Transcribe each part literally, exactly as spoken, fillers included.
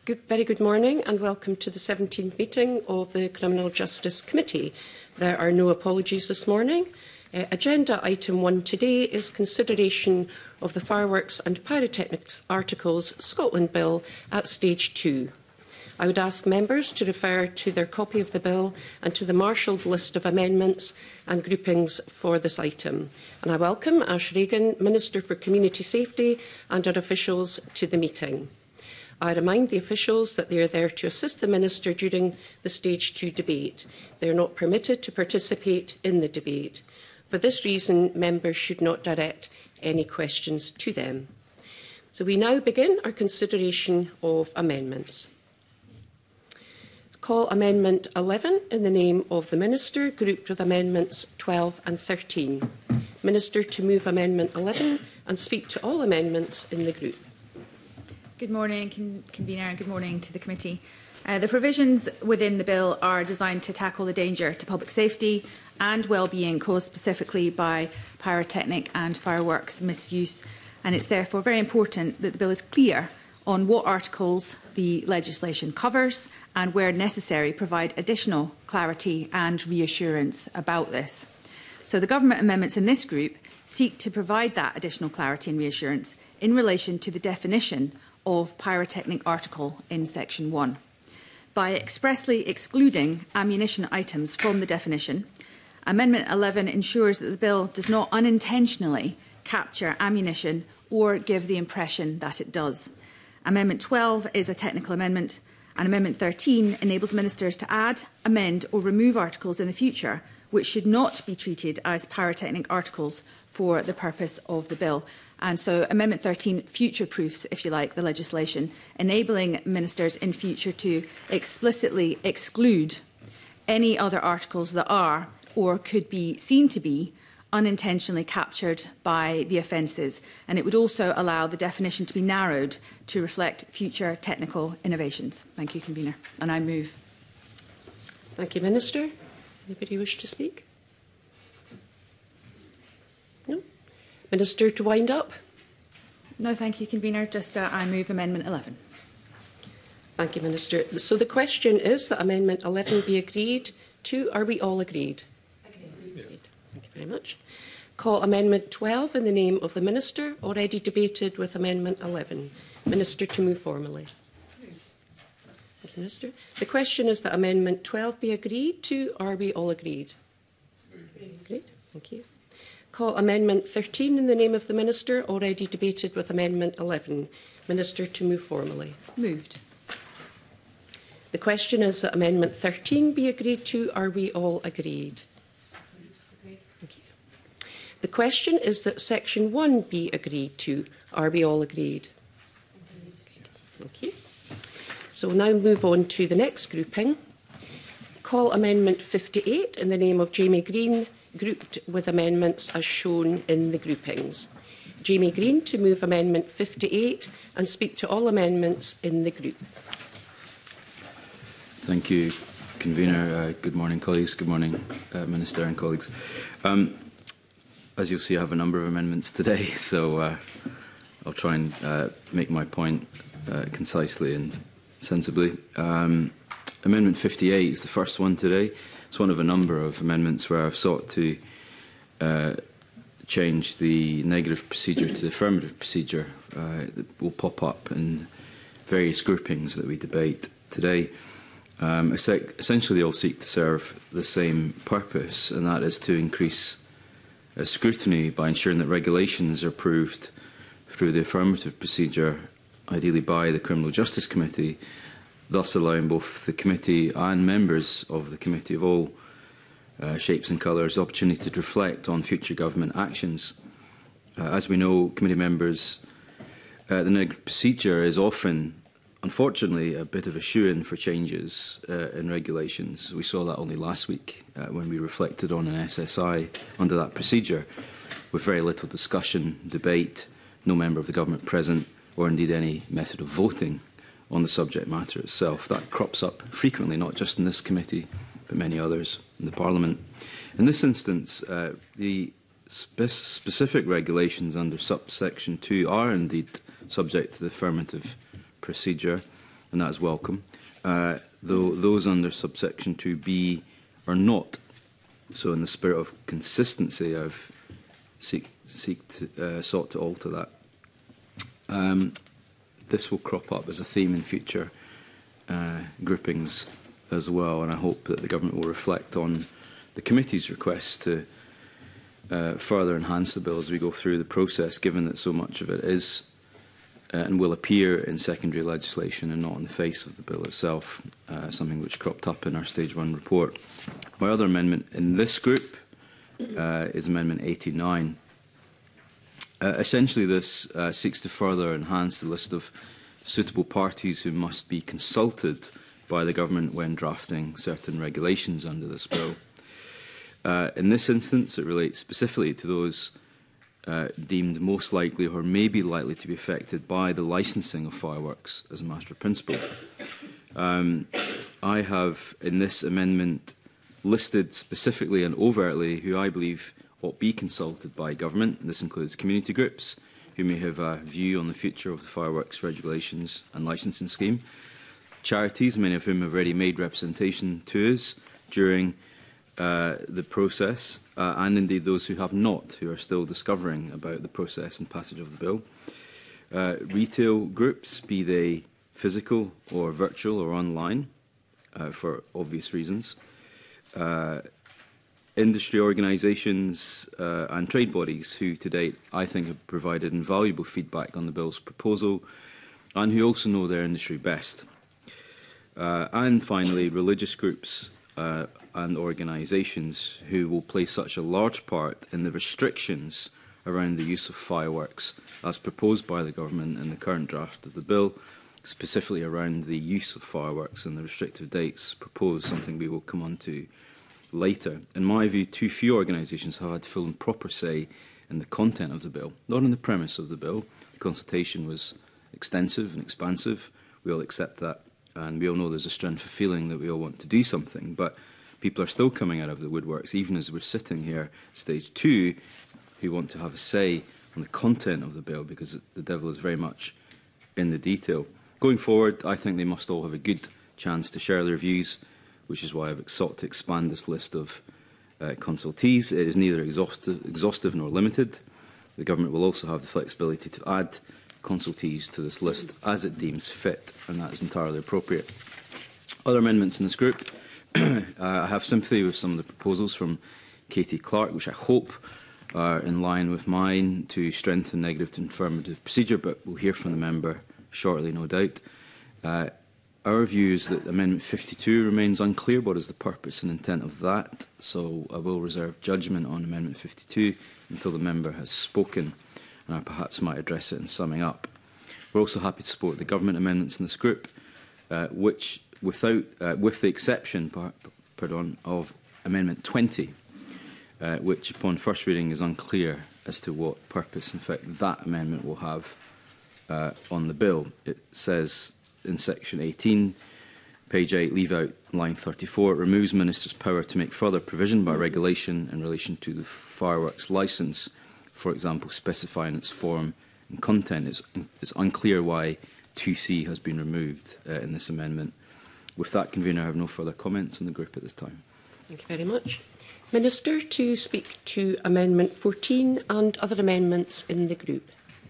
Good, very good morning and welcome to the seventeenth meeting of the Criminal Justice Committee. There are no apologies this morning. Uh, agenda item one today is consideration of the Fireworks and Pyrotechnics Articles Scotland Bill at stage two. I would ask members to refer to their copy of the bill and to the marshalled list of amendments and groupings for this item. And I welcome Ash Regan, Minister for Community Safety, and our officials to the meeting. I remind the officials that they are there to assist the Minister during the stage two debate. They are not permitted to participate in the debate. For this reason, members should not direct any questions to them. So we now begin our consideration of amendments. Call Amendment eleven in the name of the Minister, grouped with Amendments twelve and thirteen. Minister to move Amendment eleven and speak to all amendments in the group. Good morning, Con Convener, and good morning to the committee. Uh, the provisions within the bill are designed to tackle the danger to public safety and well-being caused specifically by pyrotechnic and fireworks misuse, and it's therefore very important that the bill is clear on what articles the legislation covers and, where necessary, provide additional clarity and reassurance about this. So the government amendments in this group seek to provide that additional clarity and reassurance in relation to the definition of pyrotechnic article in section one. By expressly excluding ammunition items from the definition, Amendment eleven ensures that the bill does not unintentionally capture ammunition or give the impression that it does. Amendment twelve is a technical amendment, and Amendment thirteen enables ministers to add, amend or remove articles in the future which should not be treated as pyrotechnic articles for the purpose of the bill. And so Amendment thirteen future-proofs, if you like, the legislation, enabling ministers in future to explicitly exclude any other articles that are or could be seen to be unintentionally captured by the offences. And it would also allow the definition to be narrowed to reflect future technical innovations. Thank you, Convener. And I move. Thank you, Minister. Anybody wish to speak? No? Minister to wind up? No, thank you, Convener. Just uh, I move Amendment eleven. Thank you, Minister. So the question is that Amendment eleven be agreed to. Are we all agreed? Agreed. Thank you very much. Call Amendment twelve in the name of the Minister, already debated with Amendment eleven. Minister to move formally. Thank you, Minister. The question is that Amendment twelve be agreed to. Are we all agreed? Agreed. Agreed. Thank you. Call Amendment thirteen in the name of the Minister, already debated with Amendment eleven. Minister to move formally. Moved. The question is that Amendment thirteen be agreed to. Are we all agreed? Agreed. Thank you. The question is that Section one be agreed to. Are we all agreed? Agreed. Thank you. So we'll now move on to the next grouping. Call Amendment fifty-eight in the name of Jamie Green, grouped with amendments as shown in the groupings. Jamie Green to move Amendment fifty-eight and speak to all amendments in the group. Thank you, Convener. Uh, good morning, colleagues. Good morning, uh, Minister and colleagues. Um, as you'll see, I have a number of amendments today, so uh, I'll try and uh, make my point uh, concisely and sensibly. Um, Amendment fifty-eight is the first one today. It's one of a number of amendments where I've sought to uh, change the negative procedure to the affirmative procedure uh, that will pop up in various groupings that we debate today. Um, essentially, they all seek to serve the same purpose, and that is to increase uh, scrutiny by ensuring that regulations are approved through the affirmative procedure, ideally by the Criminal Justice Committee, thus allowing both the committee and members of the committee of all uh, shapes and colours the opportunity to reflect on future government actions. Uh, as we know, committee members, uh, the negative procedure is often, unfortunately, a bit of a shoe-in for changes uh, in regulations. We saw that only last week uh, when we reflected on an S S I under that procedure, with very little discussion, debate, no member of the government present, or indeed any method of voting on the subject matter itself. That crops up frequently, not just in this committee, but many others in the Parliament. In this instance, uh, the spe specific regulations under subsection two are indeed subject to the affirmative procedure, and that is welcome, uh, though those under subsection two B are not. So in the spirit of consistency, I've seek, seek to, uh, sought to alter that. Um, this will crop up as a theme in future uh, groupings as well, and I hope that the Government will reflect on the committee's request to uh, further enhance the bill as we go through the process, given that so much of it is uh, and will appear in secondary legislation and not on the face of the bill itself, uh, something which cropped up in our Stage one report. My other amendment in this group uh, is Amendment eighty-nine. Uh, essentially, this uh, seeks to further enhance the list of suitable parties who must be consulted by the Government when drafting certain regulations under this bill. Uh, in this instance, it relates specifically to those uh, deemed most likely or may be likely to be affected by the licensing of fireworks as a matter of principle. Um, I have, in this amendment, listed specifically and overtly who I believe ought be consulted by government. This includes community groups who may have a view on the future of the fireworks regulations and licensing scheme, charities, many of whom have already made representation to us during uh, the process, uh, and indeed those who have not, who are still discovering about the process and passage of the bill. Uh, retail groups, be they physical or virtual or online, uh, for obvious reasons. Uh, industry organisations uh, and trade bodies who to date I think have provided invaluable feedback on the bill's proposal and who also know their industry best. Uh, and finally, religious groups uh, and organisations who will play such a large part in the restrictions around the use of fireworks as proposed by the Government in the current draft of the bill, specifically around the use of fireworks and the restrictive dates proposed, something we will come on to later. In my view, too few organisations have had full and proper say in the content of the bill, not in the premise of the bill. The consultation was extensive and expansive. We all accept that, and we all know there's a strength of feeling that we all want to do something, but people are still coming out of the woodworks, even as we're sitting here, stage two, who want to have a say on the content of the bill, because the devil is very much in the detail. Going forward, I think they must all have a good chance to share their views, which is why I've sought to expand this list of uh, consultees. It is neither exhaustive, exhaustive nor limited. The Government will also have the flexibility to add consultees to this list as it deems fit, and that is entirely appropriate. Other amendments in this group, uh, I have sympathy with some of the proposals from Katie Clark, which I hope are in line with mine to strengthen negative to affirmative procedure, but we'll hear from the member shortly, no doubt. Uh, Our view is that Amendment fifty-two remains unclear what is the purpose and intent of that, so I will reserve judgment on Amendment fifty-two until the member has spoken, and I perhaps might address it in summing up. We're also happy to support the Government amendments in this group, uh, which, without, uh, with the exception pardon, of Amendment twenty, uh, which upon first reading is unclear as to what purpose, in fact, that amendment will have uh, on the bill. It says in section eighteen, page eight, leave out line thirty-four, it removes Ministers' power to make further provision by regulation in relation to the fireworks licence, for example, specifying its form and content. It's, it's unclear why two C has been removed uh, in this amendment. With that, Convener, I have no further comments on the group at this time. Thank you very much. Minister, to speak to Amendment fourteen and other amendments in the group.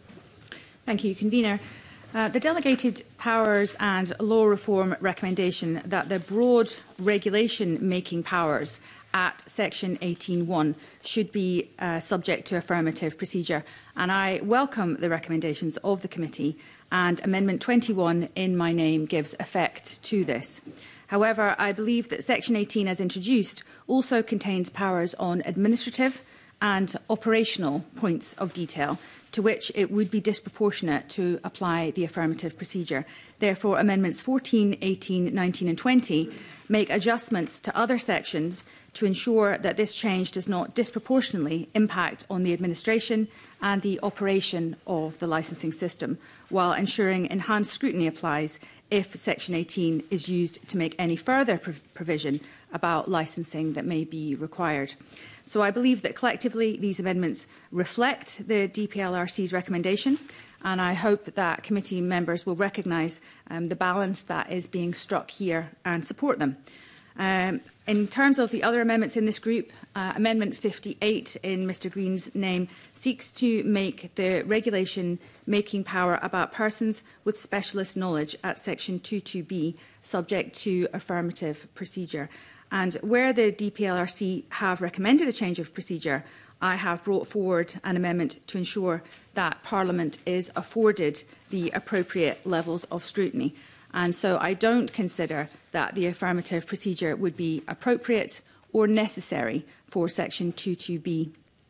Thank you, Convener. Uh, the delegated powers and law reform recommendation that the broad regulation-making powers at section eighteen point one should be uh, subject to affirmative procedure, and I welcome the recommendations of the committee, and Amendment twenty-one in my name gives effect to this. However, I believe that section eighteen as introduced also contains powers on administrative and operational points of detail, to which it would be disproportionate to apply the affirmative procedure. Therefore, Amendments fourteen, eighteen, nineteen and twenty make adjustments to other sections to ensure that this change does not disproportionately impact on the administration and the operation of the licensing system, while ensuring enhanced scrutiny applies if Section eighteen is used to make any further prov provision about licensing that may be required. So I believe that collectively these amendments reflect the D P L R C's recommendation, and I hope that committee members will recognise um, the balance that is being struck here and support them. Um, in terms of the other amendments in this group, uh, Amendment fifty-eight in Mr Green's name seeks to make the regulation making power about persons with specialist knowledge at Section twenty-two B subject to affirmative procedure. And where the D P L R C have recommended a change of procedure, I have brought forward an amendment to ensure that Parliament is afforded the appropriate levels of scrutiny. And so I don't consider that the affirmative procedure would be appropriate or necessary for Section twenty-two B.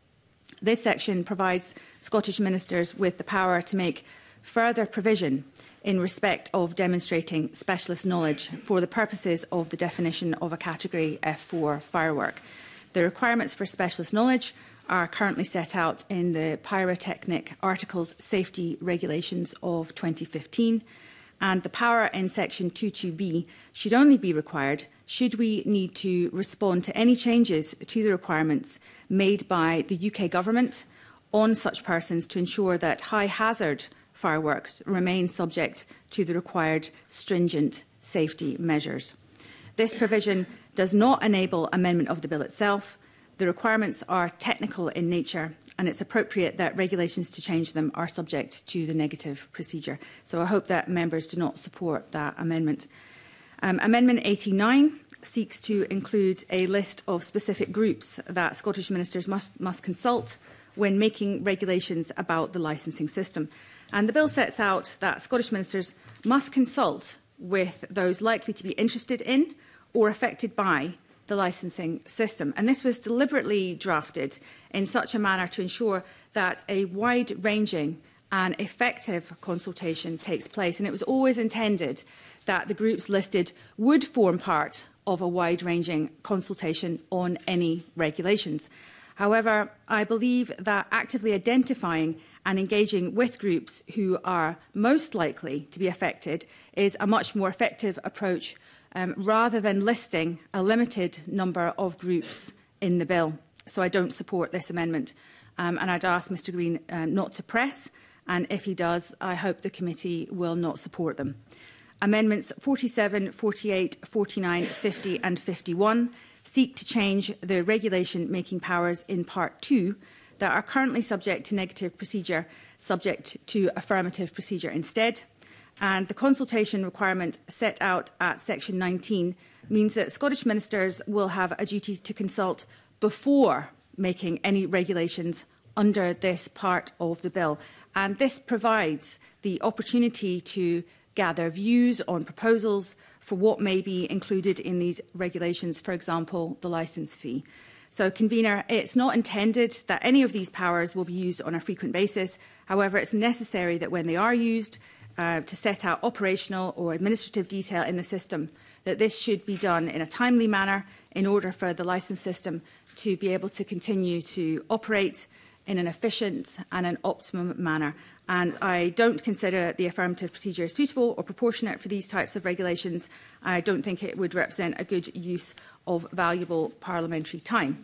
This section provides Scottish ministers with the power to make further provision in respect of demonstrating specialist knowledge for the purposes of the definition of a Category F four firework. The requirements for specialist knowledge are currently set out in the Pyrotechnic Articles Safety Regulations of twenty fifteen, and the power in Section twenty-two B should only be required should we need to respond to any changes to the requirements made by the U K Government on such persons to ensure that high-hazard fireworks remain subject to the required stringent safety measures. This provision does not enable amendment of the bill itself. The requirements are technical in nature, and it's appropriate that regulations to change them are subject to the negative procedure. So I hope that members do not support that amendment. Um, amendment eighty-nine seeks to include a list of specific groups that Scottish ministers must, must consult when making regulations about the licensing system. And the bill sets out that Scottish ministers must consult with those likely to be interested in or affected by the licensing system. And this was deliberately drafted in such a manner to ensure that a wide-ranging and effective consultation takes place. And it was always intended that the groups listed would form part of a wide-ranging consultation on any regulations. However, I believe that actively identifying and engaging with groups who are most likely to be affected is a much more effective approach um, rather than listing a limited number of groups in the bill. So I don't support this amendment, um, and I'd ask Mr Green uh, not to press, and if he does, I hope the committee will not support them. Amendments forty-seven, forty-eight, forty-nine, fifty and fifty-one seek to change the regulation making powers in Part two that are currently subject to negative procedure, subject to affirmative procedure instead. And the consultation requirement set out at Section nineteen means that Scottish ministers will have a duty to consult before making any regulations under this part of the bill. And this provides the opportunity to gather views on proposals for what may be included in these regulations, for example, the licence fee. So, Convener, it's not intended that any of these powers will be used on a frequent basis. However, it's necessary that when they are used uh, to set out operational or administrative detail in the system, that this should be done in a timely manner in order for the licence system to be able to continue to operate in an efficient and an optimum manner. And I don't consider the affirmative procedure suitable or proportionate for these types of regulations. I don't think it would represent a good use of valuable parliamentary time.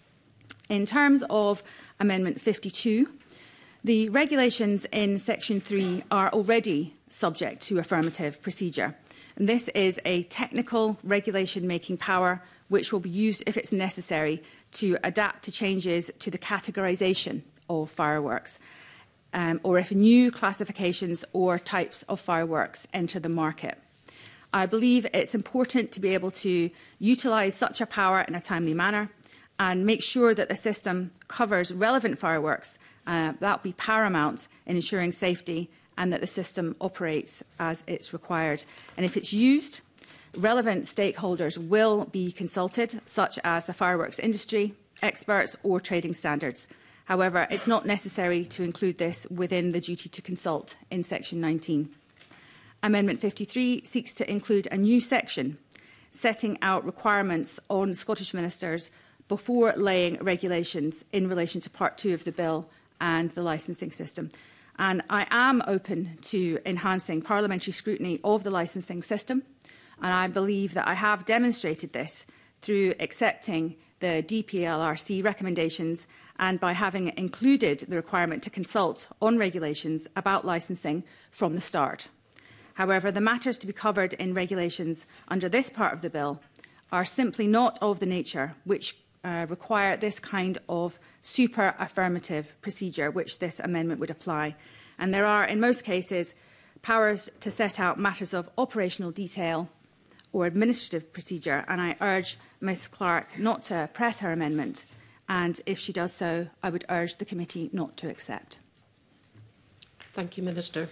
In terms of Amendment fifty-two, the regulations in Section three are already subject to affirmative procedure. And this is a technical regulation-making power which will be used if it's necessary to adapt to changes to the categorisation of fireworks, um, or if new classifications or types of fireworks enter the market. I believe it's important to be able to utilise such a power in a timely manner and make sure that the system covers relevant fireworks. Uh, that will be paramount in ensuring safety and that the system operates as it's required. And if it's used, relevant stakeholders will be consulted, such as the fireworks industry, experts or trading standards. However, it's not necessary to include this within the duty to consult in Section nineteen. Amendment fifty-three seeks to include a new section setting out requirements on Scottish ministers before laying regulations in relation to Part two of the bill and the licensing system. And I am open to enhancing parliamentary scrutiny of the licensing system. And I believe that I have demonstrated this through accepting the D P L R C recommendations and by having included the requirement to consult on regulations about licensing from the start. However, the matters to be covered in regulations under this part of the bill are simply not of the nature which uh, require this kind of super affirmative procedure which this amendment would apply. And there are, in most cases, powers to set out matters of operational detail or administrative procedure, and I urge Miz Clark not to press her amendment, and if she does so, I would urge the committee not to accept. Thank you, Minister.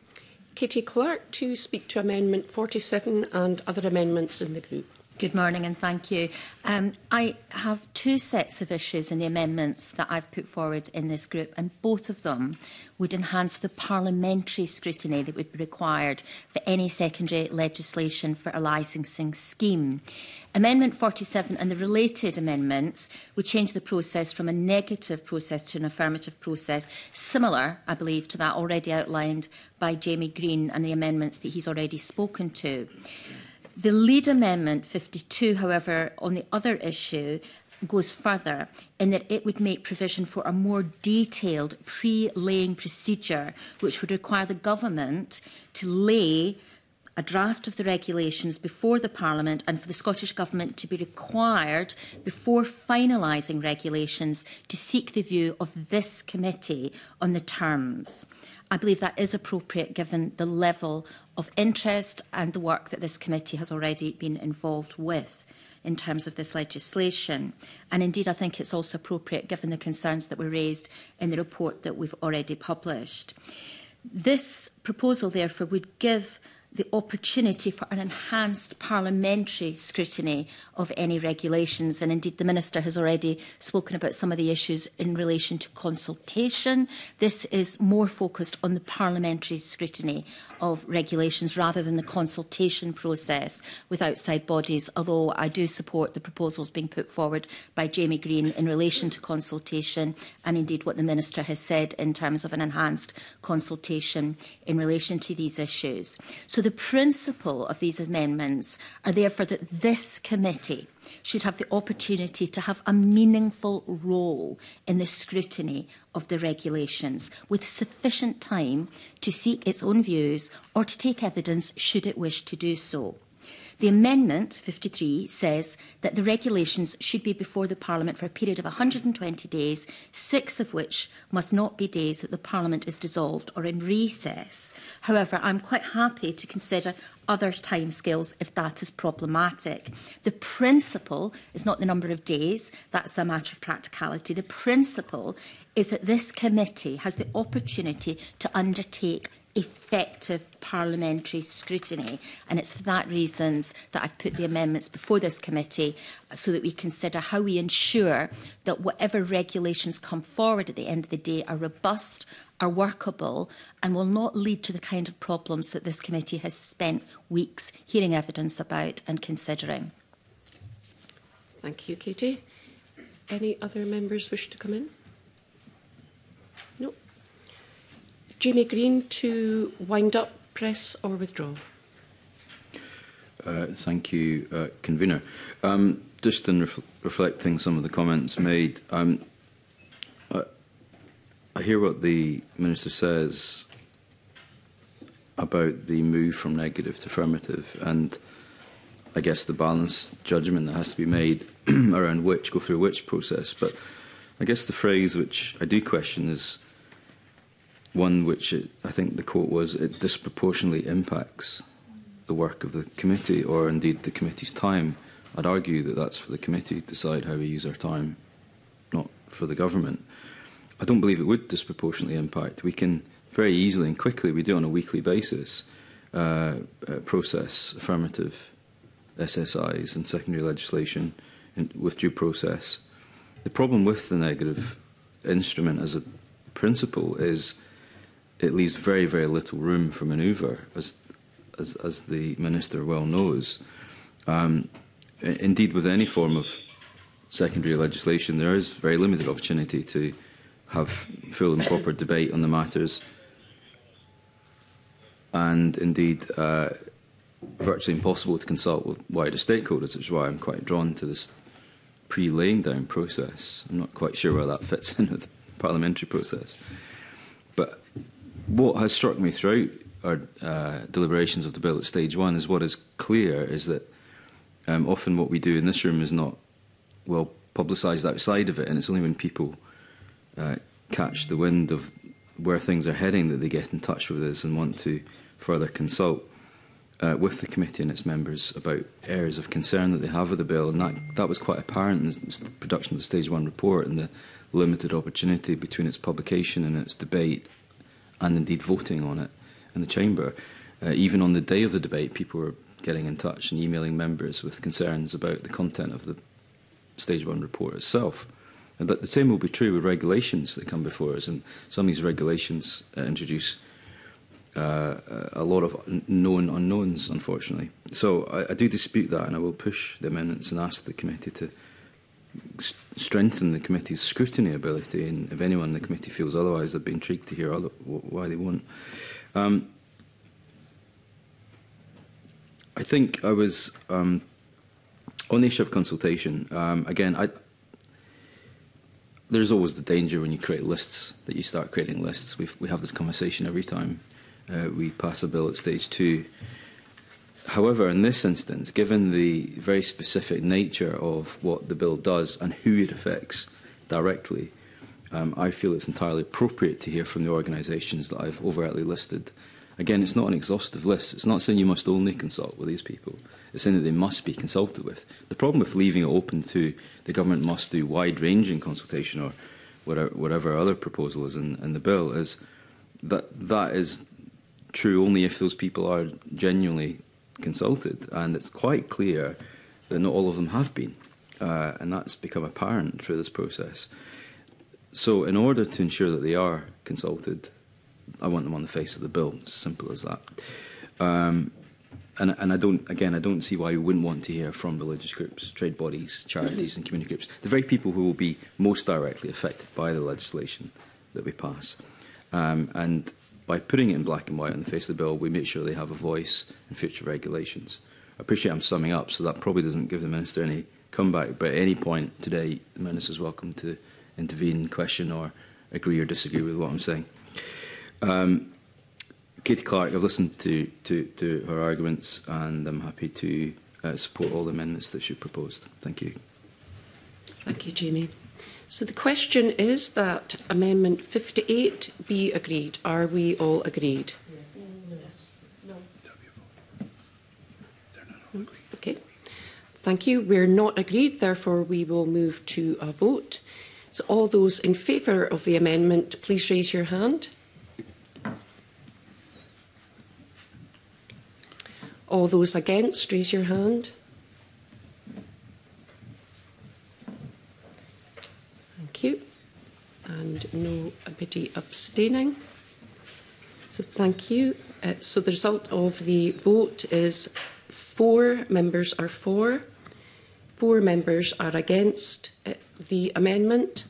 Katie Clark to speak to Amendment forty-seven and other amendments in the group. Good morning and thank you. Um, I have two sets of issues in the amendments that I've put forward in this group, and both of them would enhance the parliamentary scrutiny that would be required for any secondary legislation for a licensing scheme. Amendment forty-seven and the related amendments would change the process from a negative process to an affirmative process, similar, I believe, to that already outlined by Jamie Green and the amendments that he's already spoken to. The lead amendment fifty-two, however, on the other issue, goes further in that it would make provision for a more detailed pre-laying procedure which would require the government to lay a draft of the regulations before the Parliament and for the Scottish Government to be required, before finalising regulations, to seek the view of this committee on the terms. I believe that is appropriate given the level of interest and the work that this committee has already been involved with in terms of this legislation. And indeed, I think it's also appropriate given the concerns that were raised in the report that we've already published. This proposal, therefore, would give the opportunity for an enhanced parliamentary scrutiny of any regulations. And indeed, the Minister has already spoken about some of the issues in relation to consultation. This is more focused on the parliamentary scrutiny of regulations rather than the consultation process with outside bodies, although I do support the proposals being put forward by Jamie Green in relation to consultation and indeed what the Minister has said in terms of an enhanced consultation in relation to these issues. So the principle of these amendments are therefore that this committee should have the opportunity to have a meaningful role in the scrutiny of the regulations, with sufficient time to seek its own views or to take evidence should it wish to do so. The Amendment fifty-three says that the regulations should be before the Parliament for a period of one hundred and twenty days, six of which must not be days that the Parliament is dissolved or in recess. However, I'm quite happy to consider other timescales if that is problematic. The principle is not the number of days, that's a matter of practicality. The principle is that this committee has the opportunity to undertake effective parliamentary scrutiny, and it's for that reasons that I've put the amendments before this committee so that we consider how we ensure that whatever regulations come forward at the end of the day are robust, are workable and will not lead to the kind of problems that this committee has spent weeks hearing evidence about and considering. Thank you, Katie. Any other members wish to come in? No. Jamie Green to wind up, press or withdraw. Uh, thank you, uh, Convener. Um, just in ref reflecting some of the comments made, um, I, I hear what the Minister says about the move from negative to affirmative, and I guess the balanced judgment that has to be made around which, go through which process. But I guess the phrase which I do question is one which it, I think the quote was, it disproportionately impacts the work of the committee, or indeed the committee's time. I'd argue that that's for the committee to decide how we use our time, not for the government. I don't believe it would disproportionately impact. We can very easily and quickly, we do on a weekly basis, uh, uh, process affirmative S S Is and secondary legislation in, with due process. The problem with the negative instrument as a principle is it leaves very, very little room for manoeuvre, as, as, as the Minister well knows. Um, indeed, with any form of secondary legislation, there is very limited opportunity to have full and proper debate on the matters and indeed uh, virtually impossible to consult with wider stakeholders, which is why I'm quite drawn to this pre-laying down process. I'm not quite sure where that fits in with the parliamentary process. But what has struck me throughout our uh, deliberations of the bill at stage one is what is clear is that um, often what we do in this room is not well publicised outside of it, and it's only when people uh, catch the wind of where things are heading that they get in touch with us and want to further consult uh, with the committee and its members about areas of concern that they have with the bill. And that, that was quite apparent in the production of the stage one report and the limited opportunity between its publication and its debate and indeed voting on it in the chamber. Uh, even on the day of the debate, people were getting in touch and emailing members with concerns about the content of the stage one report itself. And that the same will be true with regulations that come before us, and some of these regulations uh, introduce uh, a lot of known unknowns, unfortunately. So I, I do dispute that, and I will push the amendments and ask the committee to s strengthen the committee's scrutiny ability, and if anyone in the committee feels otherwise, I'd be intrigued to hear other, why they won't. Um, I think I was, um, on the issue of consultation, um, again, I, there's always the danger when you create lists that you start creating lists. We've, we have this conversation every time uh, we pass a bill at stage two. However, in this instance, given the very specific nature of what the bill does and who it affects directly, um, I feel it's entirely appropriate to hear from the organisations that I've overtly listed. Again, it's not an exhaustive list. It's not saying you must only consult with these people. It's saying that they must be consulted with. The problem with leaving it open to the government must do wide-ranging consultation or whatever, whatever other proposal is in, in the bill is that that is true only if those people are genuinely consulted. And it's quite clear that not all of them have been. Uh, and that's become apparent through this process. So in order to ensure that they are consulted, I want them on the face of the bill. It's as simple as that. Um, and, and I don't, again, I don't see why we wouldn't want to hear from religious groups, trade bodies, charities and community groups, the very people who will be most directly affected by the legislation that we pass. Um, and by putting it in black and white on the face of the bill, we make sure they have a voice in future regulations. I appreciate I'm summing up, so that probably doesn't give the Minister any comeback, but at any point today, the Minister is welcome to intervene, question or agree or disagree with what I'm saying. Um, Katie Clark, I've listened to, to, to her arguments and I'm happy to uh, support all the amendments that she proposed. Thank you. Thank you, Jamie. So the question is that Amendment fifty-eight be agreed. Are we all agreed? No. Okay. Thank you. We're not agreed, therefore we will move to a vote. So all those in favour of the amendment, please raise your hand. All those against, raise your hand. Thank you. And nobody abstaining. So thank you. Uh, so the result of the vote is four members are for, four members are against uh, the amendment.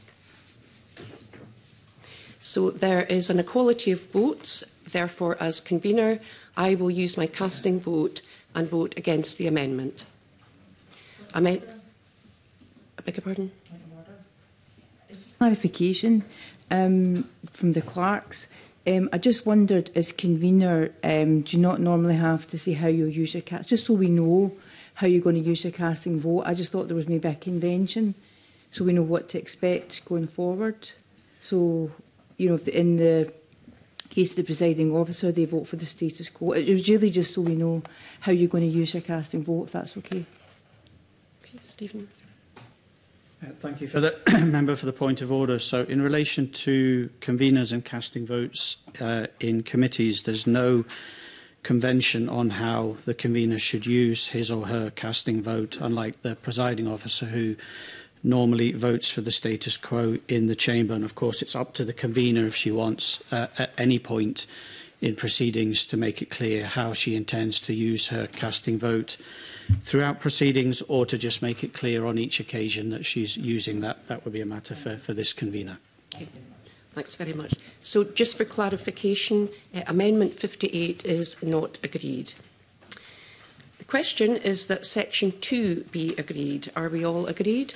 So there is an equality of votes. Therefore, as convener, I will use my casting vote and vote against the amendment. Amen. I beg your pardon? Clarification um, from the clerks. Um, I just wondered, as convener, um, do you not normally have to say how you'll use your cast, just so we know how you're going to use your casting vote? I just thought there was maybe a convention, so we know what to expect going forward. So, you know, if the, in the case of the presiding officer, they vote for the status quo. It was really just so we know how you're going to use your casting vote, if that's okay. Okay, Stephen. Uh, thank you for the member for the point of order. So, in relation to conveners and casting votes uh, in committees, there's no convention on how the convener should use his or her casting vote, unlike the presiding officer who normally votes for the status quo in the chamber. And of course, it's up to the convener if she wants uh, at any point in proceedings to make it clear how she intends to use her casting vote throughout proceedings, or to just make it clear on each occasion that she's using that. That would be a matter for, for this convener. Okay. Thanks very much. So just for clarification, uh, Amendment fifty-eight is not agreed. The question is that Section two be agreed. Are we all agreed?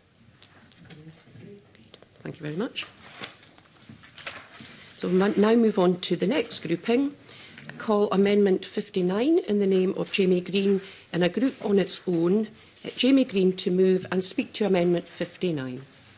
Thank you very much. So we'll now move on to the next grouping. I call Amendment fifty-nine in the name of Jamie Green in a group on its own. Uh, Jamie Green to move and speak to Amendment fifty-nine.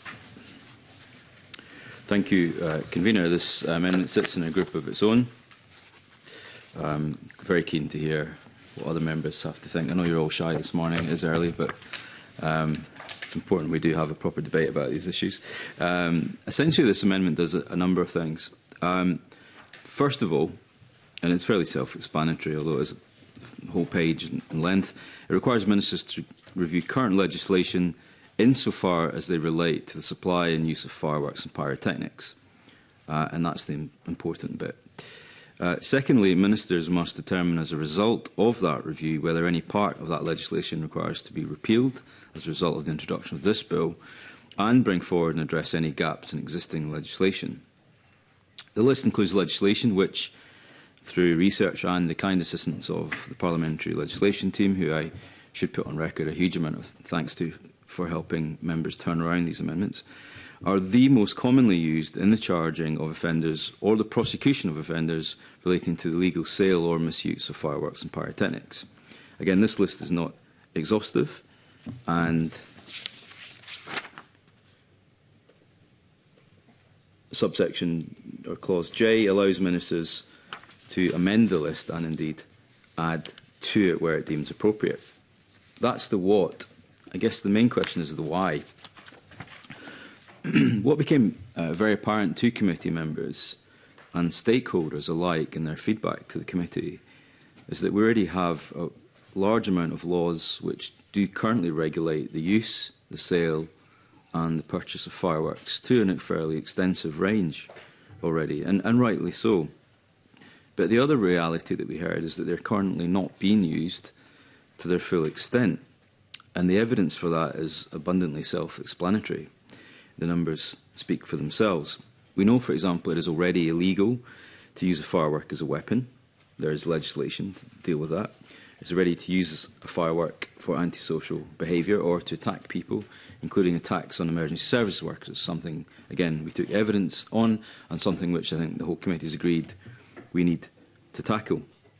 Thank you, uh, Convener. This amendment sits in a group of its own. I'm very keen to hear what other members have to think. I know you're all shy this morning. It is early, but um, it's important we do have a proper debate about these issues. Um, essentially, this amendment does a, a number of things. Um, first of all, and it's fairly self-explanatory, although it's a whole page in length, it requires ministers to review current legislation insofar as they relate to the supply and use of fireworks and pyrotechnics. Uh, and that's the important bit. Uh, secondly, ministers must determine as a result of that review whether any part of that legislation requires to be repealed as a result of the introduction of this bill, and bring forward and address any gaps in existing legislation. The list includes legislation which, through research and the kind assistance of the Parliamentary Legislation Team, who I should put on record a huge amount of thanks to for helping members turn around these amendments, are the most commonly used in the charging of offenders or the prosecution of offenders relating to the legal sale or misuse of fireworks and pyrotechnics. Again, this list is not exhaustive, and subsection or clause J allows ministers to amend the list and indeed add to it where it deems appropriate. That's the what. I guess the main question is the why. What became uh, very apparent to committee members and stakeholders alike in their feedback to the committee is that we already have a large amount of laws which do currently regulate the use, the sale and the purchase of fireworks to a fairly extensive range already, and, and rightly so. But the other reality that we heard is that they're currently not being used to their full extent. And the evidence for that is abundantly self-explanatory. The numbers speak for themselves. We know, for example, it is already illegal to use a firework as a weapon. There is legislation to deal with that. It's already to use a firework for antisocial behaviour or to attack people, including attacks on emergency services workers, something, again, we took evidence on and something which I think the whole committee has agreed we need to tackle.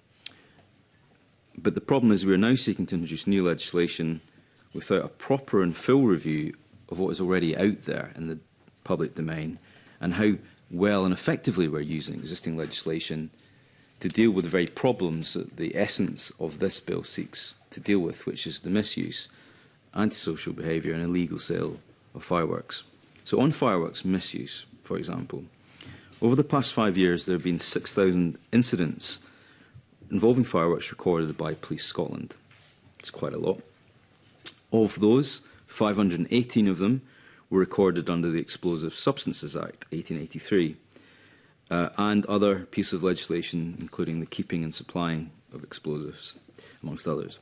But the problem is we are now seeking to introduce new legislation without a proper and full review of what is already out there in the public domain and how well and effectively we're using existing legislation to deal with the very problems that the essence of this bill seeks to deal with, which is the misuse, antisocial behaviour and illegal sale of fireworks. So on fireworks misuse, for example, over the past five years there have been six thousand incidents involving fireworks recorded by Police Scotland. It's quite a lot. Of those, five hundred and eighteen of them were recorded under the Explosive Substances Act, eighteen eighty-three, uh, and other pieces of legislation, including the keeping and supplying of explosives, amongst others.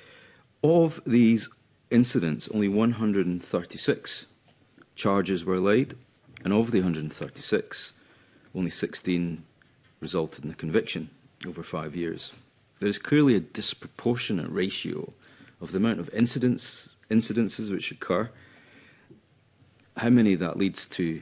Of these incidents, only one hundred and thirty-six charges were laid, and of the one hundred and thirty-six, only sixteen resulted in a conviction over five years. There is clearly a disproportionate ratio of the amount of incidents, incidences which occur, how many that leads to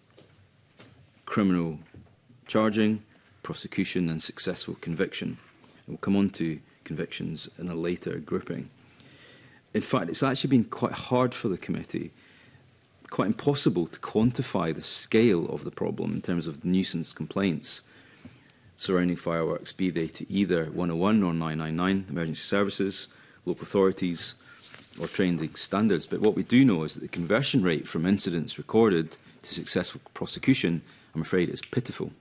criminal charging, prosecution and successful conviction. We'll come on to convictions in a later grouping. In fact, it's actually been quite hard for the committee, quite impossible to quantify the scale of the problem in terms of nuisance complaints surrounding fireworks, be they to either one oh one or nine nine nine, emergency services, local authorities or training standards. But what we do know is that the conversion rate from incidents recorded to successful prosecution, I'm afraid, is pitiful.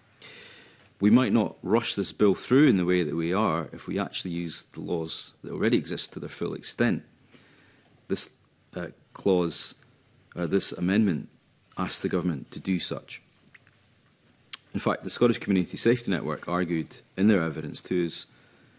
We might not rush this bill through in the way that we are if we actually use the laws that already exist to their full extent. This uh, clause, uh, this amendment, asks the government to do such. In fact, the Scottish Community Safety Network argued in their evidence to us,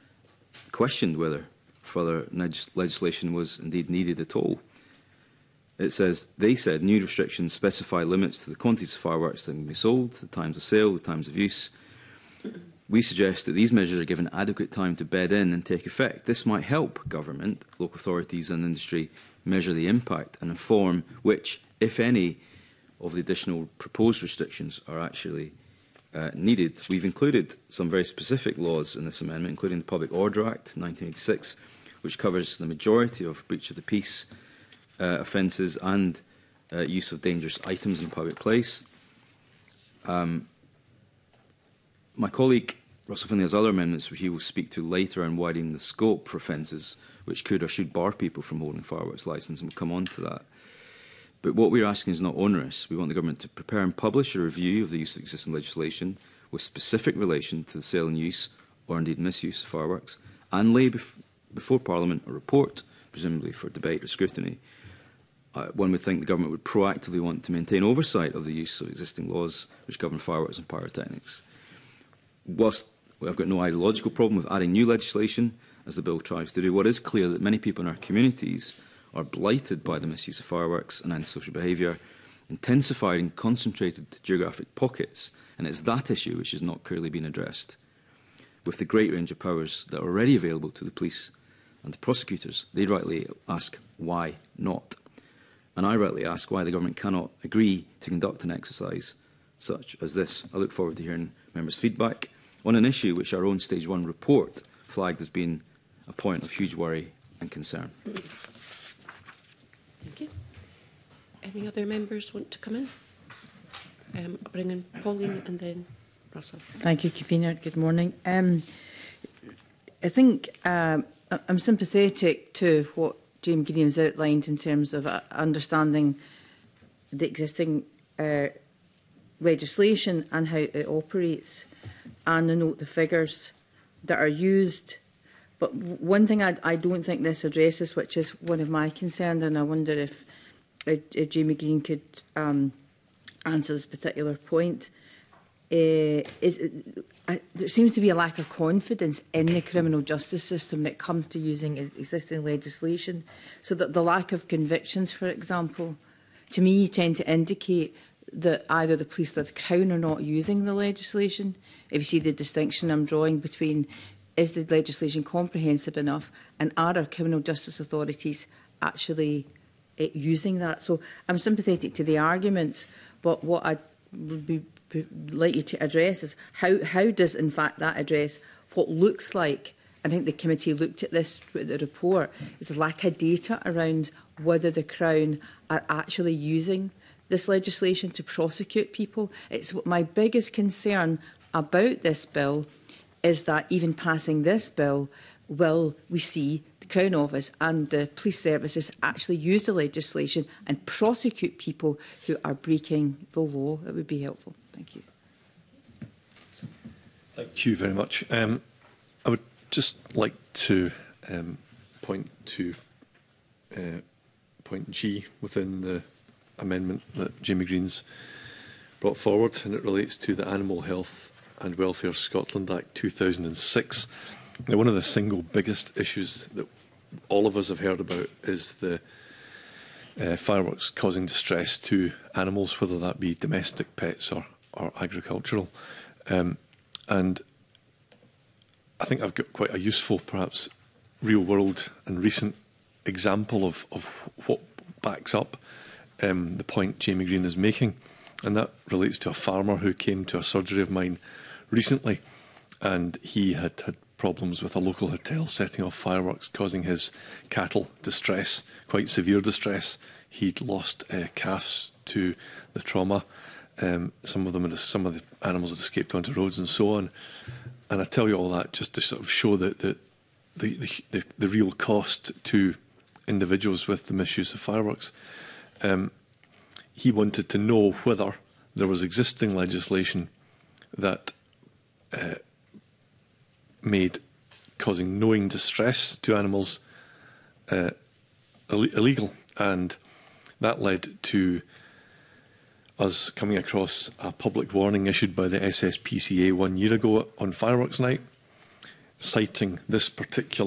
questioned whether further legislation was indeed needed at all. It says, they said, new restrictions specify limits to the quantities of fireworks that can be sold, the times of sale, the times of use. We suggest that these measures are given adequate time to bed in and take effect. This might help government, local authorities and industry measure the impact and inform which, if any, of the additional proposed restrictions are actually uh, needed. We've included some very specific laws in this amendment, including the Public Order Act nineteen eighty-six, which covers the majority of breach of the peace uh, offences and uh, use of dangerous items in a public place. Um, my colleague Russell Finlay has other amendments which he will speak to later on widening the scope for offences which could or should bar people from holding fireworks licence, and we'll come on to that. But what we're asking is not onerous. We want the government to prepare and publish a review of the use of existing legislation with specific relation to the sale and use, or indeed misuse, of fireworks, and lay bef before Parliament a report, presumably for debate or scrutiny. Uh, one would think the government would proactively want to maintain oversight of the use of existing laws which govern fireworks and pyrotechnics. Whilst I've got no ideological problem with adding new legislation, as the bill tries to do, what is clear that many people in our communities are blighted by the misuse of fireworks and antisocial behaviour, intensified in concentrated geographic pockets, and it's that issue which has not clearly been addressed. With the great range of powers that are already available to the police and the prosecutors, they rightly ask why not. And I rightly ask why the government cannot agree to conduct an exercise such as this. I look forward to hearing members' feedback on an issue which our own Stage one report flagged as being a point of huge worry and concern. Thank you. Any other members want to come in? Um, I'll bring in Pauline and then Russell. Thank you, Convener. Good morning. Um, I think um, I'm sympathetic to what James Green has outlined in terms of uh, understanding the existing uh, legislation and how it operates, and I note the figures that are used. But one thing I, I don't think this addresses, which is one of my concerns, and I wonder if, if, if Jamie Green could um, answer this particular point, uh, is uh, there seems to be a lack of confidence in the criminal justice system when it comes to using existing legislation. So that the lack of convictions, for example, to me tend to indicate that either the police or the Crown are not using the legislation. If you see the distinction I'm drawing between is the legislation comprehensive enough and are our criminal justice authorities actually uh, using that? So I'm sympathetic to the arguments, but what I would be like you to address is how, how does in fact that address what looks like, I think the committee looked at this through the report, is the lack of data around whether the Crown are actually using this legislation to prosecute people. It's what my biggest concern about this bill is that even passing this bill, will we see the Crown Office and the police services actually use the legislation and prosecute people who are breaking the law? It would be helpful. Thank you. Thank you very much. Um, I would just like to um, point to uh, point G within the amendment that Jamie Green's brought forward, and it relates to the Animal Health and Welfare Scotland Act two thousand six. Now, one of the single biggest issues that all of us have heard about is the uh, fireworks causing distress to animals, whether that be domestic pets or, or agricultural. Um, and I think I've got quite a useful, perhaps, real-world and recent example of, of what backs up um, the point Jamie Green is making. And that relates to a farmer who came to a surgery of mine recently, and he had had problems with a local hotel setting off fireworks, causing his cattle distress, quite severe distress. He'd lost uh, calves to the trauma. Um, some of them, had, some of the animals had escaped onto roads and so on. And I tell you all that just to sort of show that the the, the, the, the real cost to individuals with the misuse of fireworks. Um, he wanted to know whether there was existing legislation that uh, made causing knowing distress to animals uh, Ill illegal, and that led to us coming across a public warning issued by the S S P C A one year ago on fireworks night, citing this particular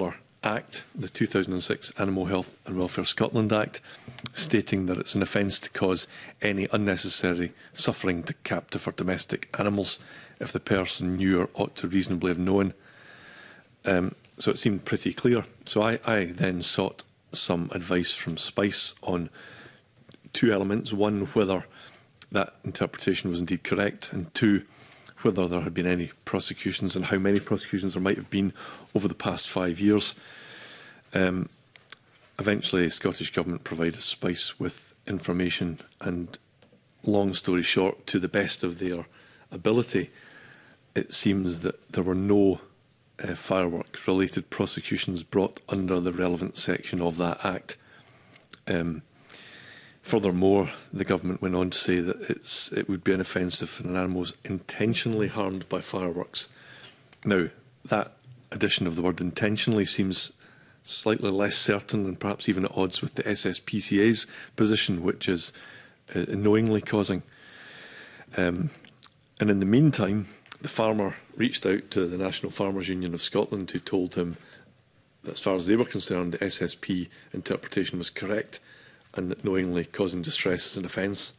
Act, the two thousand six Animal Health and Welfare Scotland Act, stating that it's an offence to cause any unnecessary suffering to captive or domestic animals if the person knew or ought to reasonably have known. Um, so it seemed pretty clear. So I, I then sought some advice from Spice on two elements. One, whether that interpretation was indeed correct, and two, whether there had been any prosecutions and how many prosecutions there might have been over the past five years. Um, eventually, the Scottish Government provided Spice with information, and long story short, to the best of their ability, it seems that there were no uh, firework-related prosecutions brought under the relevant section of that Act. Um, Furthermore, the government went on to say that it's, it would be an offence if an animal was intentionally harmed by fireworks. Now, that addition of the word intentionally seems slightly less certain and perhaps even at odds with the S S P C A's position, which is uh, knowingly causing. Um, and in the meantime, the farmer reached out to the National Farmers Union of Scotland, who told him that as far as they were concerned, the S S P interpretation was correct, and that knowingly causing distress is an offence.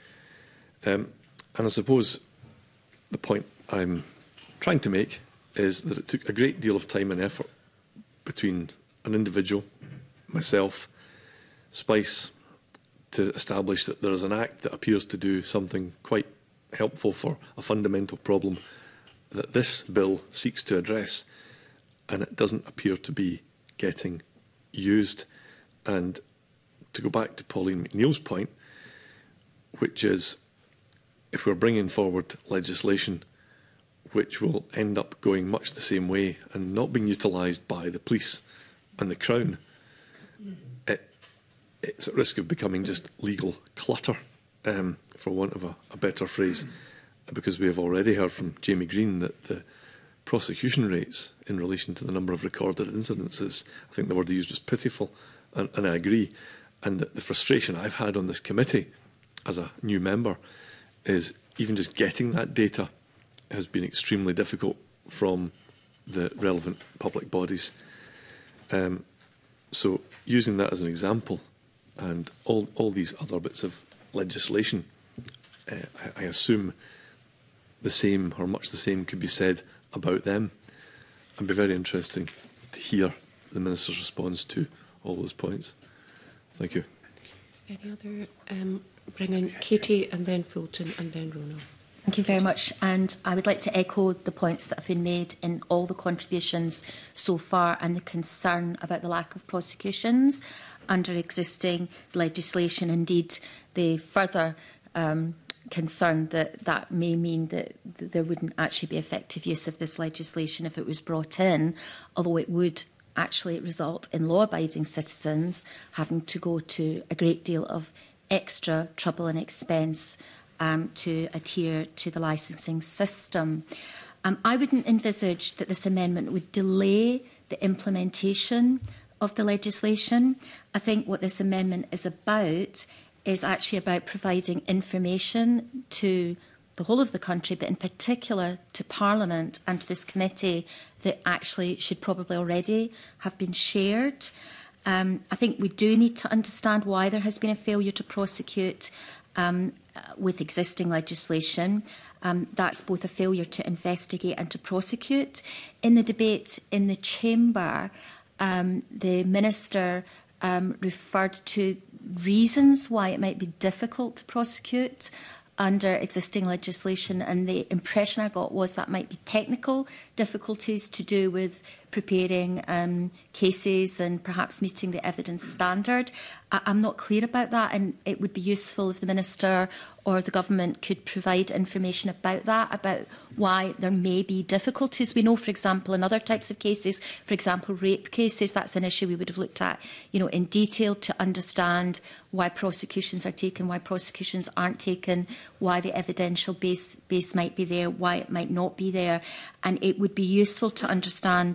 Um, and I suppose the point I'm trying to make is that it took a great deal of time and effort between an individual, myself, Spice, to establish that there is an Act that appears to do something quite helpful for a fundamental problem that this bill seeks to address, and it doesn't appear to be getting used. And to go back to Pauline McNeill's point, which is if we're bringing forward legislation which will end up going much the same way and not being utilised by the police and the Crown, it, it's at risk of becoming just legal clutter, um, for want of a, a better phrase, because we have already heard from Jamie Green that the prosecution rates in relation to the number of recorded incidents is, I think the word he used was pitiful, and, and I agree. And the, the frustration I've had on this committee as a new member is even just getting that data has been extremely difficult from the relevant public bodies. Um, so using that as an example, and all, all these other bits of legislation, uh, I, I assume the same or much the same could be said about them. It'd be very interesting to hear the Minister's response to all those points. Thank you. Any other? Um, bring in Katie and then Fulton and then Ronald. Thank you very much. And I would like to echo the points that have been made in all the contributions so far and the concern about the lack of prosecutions under existing legislation. Indeed, the further um, concern that that may mean that there wouldn't actually be effective use of this legislation if it was brought in, although it would actually result in law-abiding citizens having to go to a great deal of extra trouble and expense um, to adhere to the licensing system. Um, I wouldn't envisage that this amendment would delay the implementation of the legislation. I think what this amendment is about is actually about providing information to the whole of the country, but in particular to Parliament and to this committee that actually should probably already have been shared. Um, I think we do need to understand why there has been a failure to prosecute um, with existing legislation. Um, that's both a failure to investigate and to prosecute. In the debate in the Chamber, um, the Minister um, referred to reasons why it might be difficult to prosecute under existing legislation, and the impression I got was that might be technical difficulties to do with preparing um, cases and perhaps meeting the evidence standard. I I'm not clear about that, and it would be useful if the Minister or the Government could provide information about that, about why there may be difficulties. We know, for example, in other types of cases, for example, rape cases, that's an issue we would have looked at, you know, in detail to understand why prosecutions are taken, why prosecutions aren't taken, why the evidential base, base might be there, why it might not be there. And it would be useful to understand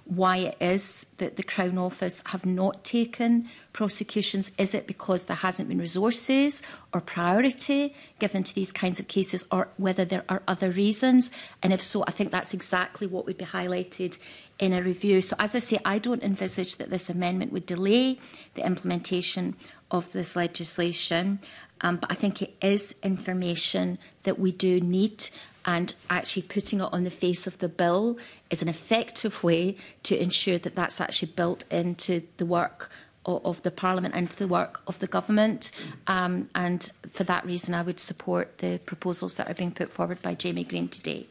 why it is that the Crown Office have not taken prosecutions. Is it because there hasn't been resources or priority given to these kinds of cases, or whether there are other reasons? And if so, I think that's exactly what would be highlighted in a review. So as I say, I don't envisage that this amendment would delay the implementation of this legislation, um, but I think it is information that we do need, and actually putting it on the face of the bill is an effective way to ensure that that's actually built into the work of, of the Parliament and the work of the government. Um, and for that reason, I would support the proposals that are being put forward by Jamie Green today.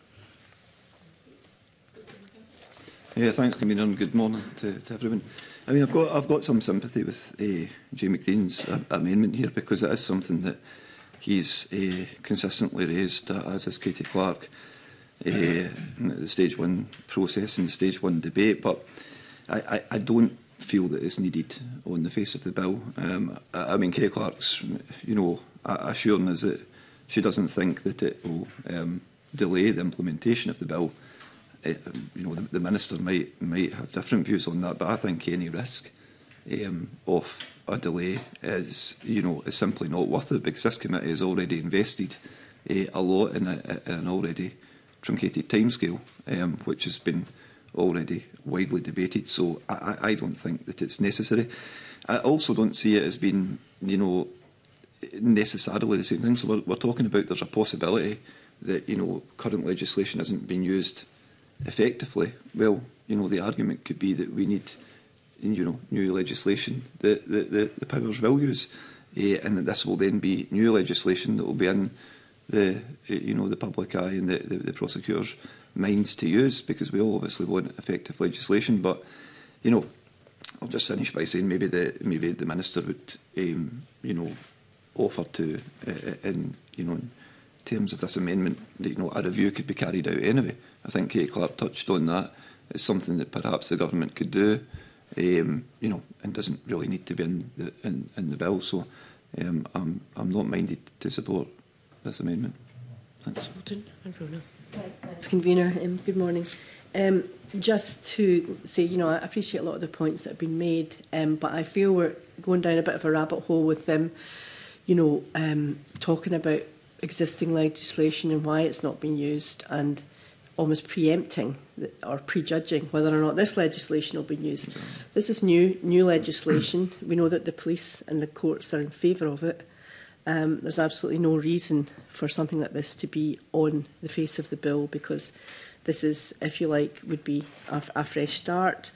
Yeah, thanks, Convener, and good morning to, to everyone. I mean, I've got I've got some sympathy with uh, Jamie Green's uh, amendment here, because it is something that he's uh, consistently raised, uh, as is Katie Clark, uh, in the stage one process and the stage one debate. But I, I, I don't feel that it's needed on the face of the bill. Um, I, I mean, Katie Clark's, you know, assuring us that she doesn't think that it will um, delay the implementation of the bill. Uh, you know, the, the minister might might have different views on that, but I think any risk um, of a delay is, you know, is simply not worth it, because this committee has already invested uh, a lot in, a, in an already truncated timescale, um, which has been already widely debated. So I, I don't think that it's necessary. I also don't see it as being, you know, necessarily the same thing. So we're, we're talking about there's a possibility that, you know, current legislation isn't being used effectively. Well, you know, the argument could be that we need, you know, new legislation that the, the, the powers will use, uh, and that this will then be new legislation that will be in the, uh, you know, the public eye and the, the, the prosecutors' minds to use, because we all obviously want effective legislation. But, you know, I'll just finish by saying maybe the maybe the minister would, um, you know, offer to, uh, in you know, in terms of this amendment, that, you know, a review could be carried out anyway. I think Katie Clark touched on that. It's something that perhaps the government could do, um, you know, and doesn't really need to be in the in, in the bill. So um, I'm I'm not minded to support this amendment. Thanks. Bolton and Rona. Thanks, Convener. Um, good morning. Um, just to say, you know, I appreciate a lot of the points that have been made, um, but I feel we're going down a bit of a rabbit hole with them, you know, um, talking about existing legislation and why it's not being used, and almost preempting or prejudging whether or not this legislation will be used. This is new, new legislation. We know that the police and the courts are in favour of it. Um, there's absolutely no reason for something like this to be on the face of the bill, because this is, if you like, would be a, a fresh start.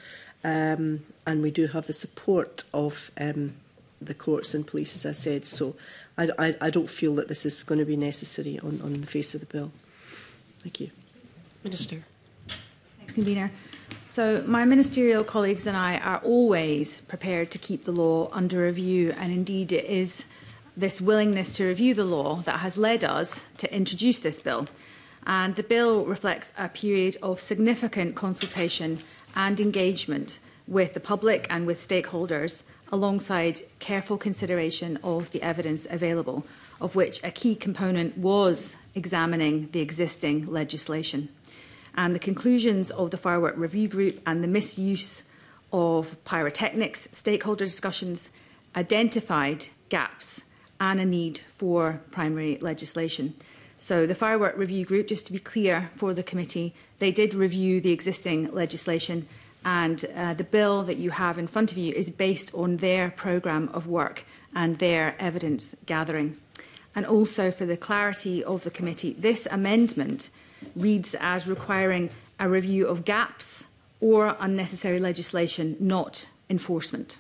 Um, and we do have the support of um, the courts and police, as I said. So I, I, I don't feel that this is going to be necessary on, on the face of the bill. Thank you. Minister. Thanks, Convener. So my ministerial colleagues and I are always prepared to keep the law under review, and indeed it is this willingness to review the law that has led us to introduce this bill. And the bill reflects a period of significant consultation and engagement with the public and with stakeholders, alongside careful consideration of the evidence available, of which a key component was examining the existing legislation. And the conclusions of the Firework Review Group and the misuse of pyrotechnics stakeholder discussions identified gaps and a need for primary legislation. So the Firework Review Group, just to be clear for the committee, they did review the existing legislation, and uh, the bill that you have in front of you is based on their programme of work and their evidence gathering. And also, for the clarity of the committee, this amendment reads as requiring a review of gaps or unnecessary legislation, not enforcement.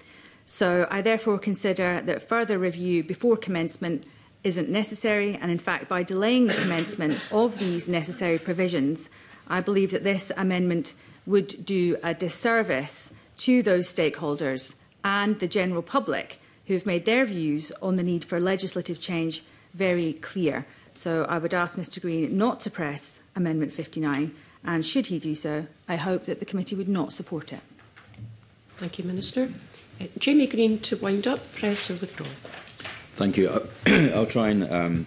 So I therefore consider that further review before commencement isn't necessary, and in fact, by delaying the commencement of these necessary provisions, I believe that this amendment would do a disservice to those stakeholders and the general public who have made their views on the need for legislative change very clear. So I would ask Mr Green not to press Amendment fifty-nine, and should he do so, I hope that the committee would not support it. Thank you, Minister. Uh, Jamie Green, to wind up, press or withdraw? Thank you. I'll try and um,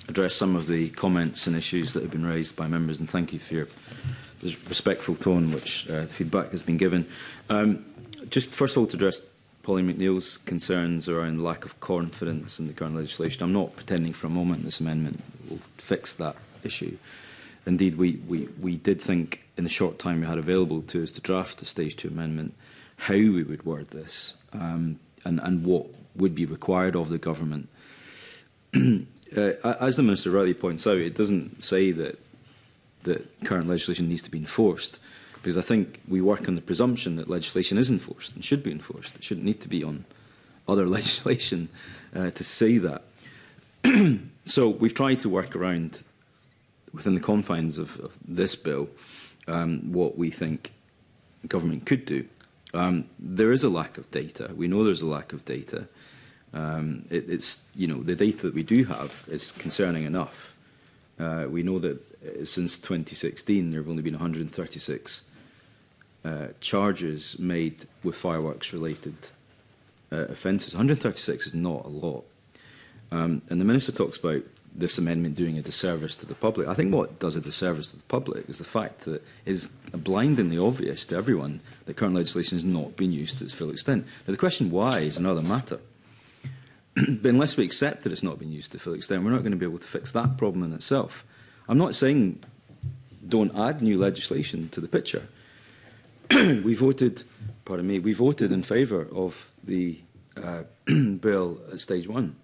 address some of the comments and issues that have been raised by members, and thank you for your respectful tone which uh, the feedback has been given. Um, just first of all, to address Pauline McNeill's concerns around lack of confidence in the current legislation. I'm not pretending for a moment this amendment will fix that issue. Indeed, we, we, we did think in the short time we had available to us to draft a stage two amendment how we would word this um, and, and what would be required of the government. uh, as the Minister rightly points out, it doesn't say that the current legislation needs to be enforced, because I think we work on the presumption that legislation is enforced and should be enforced. It shouldn't need to be on other legislation uh, to say that. So we've tried to work around, within the confines of, of this bill, um, what we think the government could do. Um, there is a lack of data. We know there's a lack of data. Um, it, it's, you know, the data that we do have is concerning enough. Uh, we know that uh, since twenty sixteen there have only been one hundred thirty-six uh, charges made with fireworks-related uh, offences. one hundred thirty-six is not a lot. Um, and the Minister talks about this amendment doing a disservice to the public. I think what does a disservice to the public is the fact that it is blindingly obvious to everyone that current legislation has not been used to its full extent. Now, the question why is another matter. But unless we accept that it's not been used to full extent, we're not going to be able to fix that problem in itself. I'm not saying don't add new legislation to the picture. we voted, pardon me, we voted in favour of the uh, bill at stage one.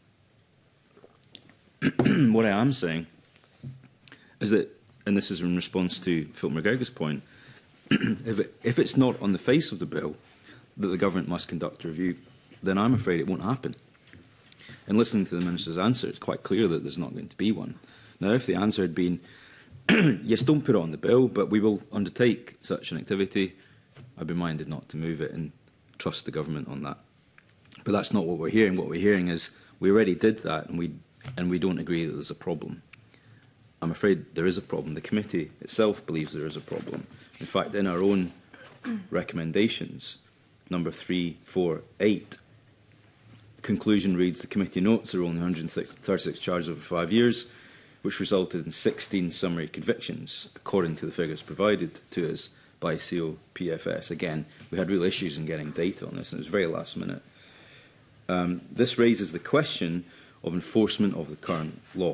What I am saying is that, and this is in response to Philip McGregor's point, if, it, if it's not on the face of the bill that the government must conduct a review, then I'm afraid it won't happen. And listening to the Minister's answer, it's quite clear that there's not going to be one. Now, if the answer had been, yes, don't put it on the bill, but we will undertake such an activity, I'd be minded not to move it and trust the government on that. But that's not what we're hearing. What we're hearing is we already did that and we, and we don't agree that there's a problem. I'm afraid there is a problem. The committee itself believes there is a problem. In fact, in our own recommendations, number three, four, eight, conclusion reads, the committee notes there were only one hundred thirty-six charges over five years, which resulted in sixteen summary convictions, according to the figures provided to us by C O P F S. Again, we had real issues in getting data on this, and it was very last minute. Um, this raises the question of enforcement of the current law.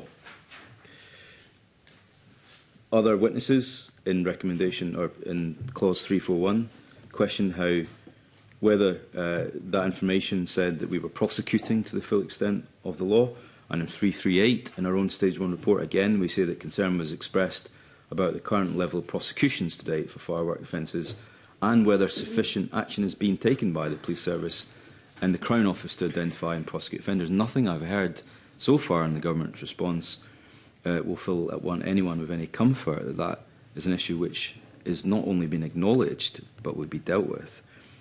Other witnesses in recommendation, or in clause three forty-one, question how whether uh, that information said that we were prosecuting to the full extent of the law. And in three thirty-eight, in our own stage one report, again, we say that concern was expressed about the current level of prosecutions to date for firework offences and whether sufficient action is being taken by the police service and the Crown Office to identify and prosecute offenders. Nothing I've heard so far in the government's response uh, will fill at one, anyone with any comfort that that is an issue which is not only been acknowledged but would be dealt with.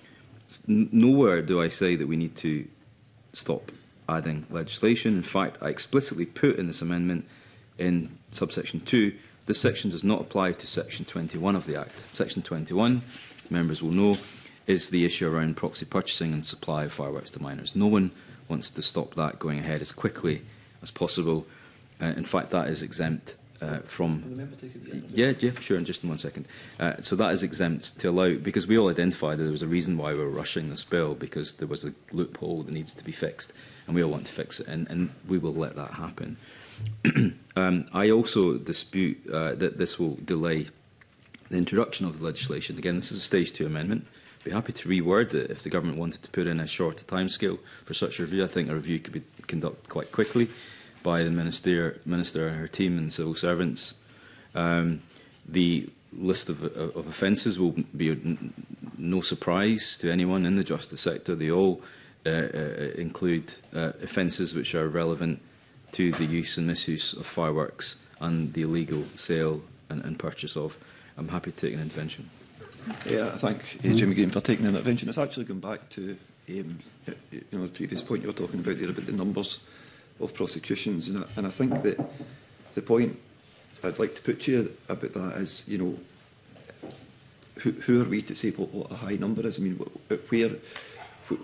Nowhere do I say that we need to stop adding legislation. In fact, I explicitly put in this amendment in subsection two, this section does not apply to section twenty-one of the Act. Section twenty-one, members will know, is the issue around proxy purchasing and supply of fireworks to minors. No one wants to stop that going ahead as quickly as possible. Uh, in fact, that is exempt Uh, from yeah, yeah, sure. In just in one second. Uh, so that is exempt to allow, because we all identified that there was a reason why we were rushing this bill, because there was a loophole that needs to be fixed, and we all want to fix it, and, and we will let that happen. um, I also dispute uh, that this will delay the introduction of the legislation. Again, this is a stage two amendment. I'd be happy to reword it if the government wanted to put in a shorter timescale for such a review. I think a review could be conducted quite quickly by the minister, minister and her team and civil servants. Um, the list of, of offences will be no surprise to anyone in the justice sector. They all uh, uh, include uh, offences which are relevant to the use and misuse of fireworks and the illegal sale and, and purchase of. I'm happy to take an intervention. Yeah, I thank uh, Jimmy Green for taking an intervention. It's actually going back to um, you know, the previous point you were talking about there about the numbers of prosecutions, and I, and I think that the point I'd like to put to you about that is, you know, who, who are we to say what, what a high number is? I mean, where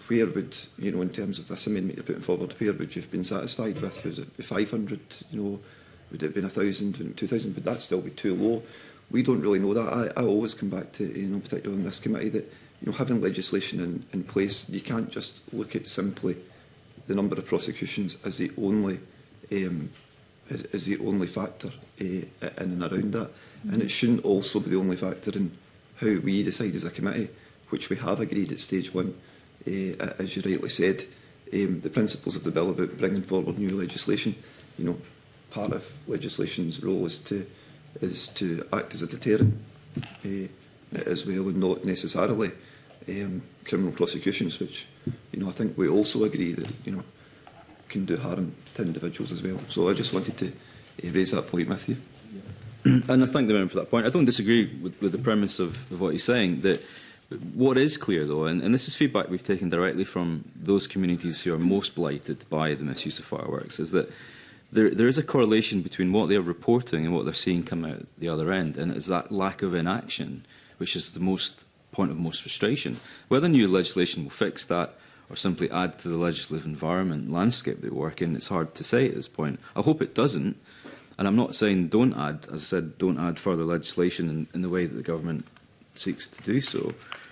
where would, you know, in terms of this amendment you're putting forward, where would you have been satisfied with? Was it five hundred, you know, would it have been one thousand, two thousand? Would that still be too low? We don't really know that. I, I always come back to, you know, particularly in this committee, that, you know, having legislation in, in place, you can't just look at simply the number of prosecutions as the only um, as, as the only factor uh, in and around that. Mm-hmm. And it shouldn't also be the only factor in how we decide as a committee, which we have agreed at stage one. Uh, as you rightly said, um, the principles of the bill about bringing forward new legislation. You know, part of legislation's role is to is to act as a deterrent uh, as well, and not necessarily um, criminal prosecutions, which, you know, I think we also agree that, you know, can do harm to individuals as well. So I just wanted to uh, raise that point with you. And I thank the member for that point. I don't disagree with, with the premise of, of what he's saying. That what is clear, though, and, and this is feedback we've taken directly from those communities who are most blighted by the misuse of fireworks, is that there, there is a correlation between what they're reporting and what they're seeing come out the other end, and it's that lack of inaction which is the most point of most frustration. Whether new legislation will fix that or simply add to the legislative environment landscape they work in, it's hard to say at this point. I hope it doesn't. And I'm not saying don't add, as I said, don't add further legislation in, in the way that the government seeks to do so.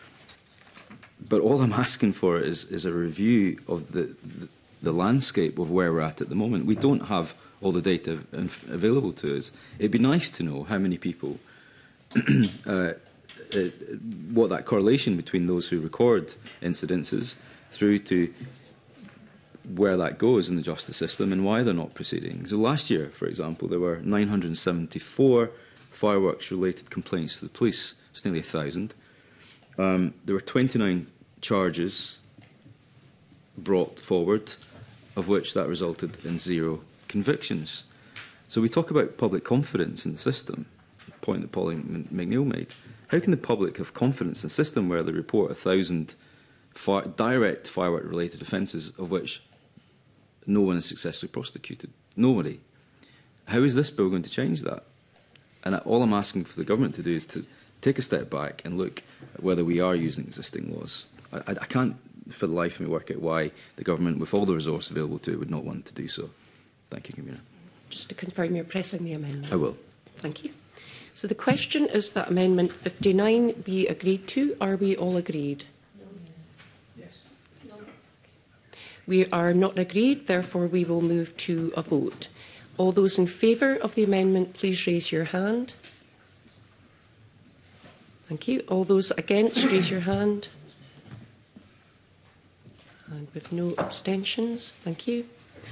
But all I'm asking for is, is a review of the, the, the landscape of where we're at at the moment. We don't have all the data available to us. It'd be nice to know how many people, uh, uh, what that correlation between those who record incidences through to where that goes in the justice system and why they're not proceeding. So last year, for example, there were nine hundred seventy-four fireworks-related complaints to the police. It's nearly a thousand. Um, there were twenty-nine charges brought forward, of which that resulted in zero convictions. So we talk about public confidence in the system, the point that Pauline McNeill made. How can the public have confidence in a system where they report a thousand fire direct firework-related offences, of which no one is successfully prosecuted? Nobody. How is this bill going to change that? And all I'm asking for the government to do is to take a step back and look at whether we are using existing laws. I, I, I can't, for the life of me, work out why the government, with all the resource available to it, would not want to do so. Thank you, Convener. Just to confirm, you're pressing the amendment. I will. Thank you. So the question is that Amendment fifty-nine be agreed to. Are we all agreed? Yes. No. We are not agreed, therefore we will move to a vote. All those in favour of the amendment, please raise your hand. Thank you. All those against, raise your hand. And with no abstentions, thank you.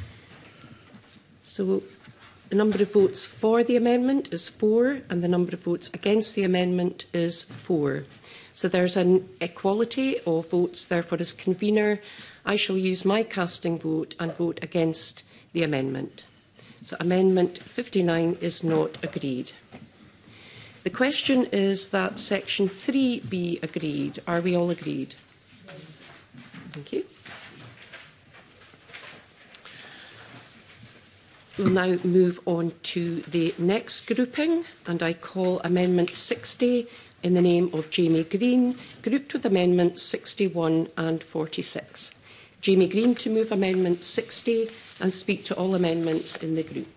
So the number of votes for the amendment is four, and the number of votes against the amendment is four. So there's an equality of votes. Therefore, as convener, I shall use my casting vote and vote against the amendment. So Amendment fifty-nine is not agreed. The question is that Section three be agreed. Are we all agreed? Yes. Thank you. We'll now move on to the next grouping, and I call Amendment sixty in the name of Jamie Green, grouped with Amendments sixty-one and forty-six. Jamie Green to move Amendment sixty and speak to all amendments in the group.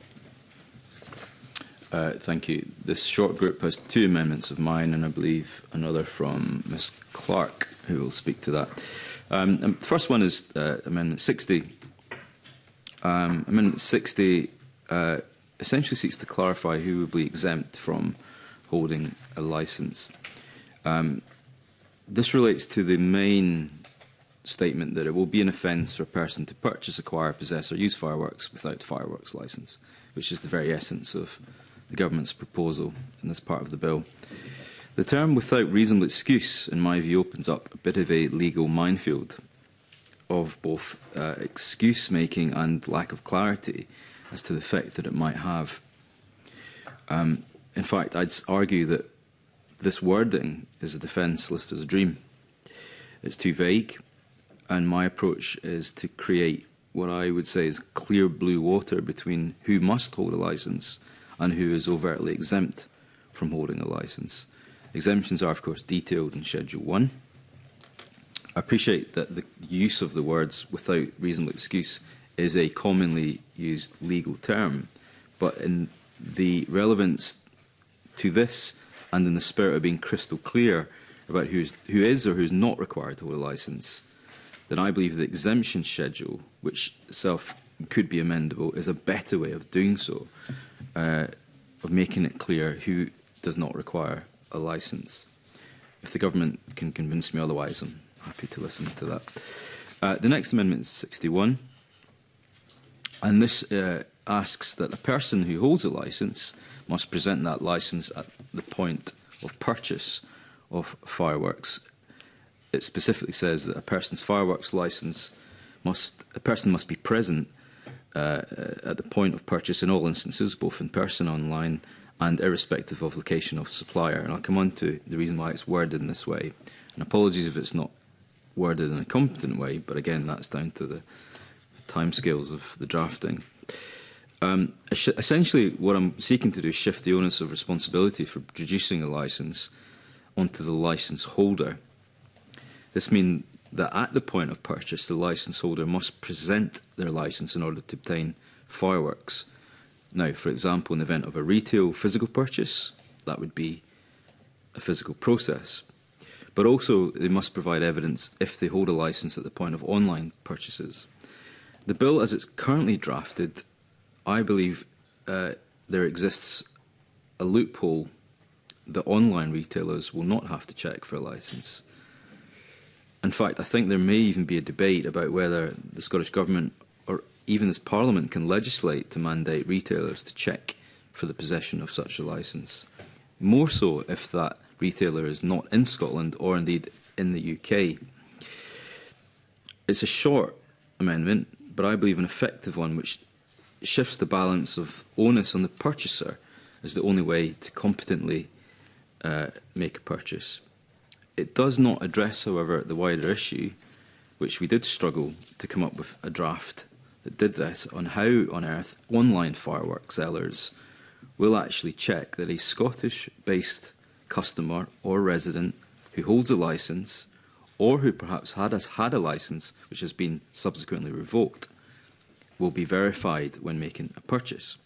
Uh, thank you. This short group has two amendments of mine, and I believe another from Miz Clark, who will speak to that. Um, and the first one is uh, Amendment sixty. Um, Amendment sixty uh, essentially seeks to clarify who will be exempt from holding a licence. Um, this relates to the main statement that it will be an offence for a person to purchase, acquire, possess or use fireworks without a fireworks licence, which is the very essence of the government's proposal in this part of the bill. The term without reasonable excuse, in my view, opens up a bit of a legal minefield of both uh, excuse-making and lack of clarity as to the effect that it might have. Um, in fact, I'd argue that this wording is a defence solicitor's dream. It's too vague, and my approach is to create what I would say is clear blue water between who must hold a licence and who is overtly exempt from holding a licence. Exemptions are, of course, detailed in Schedule one. I appreciate that the use of the words without reasonable excuse is a commonly used legal term, but in the relevance to this and in the spirit of being crystal clear about who's, who is or who is not required to hold a licence, then I believe the exemption schedule, which itself could be amendable, is a better way of doing so, uh, of making it clear who does not require a licence. If the government can convince me otherwise, I'm happy to listen to that. Uh, the next amendment is sixty-one, and this uh, asks that a person who holds a licence must present that licence at the point of purchase of fireworks. It specifically says that a person's fireworks licence must, a person must be present uh, at the point of purchase in all instances, both in person, online, and irrespective of location of supplier. And I'll come on to the reason why it's worded in this way. And apologies if it's not worded in a competent way, but again, that's down to the timescales of the drafting. Um, essentially, what I'm seeking to do is shift the onus of responsibility for producing a licence onto the licence holder. This means that at the point of purchase, the licence holder must present their licence in order to obtain fireworks. Now, for example, in the event of a retail physical purchase, that would be a physical process. But also, they must provide evidence if they hold a licence at the point of online purchases. The bill, as it's currently drafted, I believe uh, there exists a loophole that online retailers will not have to check for a licence. In fact, I think there may even be a debate about whether the Scottish Government or even this Parliament can legislate to mandate retailers to check for the possession of such a licence. More so if that retailer is not in Scotland or indeed in the U K. It's a short amendment, but I believe an effective one which shifts the balance of onus on the purchaser as the only way to competently uh, make a purchase. It does not address, however, the wider issue, which we did struggle to come up with a draft that did this, on how on earth online fireworks sellers will actually check that a Scottish-based customer or resident who holds a licence or who perhaps had, has had a licence which has been subsequently revoked will be verified when making a purchase.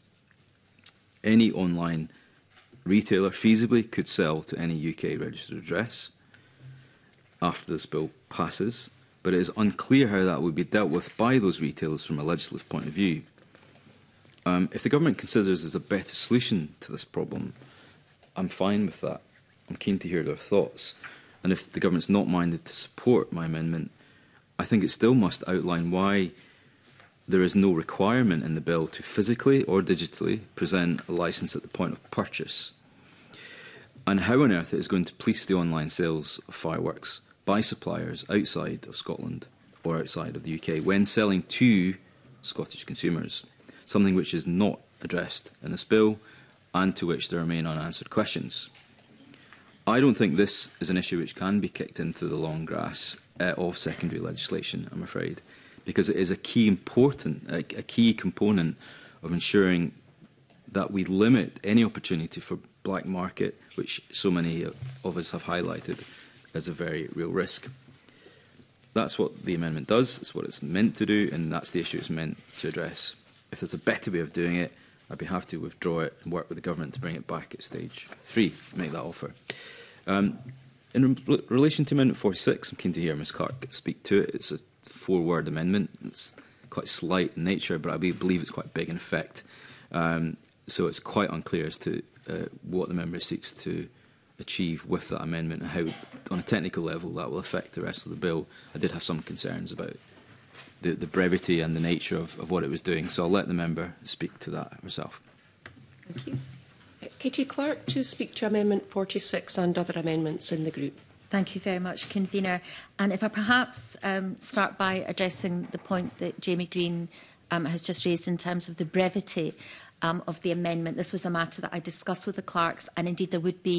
Any online retailer feasibly could sell to any U K registered address after this bill passes, but it is unclear how that would be dealt with by those retailers from a legislative point of view. Um, if the government considers there's a better solution to this problem, I'm fine with that. I'm keen to hear their thoughts. And if the government's not minded to support my amendment, I think it still must outline why there is no requirement in the bill to physically or digitally present a licence at the point of purchase, and how on earth it is going to police the online sales of fireworks by suppliers outside of Scotland or outside of the U K when selling to Scottish consumers, something which is not addressed in this bill and to which there remain unanswered questions. I don't think this is an issue which can be kicked into the long grass uh, of secondary legislation, I'm afraid, because it is a key important, a, a key component of ensuring that we limit any opportunity for black market, which so many of us have highlighted as a very real risk. That's what the amendment does, it's what it's meant to do, and that's the issue it's meant to address. If there's a better way of doing it, I'd be happy to withdraw it and work with the government to bring it back at stage three, make that offer. Um, in re relation to Amendment forty-six, I'm keen to hear Ms Clark speak to it. It's a four-word amendment. It's quite slight in nature, but I believe it's quite big in effect. Um, so it's quite unclear as to uh, what the member seeks to achieve with that amendment and how, on a technical level, that will affect the rest of the bill. I did have some concerns about the, the brevity and the nature of, of what it was doing, so I'll let the member speak to that herself. Thank you. Uh, Katie Clark to speak to Amendment forty-six and other amendments in the group. Thank you very much, Convener. And if I perhaps um, start by addressing the point that Jamie Green um, has just raised in terms of the brevity um, of the amendment. This was a matter that I discussed with the clerks, and indeed there would be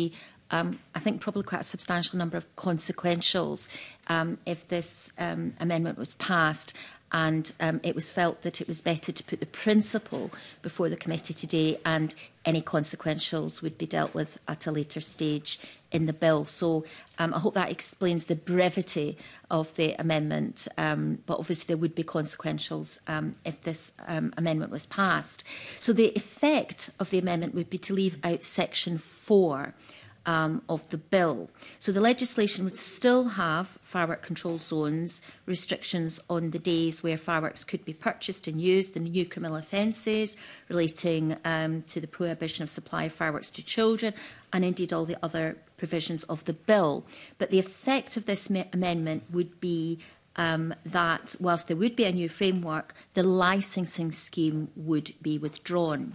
um, I think probably quite a substantial number of consequentials um, if this um, amendment was passed. And um, it was felt that it was better to put the principle before the committee today, and any consequentials would be dealt with at a later stage in the bill. So um, I hope that explains the brevity of the amendment, um, but obviously there would be consequentials um, if this um, amendment was passed. So the effect of the amendment would be to leave out section four Um, of the bill. So the legislation would still have firework control zones, restrictions on the days where fireworks could be purchased and used, the new criminal offences relating um, to the prohibition of supply of fireworks to children, and indeed all the other provisions of the bill. But the effect of this amendment would be um, that whilst there would be a new framework, the licensing scheme would be withdrawn.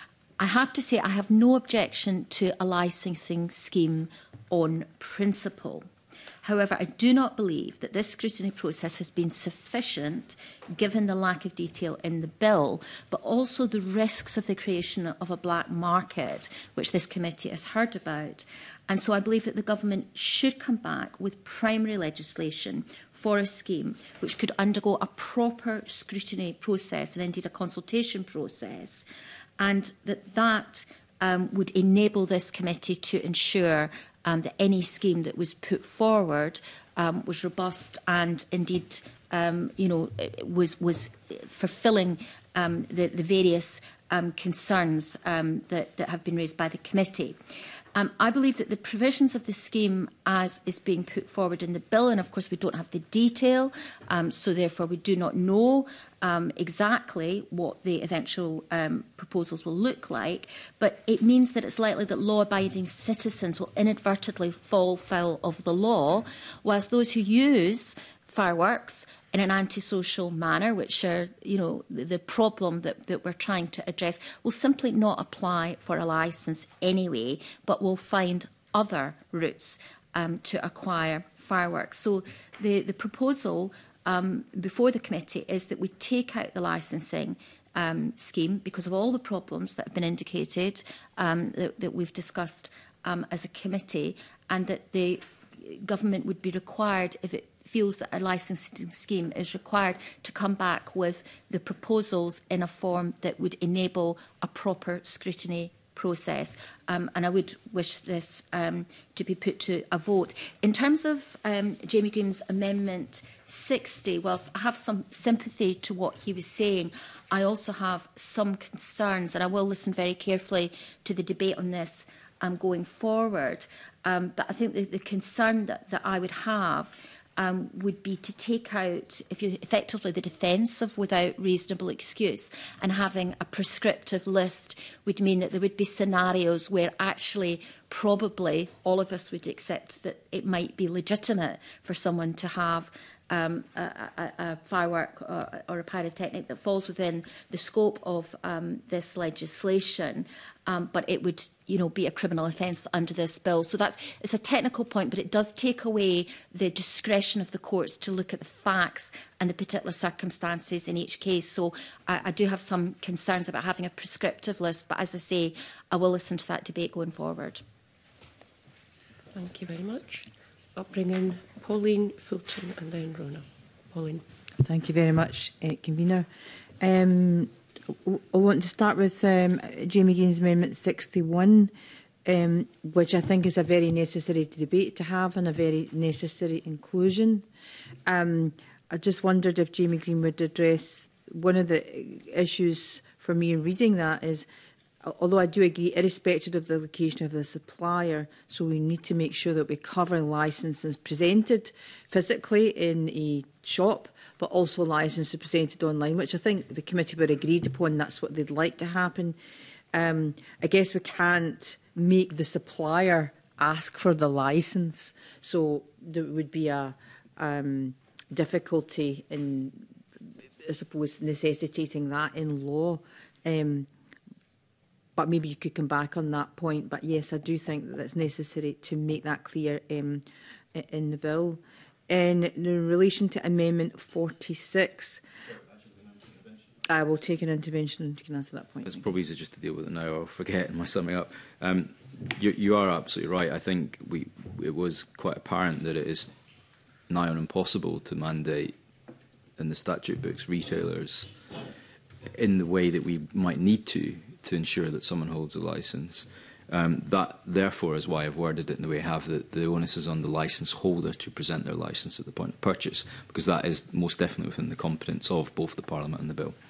I have to say I have no objection to a licensing scheme on principle. However, I do not believe that this scrutiny process has been sufficient given the lack of detail in the bill, but also the risks of the creation of a black market, which this committee has heard about. And so I believe that the government should come back with primary legislation for a scheme which could undergo a proper scrutiny process and indeed a consultation process, and that that um, would enable this committee to ensure um, that any scheme that was put forward um, was robust and indeed, um, you know, was was fulfilling um, the, the various um, concerns um, that, that have been raised by the committee. Um, I believe that the provisions of the scheme as is being put forward in the bill, and of course we don't have the detail, um, so therefore we do not know um, exactly what the eventual um, proposals will look like, but it means that it's likely that law-abiding citizens will inadvertently fall foul of the law, whilst those who use fireworks in an antisocial manner, which are, you know, the, the problem that, that we're trying to address, will simply not apply for a licence anyway, but will find other routes um, to acquire fireworks. So the, the proposal um, before the committee is that we take out the licensing um, scheme because of all the problems that have been indicated, um, that, that we've discussed um, as a committee, and that the government would be required, if it feels that a licensing scheme is required, to come back with the proposals in a form that would enable a proper scrutiny process. Um, and I would wish this um, to be put to a vote. In terms of um, Jamie Green's Amendment sixty, whilst I have some sympathy to what he was saying, I also have some concerns, and I will listen very carefully to the debate on this um, going forward. Um, but I think the, the concern that, that I would have Um, would be to take out, if you effectively, the defence of without reasonable excuse, and having a prescriptive list would mean that there would be scenarios where actually probably all of us would accept that it might be legitimate for someone to have um, a, a, a firework or, or a pyrotechnic that falls within the scope of um, this legislation, um, but it would, you know, be a criminal offence under this bill. So that's it's a technical point, but it does take away the discretion of the courts to look at the facts and the particular circumstances in each case. So I, I do have some concerns about having a prescriptive list, but as I say, I will listen to that debate going forward. Thank you very much. I'll bring in Pauline Fulton and then Rona. Pauline. Thank you very much, uh, Convener. Um, I want to start with um, Jamie Green's Amendment sixty-one, um, which I think is a very necessary debate to have and a very necessary inclusion. Um, I just wondered if Jamie Green would address one of the issues for me in reading that is, although I do agree, irrespective of the location of the supplier, so we need to make sure that we cover licences presented physically in a shop, but also licences presented online, which I think the committee were agreed upon. That's what they'd like to happen. Um, I guess we can't make the supplier ask for the licence, so there would be a um, difficulty in, I suppose, necessitating that in law. Um, But maybe you could come back on that point. But yes, I do think that it's necessary to make that clear um, in the bill. In, in relation to Amendment forty-six, I will take an intervention and you can answer that point. It's probably easier just to deal with it now or I'll forget in my summing up. Um, you, you are absolutely right. I think we it was quite apparent that it is nigh on impossible to mandate in the statute books retailers in the way that we might need to to ensure that someone holds a licence. Um, that, therefore, is why I've worded it in the way I have, that the onus is on the licence holder to present their licence at the point of purchase, because that is most definitely within the competence of both the Parliament and the Bill.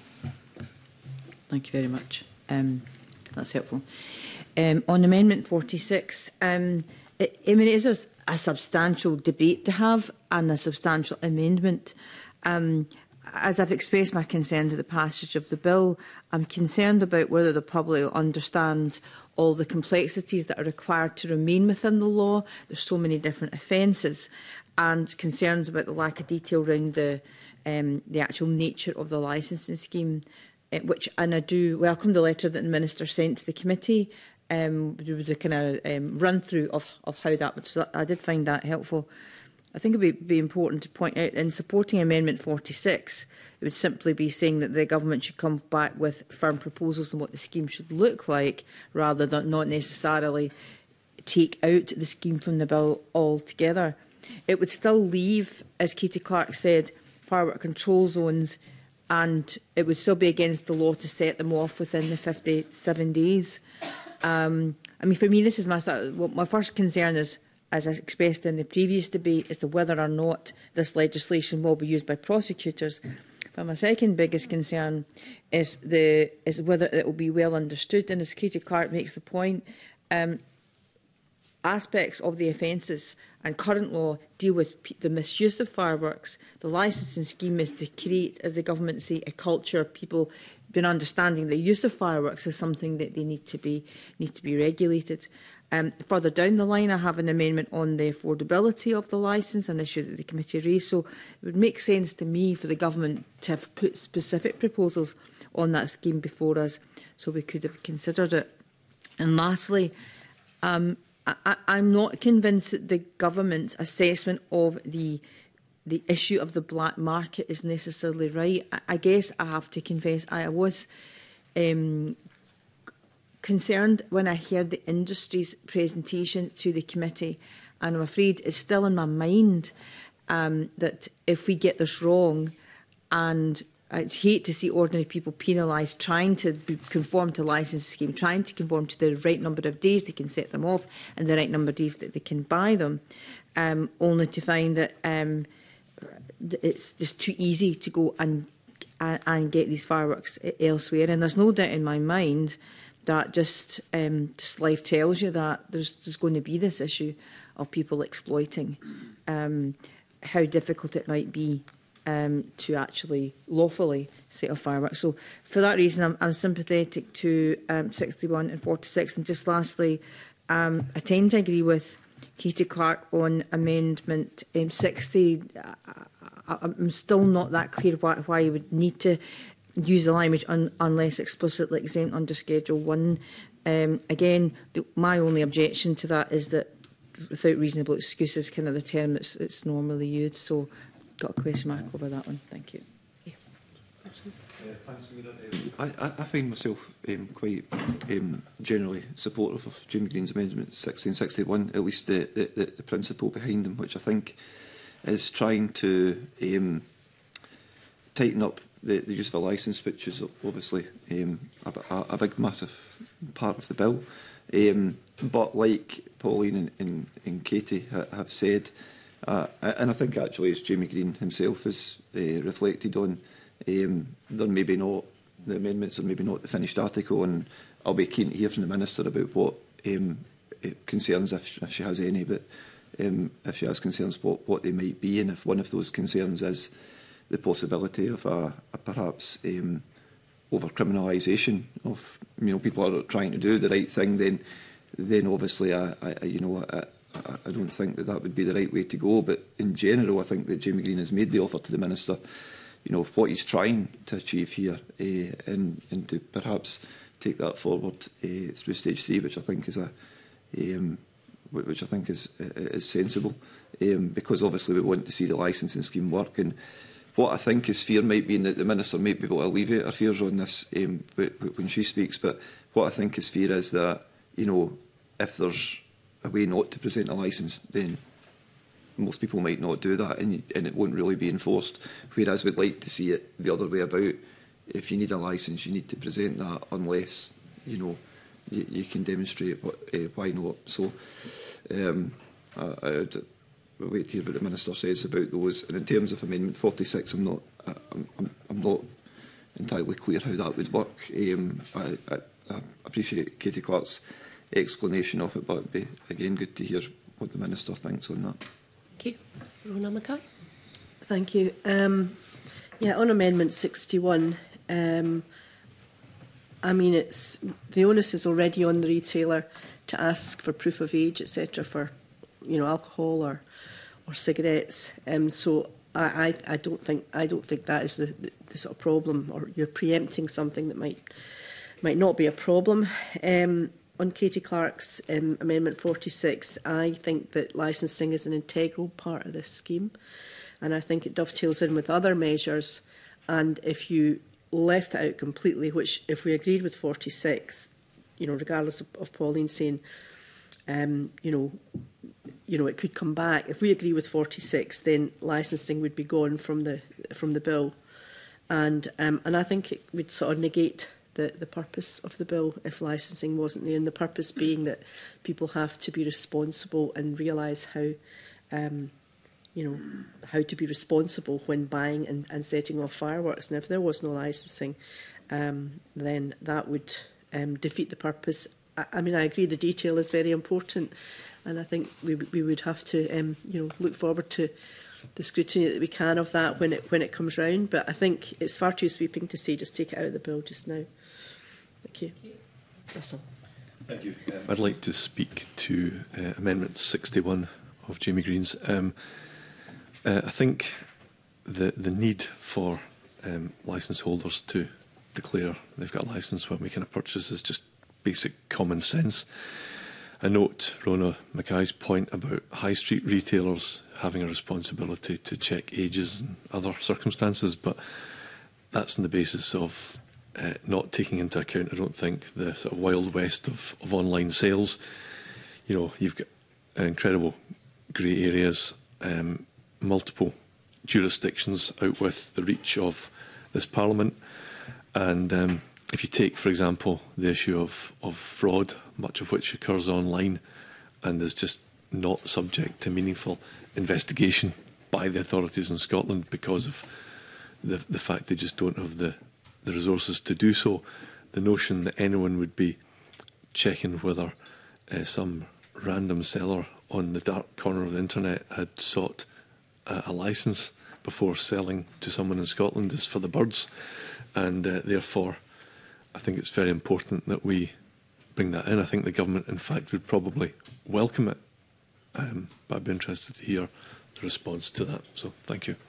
Thank you very much. Um, that's helpful. Um, on Amendment forty-six, um, it, I mean, it is a, a substantial debate to have and a substantial amendment. Um, As I've expressed my concern to the passage of the bill, I'm concerned about whether the public will understand all the complexities that are required to remain within the law. There's so many different offences, and concerns about the lack of detail around the, um, the actual nature of the licensing scheme, uh, which, and I do welcome the letter that the Minister sent to the committee. Um, there was a kind of um, run-through of, of how that would, so I did find that helpful. I think it would be, be important to point out, in supporting Amendment forty-six, it would simply be saying that the government should come back with firm proposals on what the scheme should look like, rather than not necessarily take out the scheme from the bill altogether. It would still leave, as Katie Clark said, firework control zones, and it would still be against the law to set them off within the fifty-seven days. Um, I mean, for me, this is my, well, my first concern is, as I expressed in the previous debate, as to whether or not this legislation will be used by prosecutors. But my second biggest concern is, the, is whether it will be well understood. And as Katie Clark makes the point, um, aspects of the offences and current law deal with p the misuse of fireworks. The licensing scheme is to create, as the government say, a culture of people been understanding the use of fireworks as something that they need to be need to be regulated. Um, further down the line, I have an amendment on the affordability of the licence, an issue that the committee raised. So it would make sense to me for the government to have put specific proposals on that scheme before us, so we could have considered it. And lastly, um, I, I'm not convinced that the government's assessment of the the issue of the black market is necessarily right. I, I guess I have to confess I was um, concerned when I heard the industry's presentation to the committee, and I'm afraid it's still in my mind um, that if we get this wrong, and I'd hate to see ordinary people penalised trying to be, conform to the licensing scheme, trying to conform to the right number of days they can set them off and the right number of days that they can buy them, um, only to find that um, it's just too easy to go and, and, and get these fireworks elsewhere. And there's no doubt in my mind that just, um, just life tells you that there's, there's going to be this issue of people exploiting um, how difficult it might be um, to actually lawfully set off fireworks. So for that reason, I'm, I'm sympathetic to um, sixty-one and forty-six. And just lastly, um, I tend to agree with Katie Clark on Amendment um, sixty. I, I'm still not that clear why, why you would need to use the language un, unless explicitly exempt under Schedule one. Um, again, the, my only objection to that is that without reasonable excuse is kind of the term that's, that's normally used. So got a question mark over that one. Thank you. Yeah. Uh, thanks, um, I, I find myself um, quite um, generally supportive of Jamie Green's Amendment sixteen sixty-one, at least the, the, the principle behind them, which I think is trying to um, tighten up the, the use of a licence, which is obviously um, a, a, a big, massive part of the bill. Um, but like Pauline and, and, and Katie ha have said, uh, and I think actually as Jamie Green himself has uh, reflected on, um, they're maybe not, the amendments are maybe not the finished article, and I'll be keen to hear from the Minister about what um, concerns, if, if she has any, but um, if she has concerns, what, what they might be, and if one of those concerns is the possibility of a, a perhaps um, over-criminalisation of, you know, people are trying to do the right thing, then then obviously I, I you know I, I, I don't think that that would be the right way to go. But in general, I think that Jamie Green has made the offer to the Minister, you know, of what he's trying to achieve here, uh, and and to perhaps take that forward uh, through stage three, which I think is a um, which I think is is sensible, um, because obviously we want to see the licensing scheme work. And what I think his fear might be, and that the Minister might be able to alleviate her fears on this um, when she speaks, but what I think his fear is that, you know, if there's a way not to present a licence, then most people might not do that, and, and it won't really be enforced. Whereas we'd like to see it the other way about. If you need a licence, you need to present that, unless you know you, you can demonstrate what, uh, why not. So um, I, I would wait to hear what the Minister says about those. And in terms of Amendment forty-six, I'm not I'm, I'm, I'm not entirely clear how that would work. Um, I, I, I appreciate Katie Clark's explanation of it, but it'd be again good to hear what the Minister thinks on that. Thank you. Rona Mackay. Thank you. Um, yeah, on Amendment sixty-one, um, I mean, it's the onus is already on the retailer to ask for proof of age, et cetera, for you know alcohol or or cigarettes. Um, so I, I, I don't think I don't think that is the, the, the sort of problem, or you're preempting something that might might not be a problem. Um, on Katie Clark's um, Amendment forty-six, I think that licensing is an integral part of this scheme, and I think it dovetails in with other measures. And if you left it out completely, which if we agreed with forty-six, you know, regardless of, of Pauline saying, um, you know, you know, it could come back. If we agree with forty-six, then licensing would be gone from the from the bill, and um, and I think it would sort of negate the the purpose of the bill if licensing wasn't there, and the purpose being that people have to be responsible and realise how, um, you know, how to be responsible when buying and, and setting off fireworks. And if there was no licensing, um, then that would um, defeat the purpose. I, I mean, I agree the detail is very important, and I think we we would have to, um, you know, look forward to the scrutiny that we can of that when it when it comes round. But I think it's far too sweeping to say just take it out of the bill just now. Thank you. Russell. Thank you. Um, I'd like to speak to uh, Amendment sixty-one of Jamie Green's. Um, uh, I think the the need for um, licence holders to declare they've got a licence when making a purchase is just basic common sense. I note Rona Mackay's point about high street retailers having a responsibility to check ages and other circumstances, but that's on the basis of uh, not taking into account, I don't think, the sort of wild west of, of online sales. You know, you've got incredible grey areas, um, multiple jurisdictions out with the reach of this Parliament, and um, if you take, for example, the issue of, of fraud, much of which occurs online and is just not subject to meaningful investigation by the authorities in Scotland because of the, the fact they just don't have the, the resources to do so, the notion that anyone would be checking whether uh, some random seller on the dark corner of the internet had sought uh, a licence before selling to someone in Scotland is for the birds, and uh, therefore I think it's very important that we bring that in. I think the government, in fact, would probably welcome it, um, but I'd be interested to hear the response to that. So, thank you.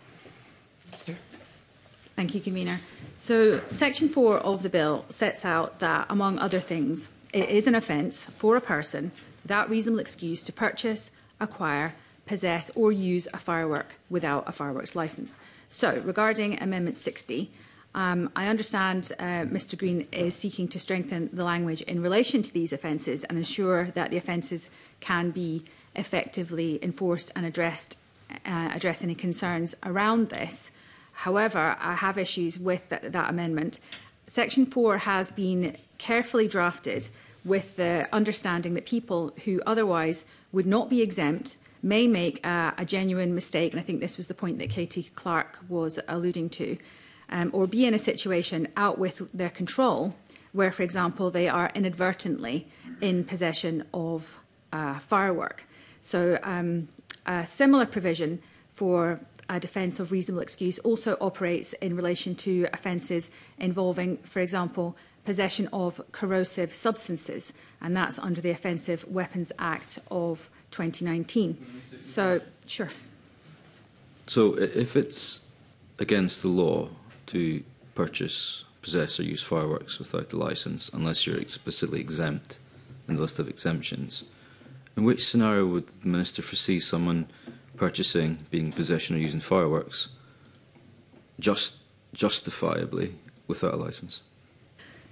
Thank you, Convener. So, Section four of the bill sets out that, among other things, it is an offence for a person without reasonable excuse to purchase, acquire, possess or use a firework without a fireworks licence. So, regarding Amendment sixty, Um, I understand uh, Mr Green is seeking to strengthen the language in relation to these offences and ensure that the offences can be effectively enforced and addressed, uh, address any concerns around this. However, I have issues with th that amendment. Section four has been carefully drafted with the understanding that people who otherwise would not be exempt may make a, a genuine mistake, and I think this was the point that Katie Clark was alluding to, Um, or be in a situation out with their control where, for example, they are inadvertently in possession of a firework. So um, a similar provision for a defence of reasonable excuse also operates in relation to offences involving, for example, possession of corrosive substances, and that's under the Offensive Weapons Act of twenty nineteen. So, sure. So if it's against the law to purchase, possess or use fireworks without a licence, unless you're explicitly exempt in the list of exemptions, in which scenario would the Minister foresee someone purchasing, being in possession or using fireworks just justifiably without a licence?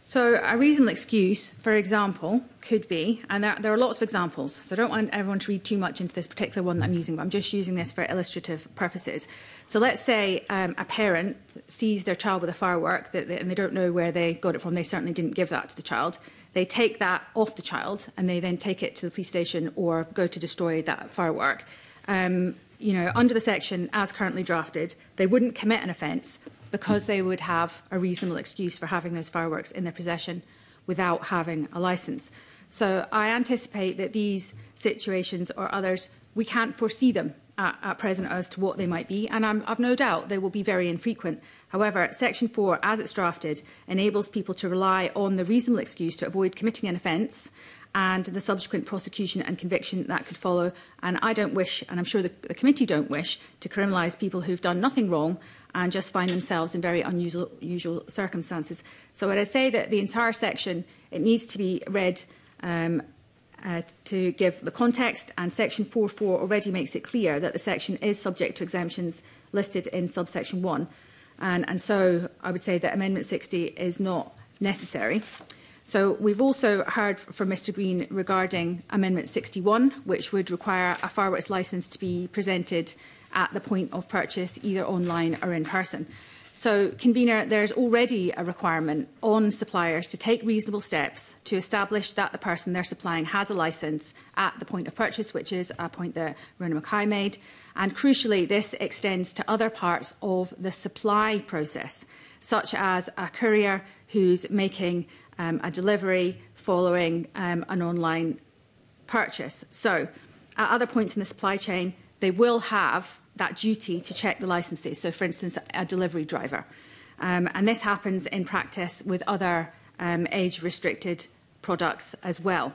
So a reasonable excuse, for example, could be, and there, there are lots of examples, so I don't want everyone to read too much into this particular one that I'm using, but I'm just using this for illustrative purposes. So let's say um, a parent sees their child with a firework that they, and they don't know where they got it from. They certainly didn't give that to the child. They take that off the child and they then take it to the police station or go to destroy that firework. Um, you know, under the section as currently drafted, they wouldn't commit an offence because they would have a reasonable excuse for having those fireworks in their possession without having a licence. So I anticipate that these situations or others, we can't foresee them at, at present as to what they might be, and I'm, I've no doubt they will be very infrequent. However, Section four, as it's drafted, enables people to rely on the reasonable excuse to avoid committing an offence and the subsequent prosecution and conviction that could follow. And I don't wish, and I'm sure the, the committee don't wish, to criminalise people who've done nothing wrong and just find themselves in very unusual usual circumstances. So I'd say that the entire section, it needs to be read um, uh, to give the context, and Section four point four already makes it clear that the section is subject to exemptions listed in subsection one. And, and so I would say that Amendment sixty is not necessary. So we've also heard from Mr Green regarding Amendment sixty-one, which would require a fireworks licence to be presented at the point of purchase, either online or in person. So, Convener, there's already a requirement on suppliers to take reasonable steps to establish that the person they're supplying has a licence at the point of purchase, which is a point that Rona Mackay made. And crucially, this extends to other parts of the supply process, such as a courier who's making um, a delivery following um, an online purchase. So, at other points in the supply chain, they will have that duty to check the licences. So, for instance, a delivery driver. Um, and this happens in practice with other um, age-restricted products as well.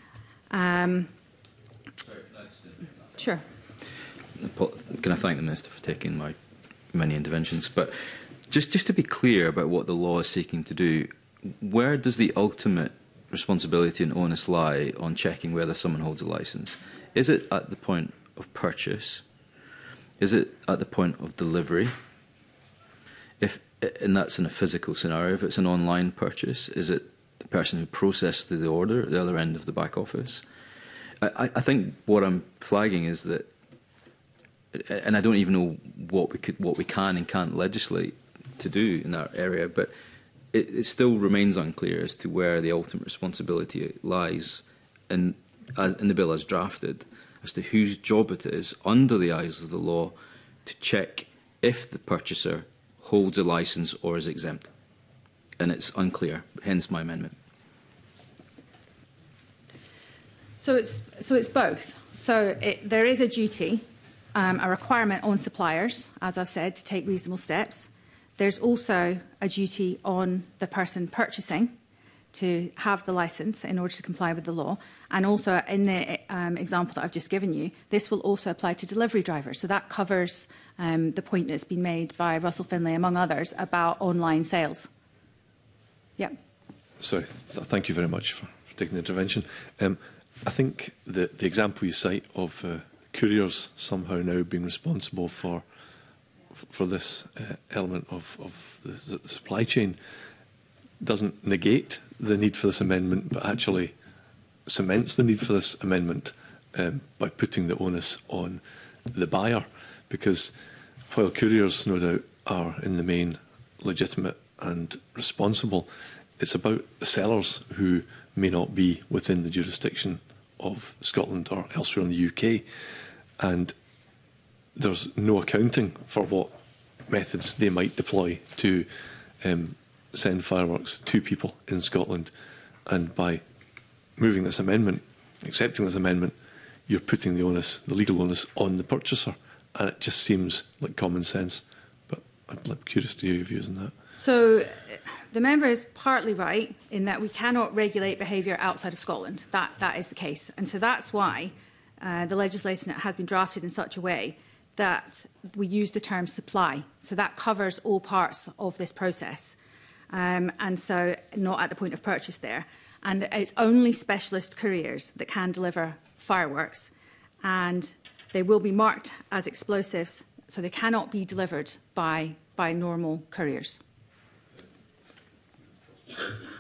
Um, sure. Can I thank the Minister for taking my many interventions? But just, just to be clear about what the law is seeking to do, where does the ultimate responsibility and onus lie on checking whether someone holds a licence? Is it at the point of purchase? Is it at the point of delivery? If, and that's in a physical scenario. If it's an online purchase, is it the person who processed the order at the other end of the back office? I, I think what I'm flagging is that, and I don't even know what we could, what we can and can't legislate to do in that area, but it, it still remains unclear as to where the ultimate responsibility lies in, as, in the bill as drafted, as to whose job it is, under the eyes of the law, to check if the purchaser holds a licence or is exempt. And it's unclear, hence my amendment. So it's, so it's both. So it, there is a duty, um, a requirement on suppliers, as I've said, to take reasonable steps. There's also a duty on the person purchasing to have the licence in order to comply with the law. And also, in the um, example that I've just given you, this will also apply to delivery drivers. So that covers um, the point that's been made by Russell Finlay, among others, about online sales. Yeah. So, th thank you very much for, for taking the intervention. Um, I think the, the example you cite of uh, couriers somehow now being responsible for for this uh, element of, of the, the supply chain doesn't negate the need for this amendment, but actually cements the need for this amendment um, by putting the onus on the buyer. Because while couriers, no doubt, are in the main legitimate and responsible, it's about the sellers who may not be within the jurisdiction of Scotland or elsewhere in the U K. And there's no accounting for what methods they might deploy to um, send fireworks to people in Scotland. And by moving this amendment, accepting this amendment, you're putting the onus, the legal onus, on the purchaser. And it just seems like common sense. But I'd be curious to hear your views on that. So the member is partly right in that we cannot regulate behaviour outside of Scotland. That, that is the case. And so that's why uh, the legislation has been drafted in such a way that we use the term supply. So that covers all parts of this process. Um, and so not at the point of purchase there. And it's only specialist couriers that can deliver fireworks. And they will be marked as explosives, so they cannot be delivered by, by normal couriers.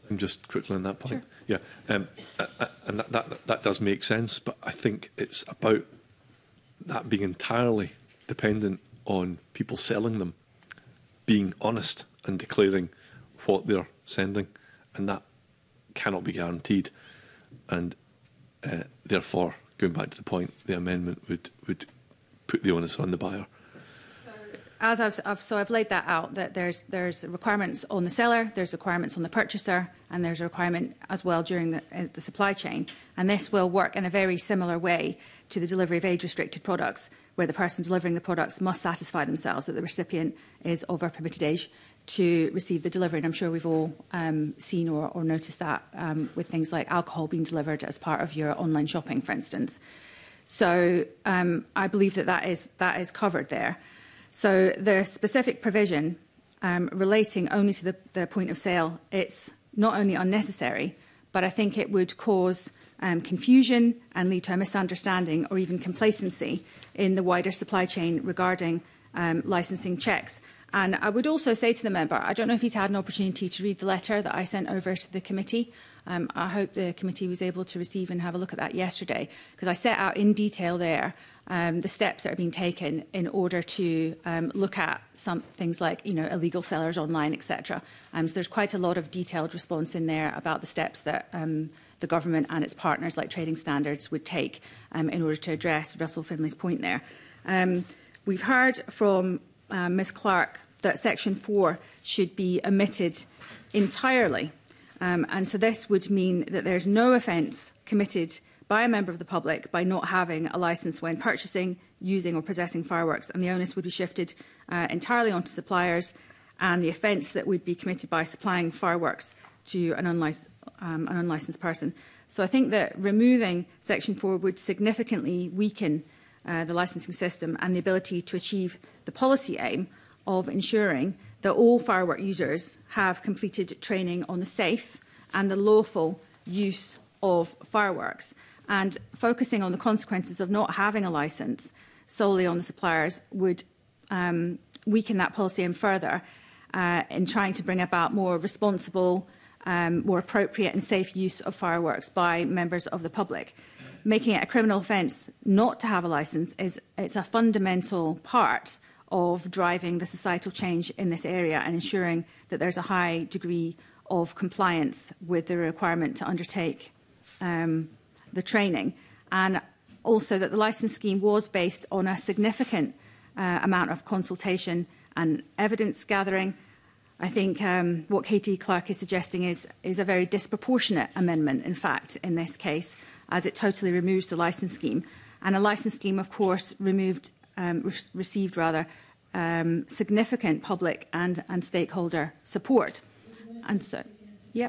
I'm just quickly on that point. Sure. Yeah, um, uh, uh, and that, that that does make sense, but I think it's about that being entirely dependent on people selling them being honest and declaring what they're sending, and that cannot be guaranteed. And uh, therefore, going back to the point, the amendment would would put the onus on the buyer. As I've, I've so I've laid that out, that there's there's requirements on the seller, there's requirements on the purchaser, and there's a requirement as well during the, uh, the supply chain. And this will work in a very similar way to the delivery of age-restricted products, where the person delivering the products must satisfy themselves that the recipient is of our permitted age to receive the delivery. And I'm sure we've all um, seen or, or noticed that um, with things like alcohol being delivered as part of your online shopping, for instance. So um, I believe that that is, that is covered there. So the specific provision um, relating only to the, the point of sale, it's not only unnecessary, but I think it would cause um, confusion and lead to a misunderstanding or even complacency in the wider supply chain regarding um, licensing checks. And I would also say to the member, I don't know if he's had an opportunity to read the letter that I sent over to the committee. Um, I hope the committee was able to receive and have a look at that yesterday, because I set out in detail there um, the steps that are being taken in order to um, look at some things like, you know, illegal sellers online, et cetera. Um, so there's quite a lot of detailed response in there about the steps that um, the government and its partners, like Trading Standards, would take um, in order to address Russell Finley's point there. Um, we've heard from uh, Miz Clark that Section four should be omitted entirely. Um, and so this would mean that there's no offence committed by a member of the public by not having a licence when purchasing, using or possessing fireworks, and the onus would be shifted uh, entirely onto suppliers, and the offence that would be committed by supplying fireworks to an, unlic um, an unlicensed person. So I think that removing Section four would significantly weaken uh, the licensing system and the ability to achieve the policy aim of ensuring that all firework users have completed training on the safe and the lawful use of fireworks. And focusing on the consequences of not having a licence solely on the suppliers would um, weaken that policy aim further uh, in trying to bring about more responsible, um, more appropriate and safe use of fireworks by members of the public. Making it a criminal offence not to have a licence is it's a fundamental part of driving the societal change in this area and ensuring that there's a high degree of compliance with the requirement to undertake um, the training, and also that the licence scheme was based on a significant uh, amount of consultation and evidence gathering. I think um, what Katie Clark is suggesting is, is a very disproportionate amendment, in fact, in this case, as it totally removes the licence scheme. And a licence scheme, of course, removed Um, re received rather um, significant public and, and stakeholder support. And so, yep.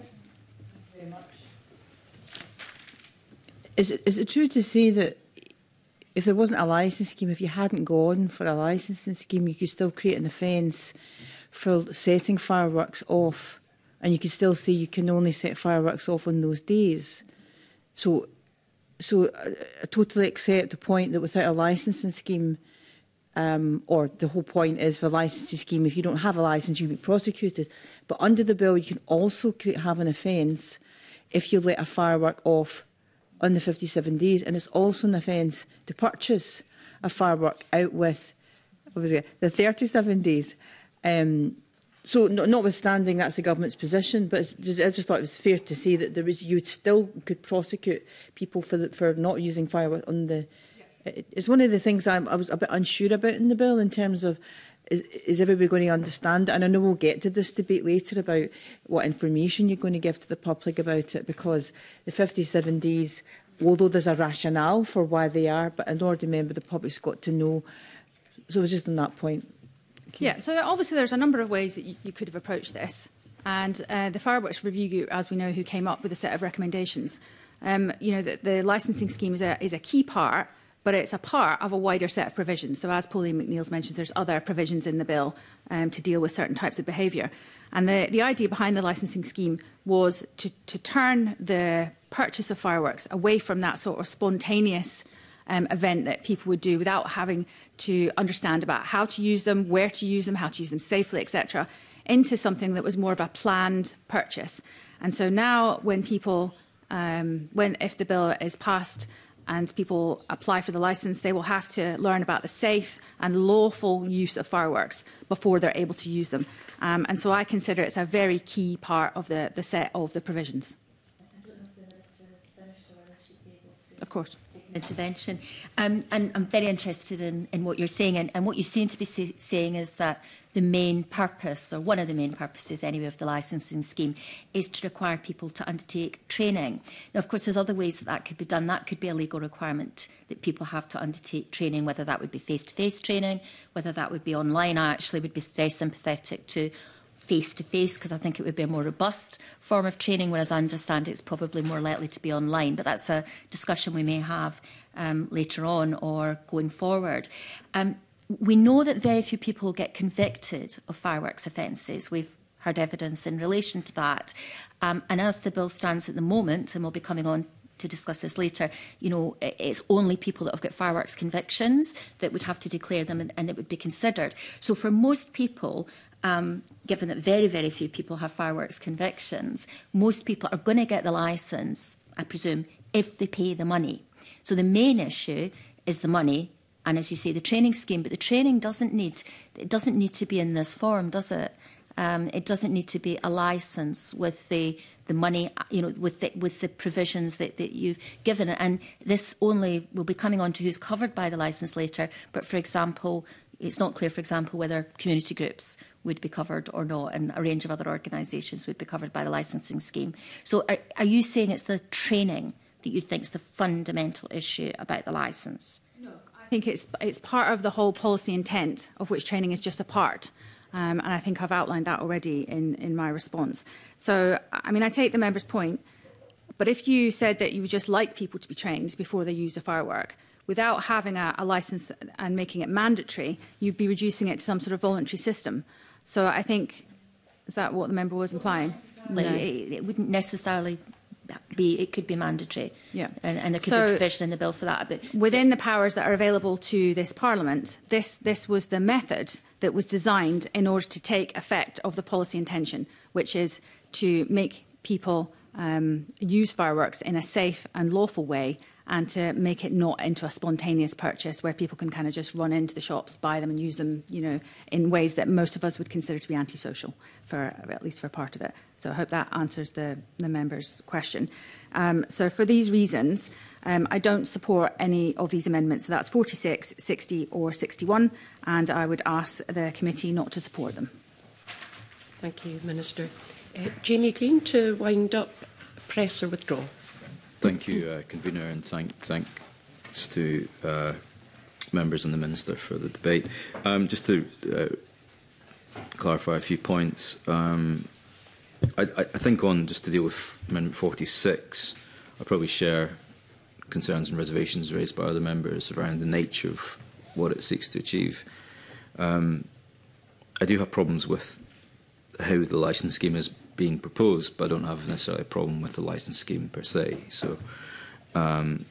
Is it, is it true to say that if there wasn't a licence scheme, if you hadn't gone for a licensing scheme, you could still create an offence for setting fireworks off, and you could still say you can only set fireworks off on those days? So, so I, I totally accept the point that without a licensing scheme, Um, or the whole point is for a licensing scheme, if you don't have a licence, you'll be prosecuted. But under the bill, you can also create, have an offence if you let a firework off on the fifty-seven days. And it's also an offence to purchase a firework out with, obviously, the thirty-seven days. Um, so no, notwithstanding that's the government's position, but it's just, I just thought it was fair to say that there is, you still could prosecute people for, the, for not using fireworks on the... It's one of the things I'm, I was a bit unsure about in the bill in terms of is, is everybody going to understand it? And I know we'll get to this debate later about what information you're going to give to the public about it, because the fifty-seven days, although there's a rationale for why they are, but an ordinary member of the public's got to know. So it was just on that point. Okay. Yeah, so obviously there's a number of ways that you, you could have approached this. And uh, the Fireworks Review Group, as we know, who came up with a set of recommendations, um, you know, the, the licensing scheme is a, is a key part, but it's a part of a wider set of provisions. So as Pauline McNeill's mentioned, there's other provisions in the bill um, to deal with certain types of behaviour. And the, the idea behind the licensing scheme was to, to turn the purchase of fireworks away from that sort of spontaneous um, event that people would do without having to understand about how to use them, where to use them, how to use them safely, et cetera, into something that was more of a planned purchase. And so now when people, um, when if the bill is passed and people apply for the licence, they will have to learn about the safe and lawful use of fireworks before they're able to use them. Um, and so I consider it's a very key part of the, the set of the provisions. I don't know if the Minister has finished or whether she'd be able to... Of course. Intervention. Um, and I'm very interested in, in what you're saying, and, and what you seem to be say, saying is that the main purpose, or one of the main purposes anyway, of the licensing scheme is to require people to undertake training. Now, of course, there's other ways that that could be done. That could be a legal requirement that people have to undertake training, whether that would be face-to-face training, whether that would be online. I actually would be very sympathetic to face-to-face, because I think it would be a more robust form of training, whereas I understand it's probably more likely to be online. But that's a discussion we may have um, later on or going forward. Um, we know that very few people get convicted of fireworks offences. We've heard evidence in relation to that. Um, and as the bill stands at the moment, and we'll be coming on to discuss this later, you know, it's only people that have got fireworks convictions that would have to declare them, and, and it would be considered. So for most people, um, given that very, very few people have fireworks convictions, most people are going to get the licence, I presume, if they pay the money. So the main issue is the money, and as you say, the training scheme. But the training doesn't need it doesn't need to be in this form, does it? Um, it doesn't need to be a licence with the the money, you know, with the, with the provisions that, that you've given it. And this only will be coming on to who's covered by the licence later. But for example, it's not clear, for example, whether community groups would be covered or not, and a range of other organisations would be covered by the licensing scheme. So are, are you saying it's the training that you think is the fundamental issue about the licence? No, I think it's, it's part of the whole policy intent, of which training is just a part. Um, and I think I've outlined that already in, in my response. So, I mean, I take the member's point, but if you said that you would just like people to be trained before they use a firework, without having a, a licence and making it mandatory, you'd be reducing it to some sort of voluntary system. So I think, is that what the member was implying? No. It, it wouldn't necessarily be, it could be mandatory. Yeah. And, and there could so, be provision in the bill for that. But within the powers that are available to this Parliament, this, this was the method that was designed in order to take effect of the policy intention, which is to make people um, use fireworks in a safe and lawful way, and to make it not into a spontaneous purchase where people can kind of just run into the shops, buy them and use them, you know, in ways that most of us would consider to be antisocial, for at least for part of it. So I hope that answers the, the member's question. Um, so for these reasons, um, I don't support any of these amendments. So that's forty-six, sixty or sixty-one, and I would ask the committee not to support them. Thank you, Minister. Uh, Jamie Green, to wind up, press or withdraw. Thank you, uh, Convener, and thank, thanks to uh, members and the Minister for the debate. Um, just to uh, clarify a few points, um, I, I think on, just to deal with Amendment forty-six, I probably share concerns and reservations raised by other members around the nature of what it seeks to achieve. Um, I do have problems with how the licence scheme is being proposed, but I don't have necessarily a problem with the licence scheme per se. So, um,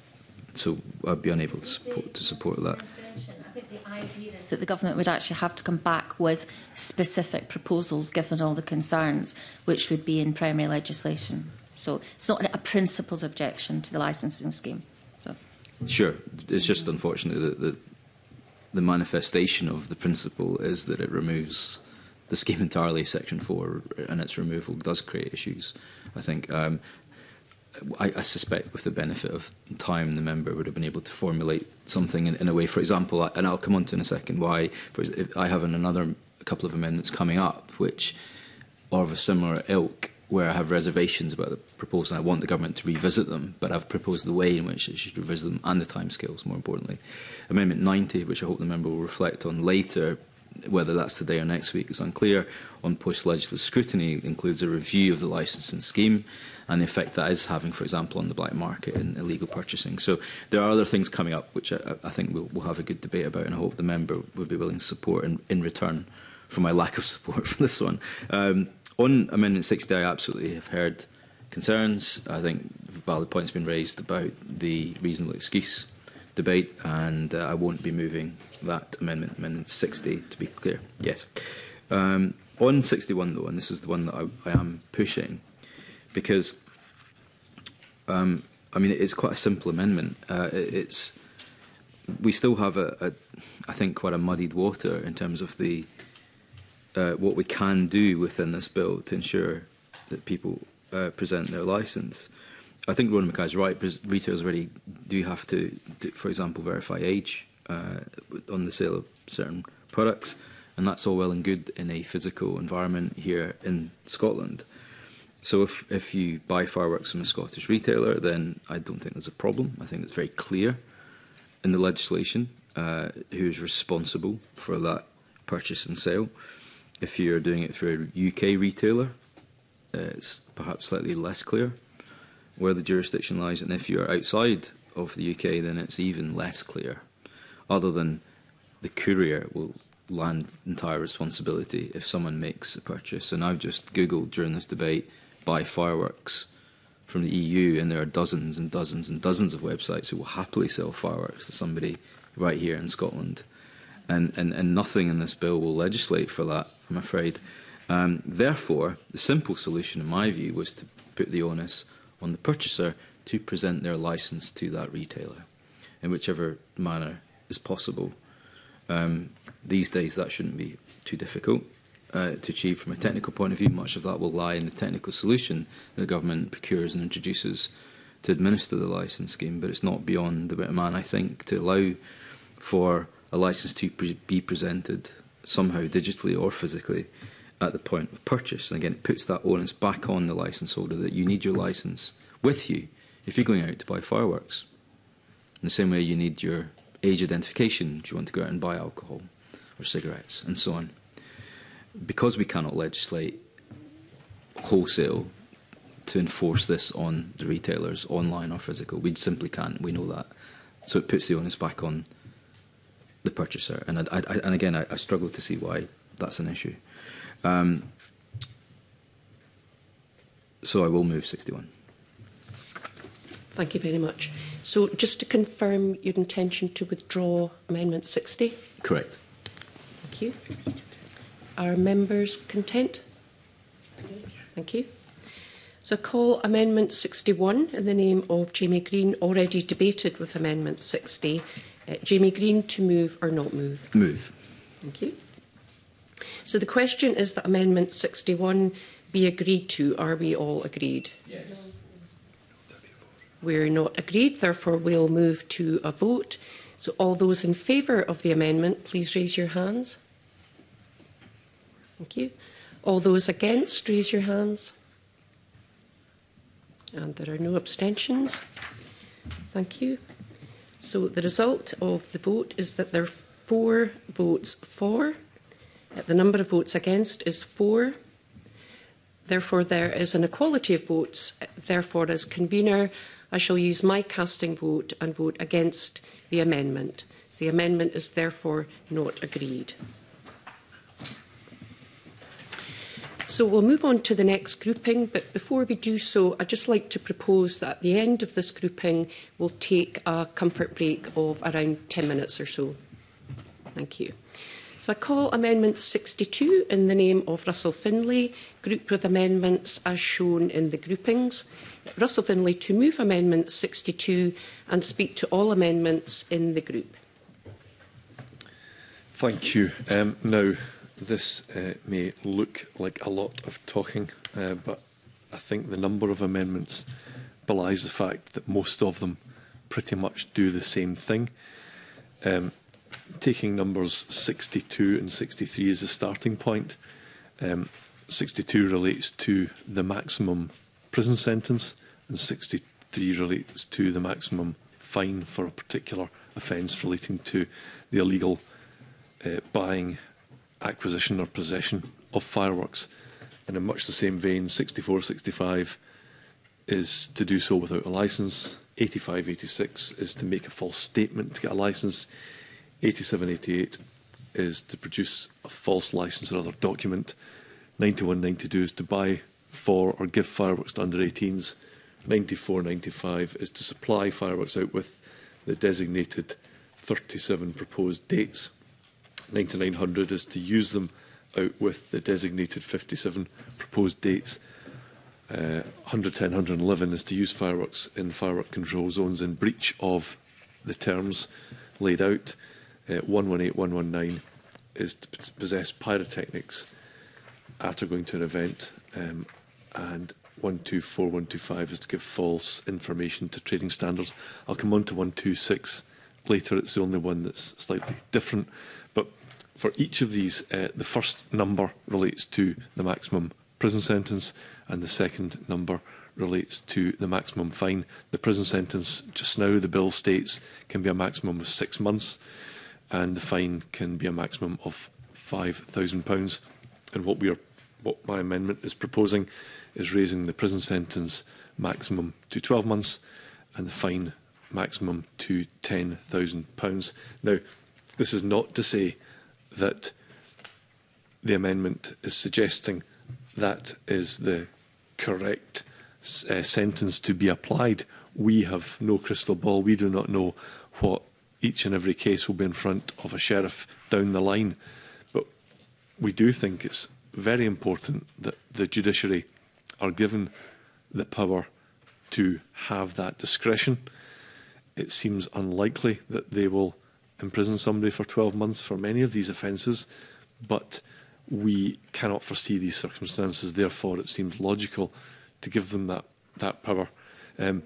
so I'd be unable to support, to support that. I think the idea is that the government would actually have to come back with specific proposals, given all the concerns, which would be in primary legislation. So it's not a principled objection to the licensing scheme. So. Sure, it's just unfortunate that the, the manifestation of the principle is that it removes the scheme entirely. Section four and its removal does create issues. I think um, I, I suspect, with the benefit of time, the member would have been able to formulate something in, in a way. For example, and I'll come on to in a second why. For, if I have an, another a couple of amendments coming up, which are of a similar ilk, where I have reservations about the proposal and I want the government to revisit them, but I've proposed the way in which it should revisit them and the timescales, more importantly. Amendment ninety, which I hope the member will reflect on later, whether that's today or next week is unclear, on post-legislative scrutiny, includes a review of the licensing scheme and the effect that is having, for example, on the black market and illegal purchasing. So there are other things coming up which I, I think we'll, we'll have a good debate about, and I hope the member will be willing to support in, in return for my lack of support for this one. Um, on Amendment sixty, I absolutely have heard concerns. I think valid points have been raised about the reasonable excuse debate, and uh, I won't be moving that amendment, Amendment sixty, to be clear. Yes. Um, on sixty-one, though, and this is the one that I, I am pushing, because um, I mean it's quite a simple amendment. Uh, it, it's we still have a, a I think quite a muddied water in terms of the uh, what we can do within this bill to ensure that people uh, present their licence. I think Ronan Mackay's right. Retailers already do have to, do, for example, verify age uh, on the sale of certain products, and that's all well and good in a physical environment here in Scotland. So if, if you buy fireworks from a Scottish retailer, then I don't think there's a problem. I think it's very clear in the legislation uh, who is responsible for that purchase and sale. If you're doing it through a U K retailer, uh, it's perhaps slightly less clear where the jurisdiction lies, and if you're outside of the U K, then it's even less clear, other than the courier will land entire responsibility if someone makes a purchase. And I've just Googled during this debate, buy fireworks from the E U, and there are dozens and dozens and dozens of websites who will happily sell fireworks to somebody right here in Scotland. And, and, and nothing in this bill will legislate for that, I'm afraid. Um, therefore, the simple solution, in my view, was to put the onus on the purchaser to present their licence to that retailer in whichever manner is possible. Um, these days, that shouldn't be too difficult uh, to achieve from a technical point of view. Much of that will lie in the technical solution that the government procures and introduces to administer the licence scheme, but it's not beyond the wit of man, I think, to allow for a licence to pre be presented somehow digitally or physically at the point of purchase. And again, it puts that onus back on the licence holder that you need your licence with you if you're going out to buy fireworks. In the same way you need your age identification if you want to go out and buy alcohol or cigarettes and so on. Because we cannot legislate wholesale to enforce this on the retailers, online or physical, we simply can't, we know that. So it puts the onus back on the purchaser. And, I, I, and again, I, I struggle to see why that's an issue. Um, so I will move sixty-one. Thank you very much. So just to confirm your intention to withdraw Amendment sixty? Correct. Thank you. Are members content? Thank you. So I call Amendment sixty-one in the name of Jamie Green, already debated with Amendment sixty. Uh, Jamie Green, to move or not move? Move. Thank you. So the question is that Amendment sixty-one be agreed to. Are we all agreed? Yes. We're not agreed, therefore we'll move to a vote. So all those in favour of the amendment, please raise your hands. Thank you. All those against, raise your hands. And there are no abstentions. Thank you. So the result of the vote is that there are four votes for. The number of votes against is four. Therefore, there is an equality of votes. Therefore, as convener, I shall use my casting vote and vote against the amendment. So the amendment is therefore not agreed. So we'll move on to the next grouping, but before we do so, I'd just like to propose that at the end of this grouping, we'll take a comfort break of around ten minutes or so. Thank you. So I call Amendment sixty-two in the name of Russell Finlay, grouped with amendments as shown in the groupings. Russell Finlay to move Amendment sixty-two and speak to all amendments in the group. Thank you. Um, now, this uh, may look like a lot of talking, uh, but I think the number of amendments belies the fact that most of them pretty much do the same thing. Um, taking numbers sixty-two and sixty-three as a starting point, um, sixty-two relates to the maximum prison sentence and sixty-three relates to the maximum fine for a particular offence relating to the illegal uh, buying, acquisition or possession of fireworks. And in much the same vein, sixty-four, sixty-five is to do so without a licence, eighty-five, eighty-six is to make a false statement to get a licence, eighty-seven, eighty-eight is to produce a false licence or other document, ninety-one, ninety-two is to buy for or give fireworks to under eighteens, ninety-four, ninety-five is to supply fireworks out with the designated thirty-seven proposed dates, ninety-nine hundred is to use them out with the designated fifty-seven proposed dates, uh, one ten, one eleven is to use fireworks in firework control zones in breach of the terms laid out. Uh, one eighteen, one nineteen is to possess pyrotechnics after going to an event, um, and one twenty-four, one twenty-five is to give false information to trading standards. I'll come on to one twenty-six later. It's the only one that's slightly different. But for each of these, uh, the first number relates to the maximum prison sentence, and the second number relates to the maximum fine. The prison sentence, just now, the bill states, can be a maximum of six months, and the fine can be a maximum of five thousand pounds. And what we are, what my amendment is proposing, is raising the prison sentence maximum to twelve months and the fine maximum to ten thousand pounds. Now, this is not to say that the amendment is suggesting that is the correct uh, sentence to be applied. We have no crystal ball. We do not know what each and every case will be in front of a sheriff down the line. But we do think it's very important that the judiciary are given the power to have that discretion. It seems unlikely that they will imprison somebody for twelve months for many of these offences, but we cannot foresee these circumstances. Therefore, it seems logical to give them that, that power. Um,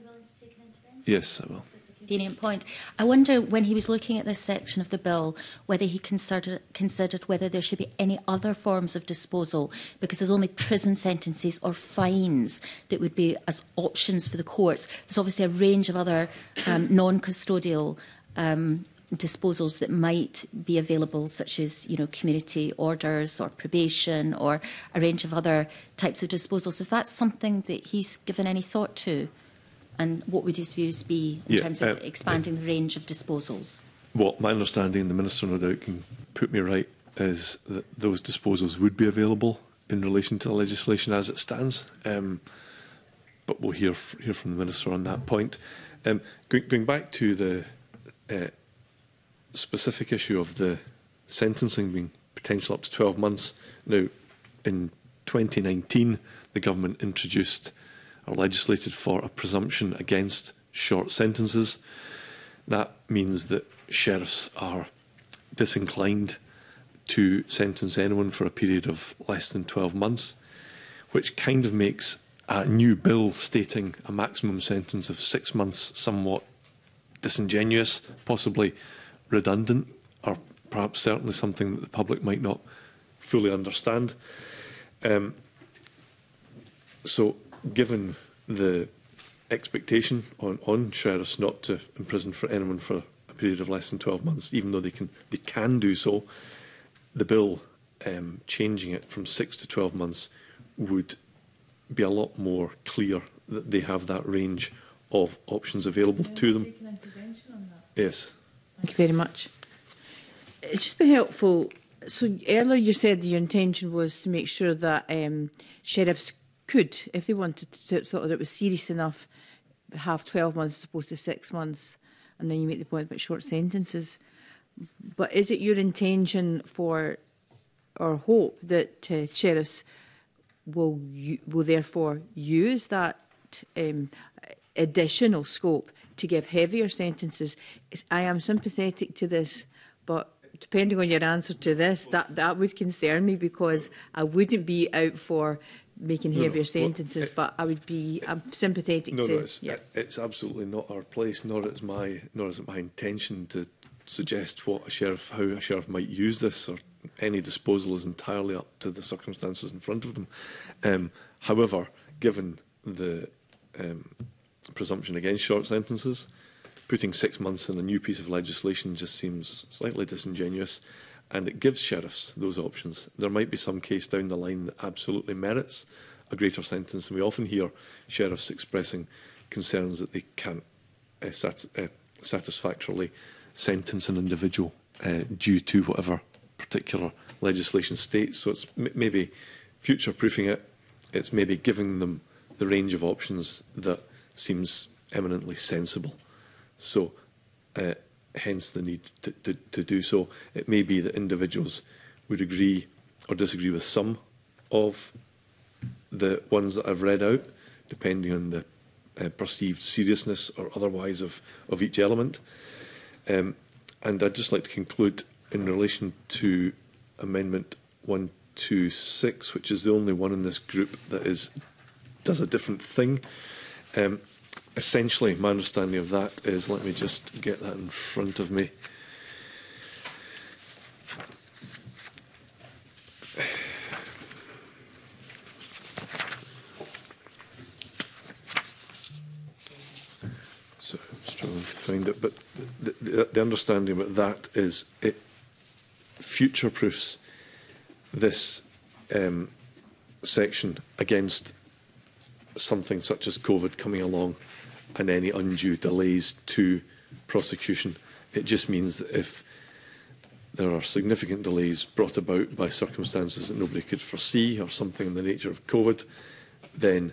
yes, I will. Convenient point. I wonder, when he was looking at this section of the bill, whether he considered, considered whether there should be any other forms of disposal, because there's only prison sentences or fines that would be as options for the courts. There's obviously a range of other um, non-custodial um, disposals that might be available, such as, you know, community orders or probation or a range of other types of disposals. Is that something that he's given any thought to? And what would his views be in yeah, terms of uh, expanding the range of disposals? What my understanding, the Minister no doubt can put me right, is that those disposals would be available in relation to the legislation as it stands. Um, but we'll hear, hear from the Minister on that point. Um, going, going back to the uh, specific issue of the sentencing being potential up to twelve months. Now, in twenty nineteen, the government introduced or legislated for a presumption against short sentences. That means that sheriffs are disinclined to sentence anyone for a period of less than twelve months, which kind of makes a new bill stating a maximum sentence of six months somewhat disingenuous, possibly redundant, or perhaps certainly something that the public might not fully understand. Um, so, given the expectation on, on sheriffs not to imprison for anyone for a period of less than twelve months, even though they can they can do so, the bill um, changing it from six to twelve months would be a lot more clear that they have that range of options available to them. Yes. Thank you very much. It'd just be helpful. So earlier you said your intention was to make sure that um, sheriffs could, if they wanted to, thought that it was serious enough, have twelve months as opposed to six months, and then you make the point about short sentences. But is it your intention for, or hope, that uh, sheriffs will will therefore use that um, additional scope to give heavier sentences? I am sympathetic to this, but depending on your answer to this, that, that would concern me, because I wouldn't be out for making no, heavier no. sentences, well, but I would be I'm sympathetic no, to... No, it's, yeah. it's absolutely not our place, nor is, my, nor is it my intention to suggest what a sheriff, how a sheriff might use this, or any disposal is entirely up to the circumstances in front of them. Um, however, given the um, presumption against short sentences, putting six months in a new piece of legislation just seems slightly disingenuous, and it gives sheriffs those options. There might be some case down the line that absolutely merits a greater sentence, and we often hear sheriffs expressing concerns that they can't uh, sat uh, satisfactorily sentence an individual uh, due to whatever particular legislation states. So it's m maybe future-proofing it, it's maybe giving them the range of options that seems eminently sensible. So, uh, hence the need to, to, to do so. It may be that individuals would agree or disagree with some of the ones that I've read out, depending on the uh, perceived seriousness or otherwise of, of each element. Um, and I'd just like to conclude in relation to Amendment one two six, which is the only one in this group that is does a different thing. Um, essentially, my understanding of that is, let me just get that in front of me. So I'm struggling to find it, but the, the, the understanding about that is it future-proofs this um, section against something such as COVID coming along and any undue delays to prosecution. It just means that if there are significant delays brought about by circumstances that nobody could foresee or something in the nature of COVID, then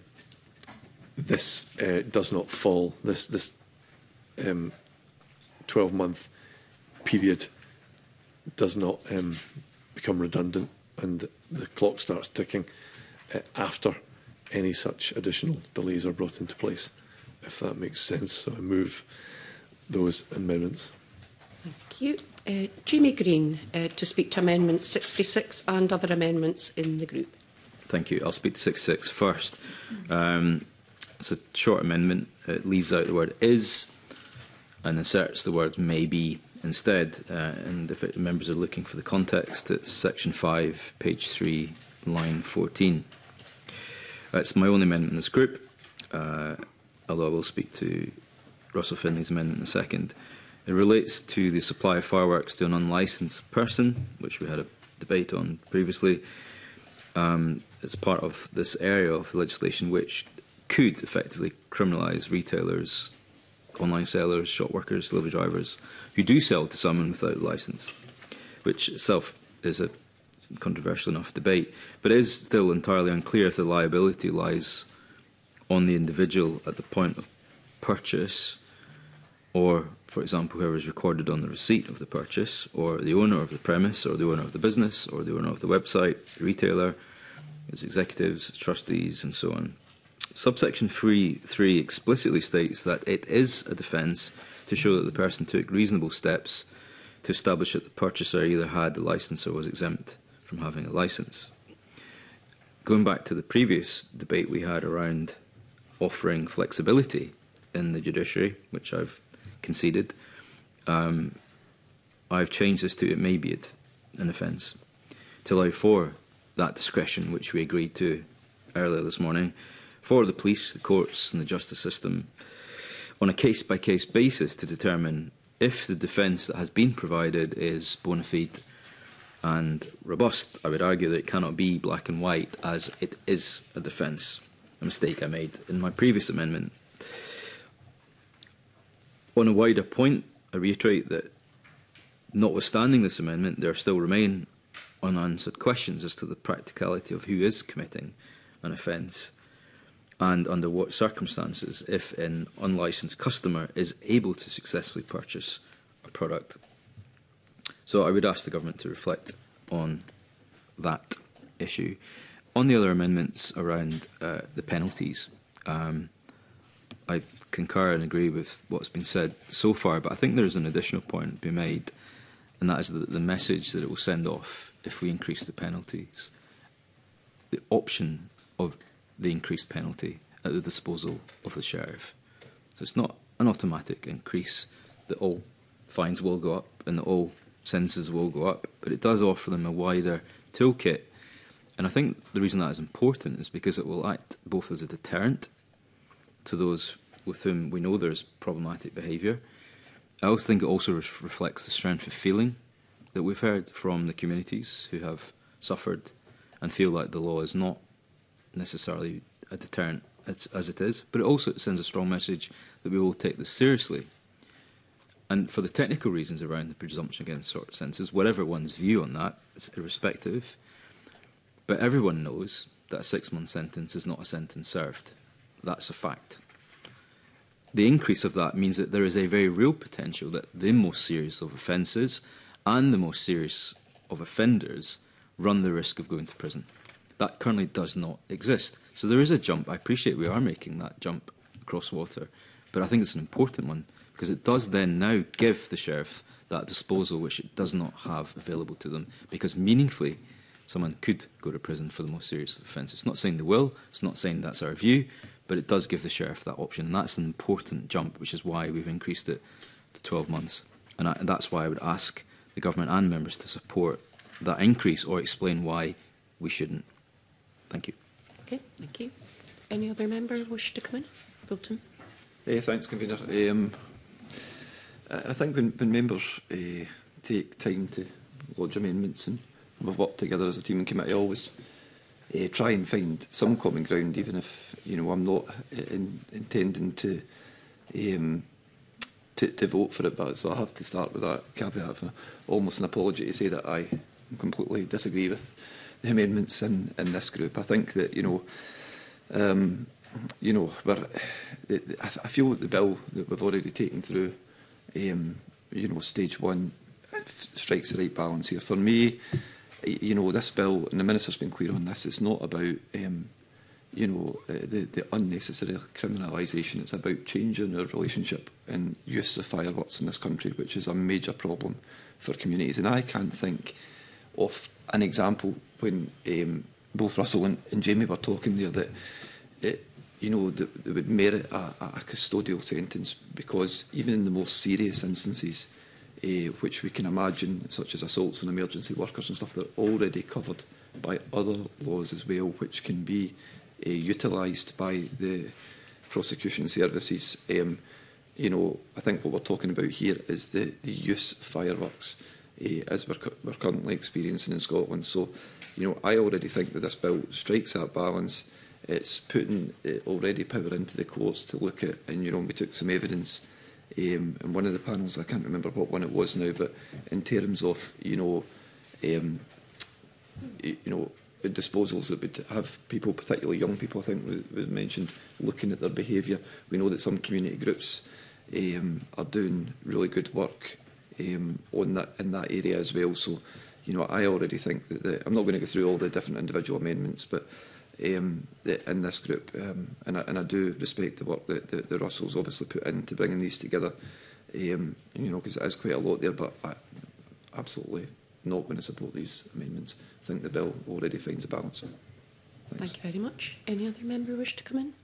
this uh, does not fall. This this um, twelve-month period does not um, become redundant, and the clock starts ticking uh, after any such additional delays are brought into place, if that makes sense. So I move those amendments. Thank you. Uh, Jamie Green, uh, to speak to Amendment sixty-six and other amendments in the group. Thank you. I'll speak to sixty-six first. Um, it's a short amendment. It leaves out the word is and inserts the word maybe instead. Uh, and if it, members are looking for the context, it's section five, page three, line fourteen. It's my only amendment in this group, uh, although I will speak to Russell Finley's amendment in a second. It relates to the supply of fireworks to an unlicensed person, which we had a debate on previously. Um, it's part of this area of legislation which could effectively criminalise retailers, online sellers, shop workers, delivery drivers who do sell to someone without a licence, which itself is a controversial enough debate, but it is still entirely unclear if the liability lies on the individual at the point of purchase, or, for example, whoever is recorded on the receipt of the purchase, or the owner of the premise, or the owner of the business, or the owner of the website, the retailer, its executives, its trustees, and so on. Subsection three explicitly states that it is a defence to show that the person took reasonable steps to establish that the purchaser either had a licence or was exempt from having a licence. Going back to the previous debate we had around offering flexibility in the judiciary, which I've conceded, um, I've changed this to it may be an offence, to allow for that discretion which we agreed to earlier this morning for the police, the courts and the justice system on a case-by-case basis to determine if the defence that has been provided is bona fide and robust. I would argue that it cannot be black and white, as it is a defence, a mistake I made in my previous amendment. On a wider point, I reiterate that notwithstanding this amendment, there still remain unanswered questions as to the practicality of who is committing an offence and under what circumstances if an unlicensed customer is able to successfully purchase a product. So I would ask the government to reflect on that issue. On the other amendments around uh, the penalties, um, I concur and agree with what's been said so far, but I think there is an additional point to be made, and that is the, the message that it will send off if we increase the penalties. The option of the increased penalty at the disposal of the sheriff. So it's not an automatic increase that all fines will go up and that all sentences will go up, but it does offer them a wider toolkit. And I think the reason that is important is because it will act both as a deterrent to those with whom we know there's problematic behaviour. I also think it also re reflects the strength of feeling that we've heard from the communities who have suffered and feel like the law is not necessarily a deterrent as, as it is, but it also sends a strong message that we will take this seriously. And for the technical reasons around the presumption against short sentences, whatever one's view on that, it's irrespective. But everyone knows that a six-month sentence is not a sentence served. That's a fact. The increase of that means that there is a very real potential that the most serious of offences and the most serious of offenders run the risk of going to prison. That currently does not exist. So there is a jump. I appreciate we are making that jump across water, but I think it's an important one because it does then now give the sheriff that disposal which it does not have available to them, because meaningfully someone could go to prison for the most serious offence. It's not saying they will, it's not saying that's our view, but it does give the sheriff that option. And that's an important jump, which is why we've increased it to twelve months. And, I, and that's why I would ask the government and members to support that increase or explain why we shouldn't. Thank you. Okay, thank you. Any other member wish to come in? Wilton. Uh, thanks, Convener. Um, I think when, when members uh, take time to lodge amendments, and we've worked together as a team in committee, I always uh, try and find some common ground, even if you know I'm not in, intending to, um, to to vote for it. But so I have to start with that caveat, for almost an apology to say that I completely disagree with the amendments in, in this group. I think that you know, um, you know, we're, I, I feel that the bill that we've already taken through, um, you know, stage one strikes the right balance here. For me, you know, this bill, and the Minister's been clear on this, it's not about, um, you know, uh, the, the unnecessary criminalisation. It's about changing our relationship and use of fireworks in this country, which is a major problem for communities. And I can't think of an example when um, both Russell and, and Jamie were talking there that, it, you know, that, that would merit a, a custodial sentence, because even in the most serious instances, Uh, which we can imagine, such as assaults on emergency workers and stuff, that are already covered by other laws as well, which can be uh, utilised by the prosecution services. Um, you know, I think what we're talking about here is the, the use of fireworks, uh, as we're, we're currently experiencing in Scotland. So, you know, I already think that this bill strikes that balance. It's putting uh, already power into the courts to look at, and, you know, we took some evidence Um, in one of the panels, I can't remember what one it was now, but in terms of, you know, um, you know, disposals that would have people, particularly young people, I think was, was mentioned, looking at their behaviour. We know that some community groups um, are doing really good work um, on that in that area as well. So, you know, I already think that the, I'm not going to go through all the different individual amendments, but Um, in this group, um, and, I, and I do respect the work that the, the Russells obviously put into bringing these together, um, you know, because it is quite a lot there, but I'm absolutely not going to support these amendments. I think the bill already finds a balance. Thanks. Thank you very much. Any other member wish to come in?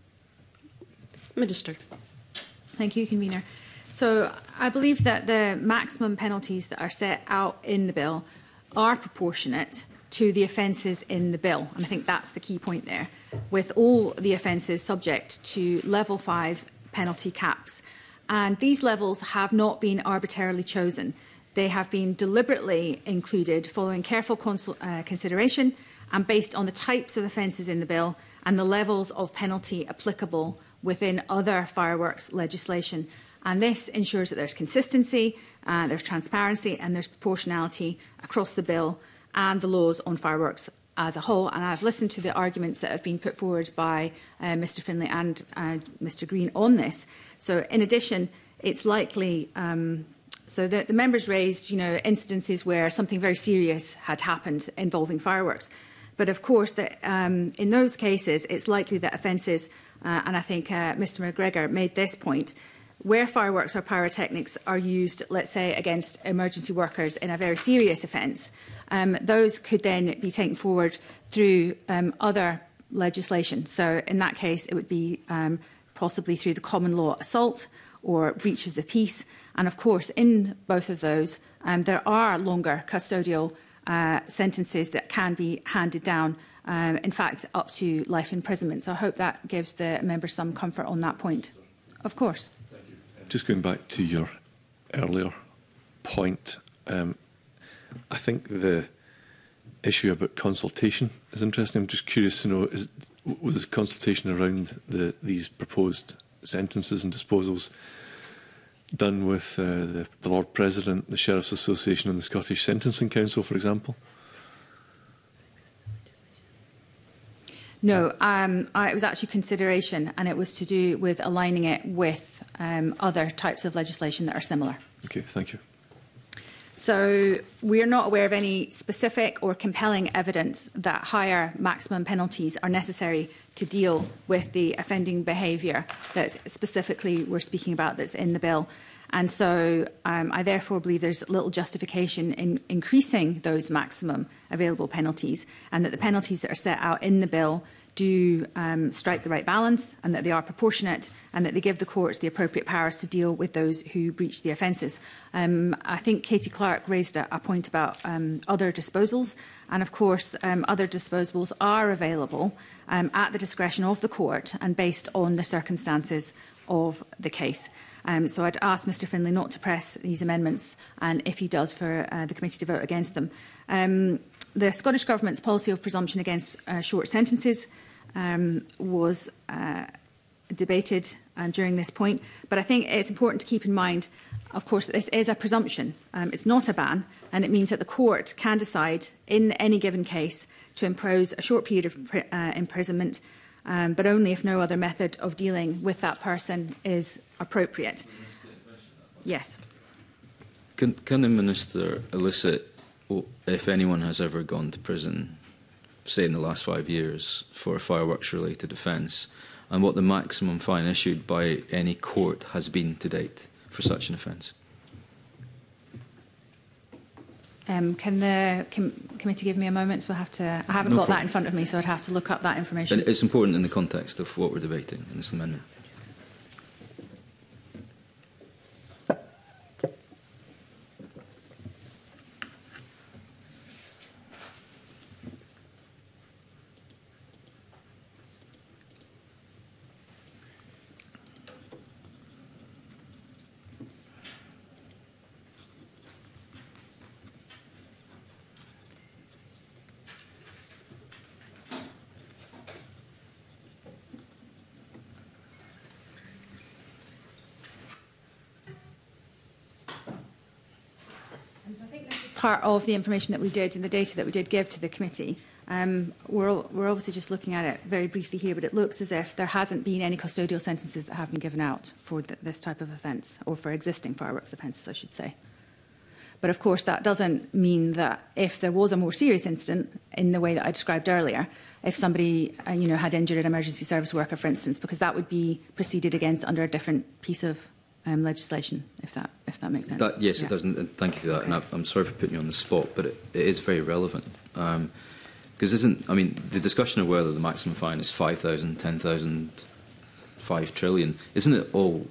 Minister. Thank you, Convener. So I believe that the maximum penalties that are set out in the bill are proportionate to the offences in the bill. And I think that's the key point there, with all the offences subject to level five penalty caps. And these levels have not been arbitrarily chosen. They have been deliberately included following careful consul uh, consideration and based on the types of offences in the bill and the levels of penalty applicable within other fireworks legislation. And this ensures that there's consistency, uh, there's transparency and there's proportionality across the bill and the laws on fireworks as a whole. And I've listened to the arguments that have been put forward by uh, Mr Finlay and uh, Mr Green on this. So in addition, it's likely, um, so the, the members raised, you know, instances where something very serious had happened involving fireworks. But of course, that, um, in those cases, it's likely that offences, uh, and I think uh, Mr McGregor made this point, where fireworks or pyrotechnics are used, let's say, against emergency workers in a very serious offence, um, those could then be taken forward through um, other legislation. So in that case, it would be um, possibly through the common law assault or breach of the peace. And of course, in both of those, um, there are longer custodial uh, sentences that can be handed down, um, in fact, up to life imprisonment. So I hope that gives the members some comfort on that point. Of course. Just going back to your earlier point, um, I think the issue about consultation is interesting. I'm just curious to know, is, was this consultation around the, these proposed sentences and disposals done with uh, the, the Lord President, the Sheriff's Association and the Scottish Sentencing Council, for example? No, um, I, it was actually consideration, and it was to do with aligning it with um, other types of legislation that are similar. Okay, thank you. So we are not aware of any specific or compelling evidence that higher maximum penalties are necessary to deal with the offending behaviour that specifically we're speaking about that's in the bill. And so um, I therefore believe there's little justification in increasing those maximum available penalties, and that the penalties that are set out in the bill do um, strike the right balance, and that they are proportionate, and that they give the courts the appropriate powers to deal with those who breach the offences. Um, I think Katie Clark raised a, a point about um, other disposals, and of course um, other disposals are available um, at the discretion of the court and based on the circumstances of the case. Um, so I'd ask Mr Finlay not to press these amendments, and if he does, for uh, the committee to vote against them. Um, the Scottish Government's policy of presumption against uh, short sentences um, was uh, debated uh, during this point, but I think it's important to keep in mind, of course, that this is a presumption. Um, it's not a ban, and it means that the court can decide in any given case to impose a short period of uh, imprisonment, Um, but only if no other method of dealing with that person is appropriate. Yes. Can, can the Minister elicit if anyone has ever gone to prison, say in the last five years, for a fireworks-related offence, and what the maximum fine issued by any court has been to date for such an offence? Um, can the com committee give me a moment? So I have to. I haven't No got problem. that in front of me, so I'd have to look up that information. And it's important in the context of what we're debating in this amendment. Part of the information that we did and the data that we did give to the committee. Um, we're, we're obviously just looking at it very briefly here, but it looks as if there hasn't been any custodial sentences that have been given out for th this type of offence, or for existing fireworks offences, I should say. But of course, that doesn't mean that if there was a more serious incident, in the way that I described earlier, if somebody uh, you know, had injured an emergency service worker, for instance, because that would be proceeded against under a different piece of Um, legislation, if that if that makes sense. That, yes, yeah. it does, and thank you for that. Okay. And I, I'm sorry for putting you on the spot, but it, it is very relevant. Because um, isn't, I mean, the discussion of whether the maximum fine is five thousand, ten thousand, five trillion, isn't it all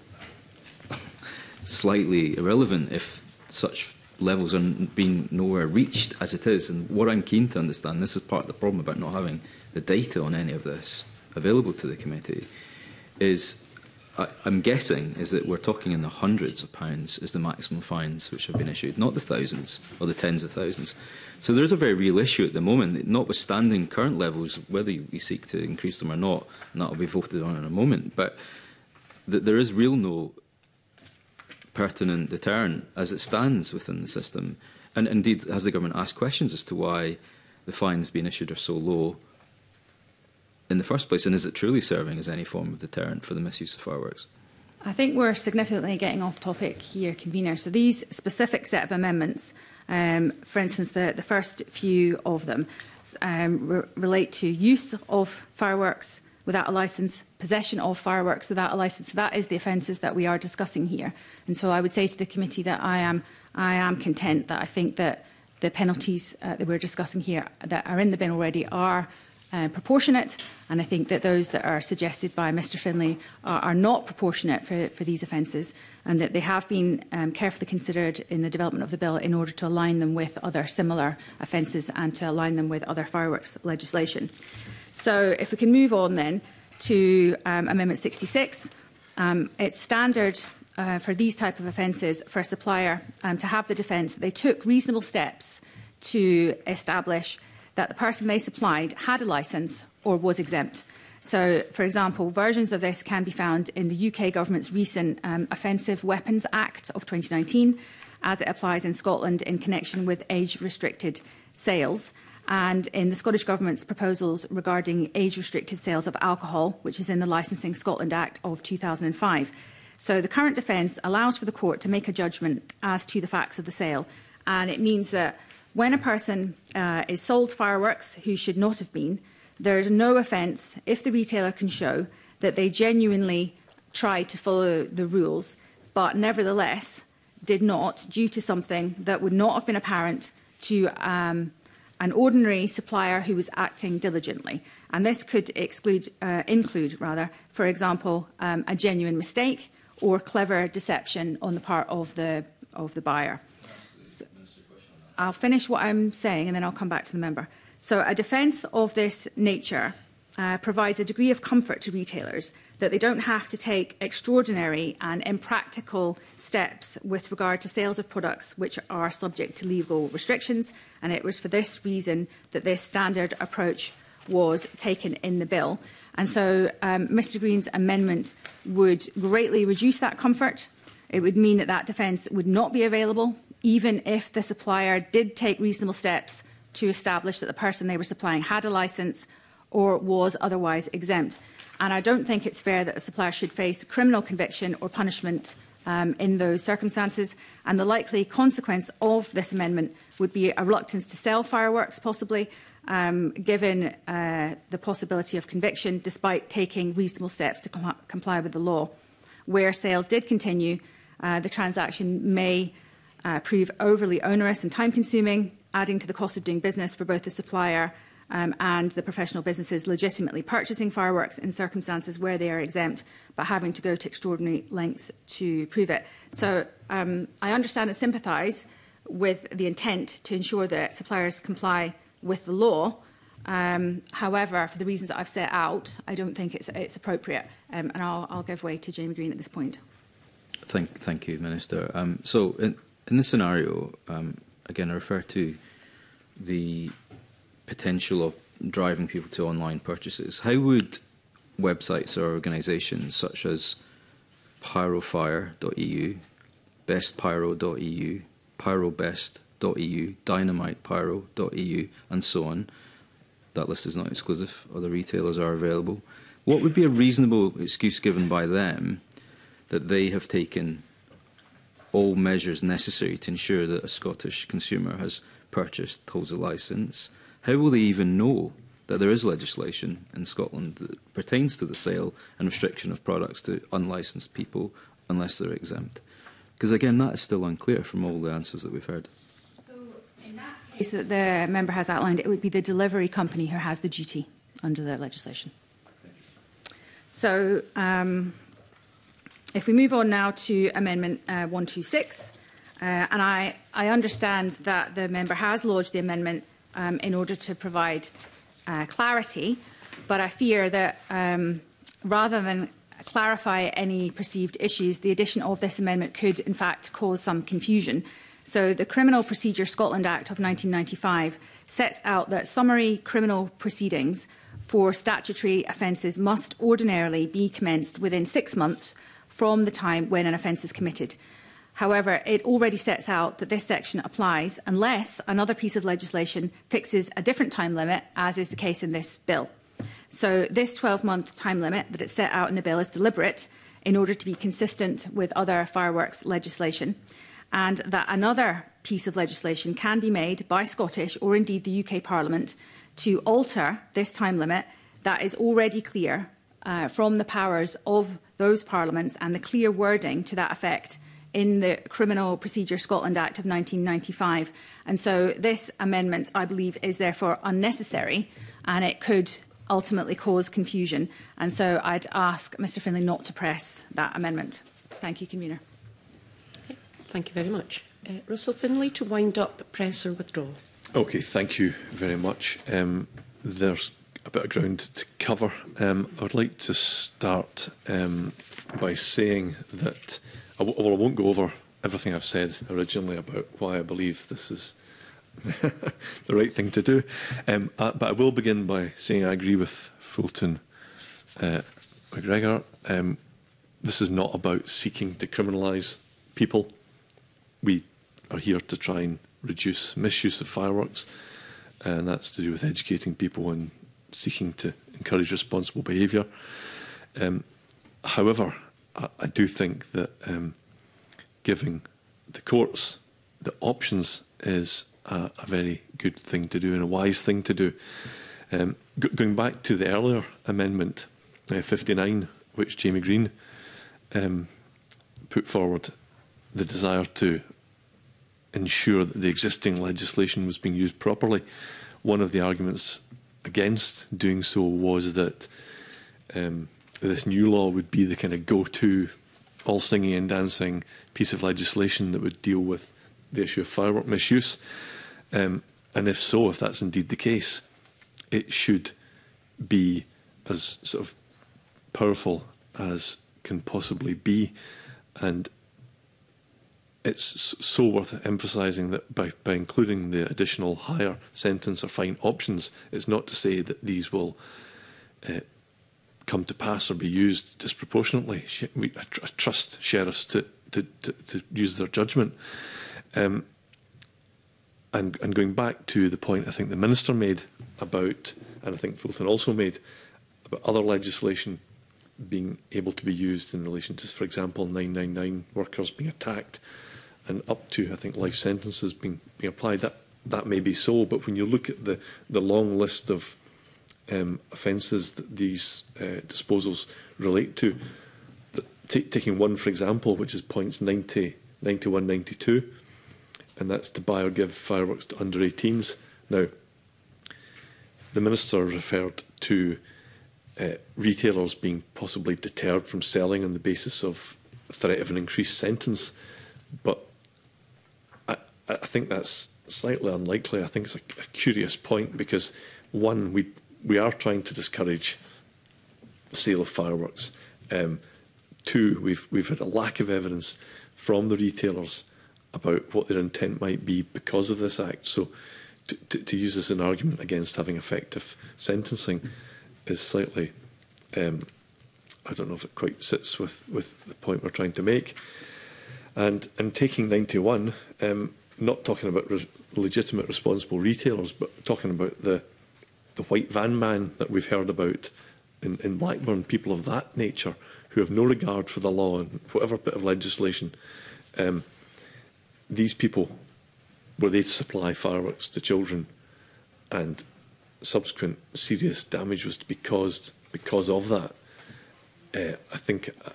slightly irrelevant if such levels are being nowhere reached as it is? And what I'm keen to understand, this is part of the problem about not having the data on any of this available to the committee, is I, I'm guessing is that we're talking in the hundreds of pounds as the maximum fines which have been issued, not the thousands or the tens of thousands. So there is a very real issue at the moment, notwithstanding current levels, whether we seek to increase them or not, and that will be voted on in a moment. But that there is real no pertinent deterrent as it stands within the system. And indeed, has the government asked questions as to why the fines being issued are so low in the first place, and is it truly serving as any form of deterrent for the misuse of fireworks? I think we're significantly getting off topic here, Convener. So these specific set of amendments, um, for instance, the, the first few of them um, re relate to use of fireworks without a licence, possession of fireworks without a licence. So that is the offences that we are discussing here. And so I would say to the committee that I am, I am content that I think that the penalties uh, that we're discussing here that are in the bin already are Uh, proportionate, and I think that those that are suggested by Mr Finlay are, are not proportionate for, for these offences, and that they have been um, carefully considered in the development of the bill in order to align them with other similar offences and to align them with other fireworks legislation. So if we can move on then to um, Amendment sixty-six, um, it's standard uh, for these type of offences for a supplier um, to have the defence that they took reasonable steps to establish that the person they supplied had a licence or was exempt. So, for example, versions of this can be found in the U K government's recent um, Offensive Weapons Act of twenty nineteen, as it applies in Scotland in connection with age-restricted sales, and in the Scottish Government's proposals regarding age-restricted sales of alcohol, which is in the Licensing Scotland Act of two thousand five. So the current defence allows for the court to make a judgment as to the facts of the sale, And it means that when a person uh, is sold fireworks who should not have been, there is no offence if the retailer can show that they genuinely tried to follow the rules, but nevertheless did not, due to something that would not have been apparent to um, an ordinary supplier who was acting diligently. And this could exclude, uh, include, rather, for example, um, a genuine mistake or clever deception on the part of the, of the buyer. So, I'll finish what I'm saying and then I'll come back to the member. So a defence of this nature uh, provides a degree of comfort to retailers that they don't have to take extraordinary and impractical steps with regard to sales of products which are subject to legal restrictions. And it was for this reason that this standard approach was taken in the bill. And so um, Mr Green's amendment would greatly reduce that comfort. It would mean that that defence would not be available, even if the supplier did take reasonable steps to establish that the person they were supplying had a licence or was otherwise exempt. And I don't think it's fair that the supplier should face criminal conviction or punishment um, in those circumstances. And the likely consequence of this amendment would be a reluctance to sell fireworks, possibly, um, given uh, the possibility of conviction, despite taking reasonable steps to com comply with the law. Where sales did continue, uh, the transaction may uh, prove overly onerous and time-consuming, adding to the cost of doing business for both the supplier Um, and the professional businesses legitimately purchasing fireworks in circumstances where they are exempt, but having to go to extraordinary lengths to prove it. So um, I understand and sympathise with the intent to ensure that suppliers comply with the law. Um, however, for the reasons that I've set out, I don't think it's, it's appropriate. Um, and I'll, I'll give way to Jamie Green at this point. Thank, thank you, Minister. Um, so in, in this scenario, um, again, I refer to the potential of driving people to online purchases. How would websites or organisations such as pyrofire dot E U, bestpyro dot E U, pyrobest dot E U, dynamitepyro dot E U, and so on, that list is not exclusive, other retailers are available, what would be a reasonable excuse given by them that they have taken all measures necessary to ensure that a Scottish consumer has purchased, holds a licence? How will they even know that there is legislation in Scotland that pertains to the sale and restriction of products to unlicensed people unless they're exempt? Because, again, that is still unclear from all the answers that we've heard. So, in that case that the member has outlined, it would be the delivery company who has the duty under the legislation. So, um, if we move on now to Amendment uh, one two six, uh, and I, I understand that the member has lodged the amendment Um, in order to provide uh, clarity, but I fear that um, rather than clarify any perceived issues, the addition of this amendment could in fact cause some confusion. So the Criminal Procedure Scotland Act of nineteen ninety-five sets out that summary criminal proceedings for statutory offences must ordinarily be commenced within six months from the time when an offence is committed. However, it already sets out that this section applies unless another piece of legislation fixes a different time limit, as is the case in this bill. So this twelve-month time limit that is set out in the bill is deliberate in order to be consistent with other fireworks legislation, and that another piece of legislation can be made by Scottish or indeed the U K Parliament to alter this time limit that is already clear uh, from the powers of those parliaments and the clear wording to that effect in the Criminal Procedure Scotland Act of nineteen ninety-five. And so this amendment, I believe, is therefore unnecessary and it could ultimately cause confusion. And so I'd ask Mr Finlay not to press that amendment. Thank you, Convener. Okay, thank you very much. Uh, Russell Finlay, to wind up, press or withdraw. Okay, thank you very much. Um, there's a bit of ground to cover. Um, I would like to start um, by saying that well, I won't go over everything I've said originally about why I believe this is the right thing to do. Um, uh, but I will begin by saying I agree with Fulton uh, McGregor. Um, this is not about seeking to criminalise people. We are here to try and reduce misuse of fireworks, and that's to do with educating people and seeking to encourage responsible behaviour. Um, however, I, I do think that um, giving the courts the options is a, a very good thing to do and a wise thing to do. Um, g going back to the earlier amendment, uh, fifty-nine, which Jamie Green um, put forward, the desire to ensure that the existing legislation was being used properly. One of the arguments against doing so was that um, this new law would be the kind of go-to, all singing and dancing piece of legislation that would deal with the issue of firework misuse. Um, and if so, if that's indeed the case, it should be as sort of powerful as can possibly be. And it's so worth emphasising that by, by including the additional higher sentence or fine options, it's not to say that these will uh, come to pass or be used disproportionately. We, I, tr I trust sheriffs to, to, to, to use their judgment. Um, and, and going back to the point I think the Minister made about, and I think Fulton also made, about other legislation being able to be used in relation to, for example, nine nine nine workers being attacked, and up to, I think, life sentences being, being applied. That, that may be so, but when you look at the, the long list of um, offences that these uh, disposals relate to, the, taking one, for example, which is points ninety, ninety-one, ninety-two, and that's to buy or give fireworks to under eighteens. Now, the Minister referred to uh, retailers being possibly deterred from selling on the basis of threat of an increased sentence, but I, I think that's slightly unlikely. I think it's a, a curious point because, one, we, we are trying to discourage the sale of fireworks. Um, two, we've, we've had a lack of evidence from the retailers about what their intent might be because of this act. So to, to, to use this as an argument against having effective sentencing is slightly, um, I don't know if it quite sits with, with the point we're trying to make. And, and taking ninety-one, um, not talking about re legitimate responsible retailers, but talking about the, the white van man that we've heard about in, in Blackburn, people of that nature who have no regard for the law and whatever bit of legislation. Um, these people, were they to supply fireworks to children and subsequent serious damage was to be caused because of that, uh, I think uh,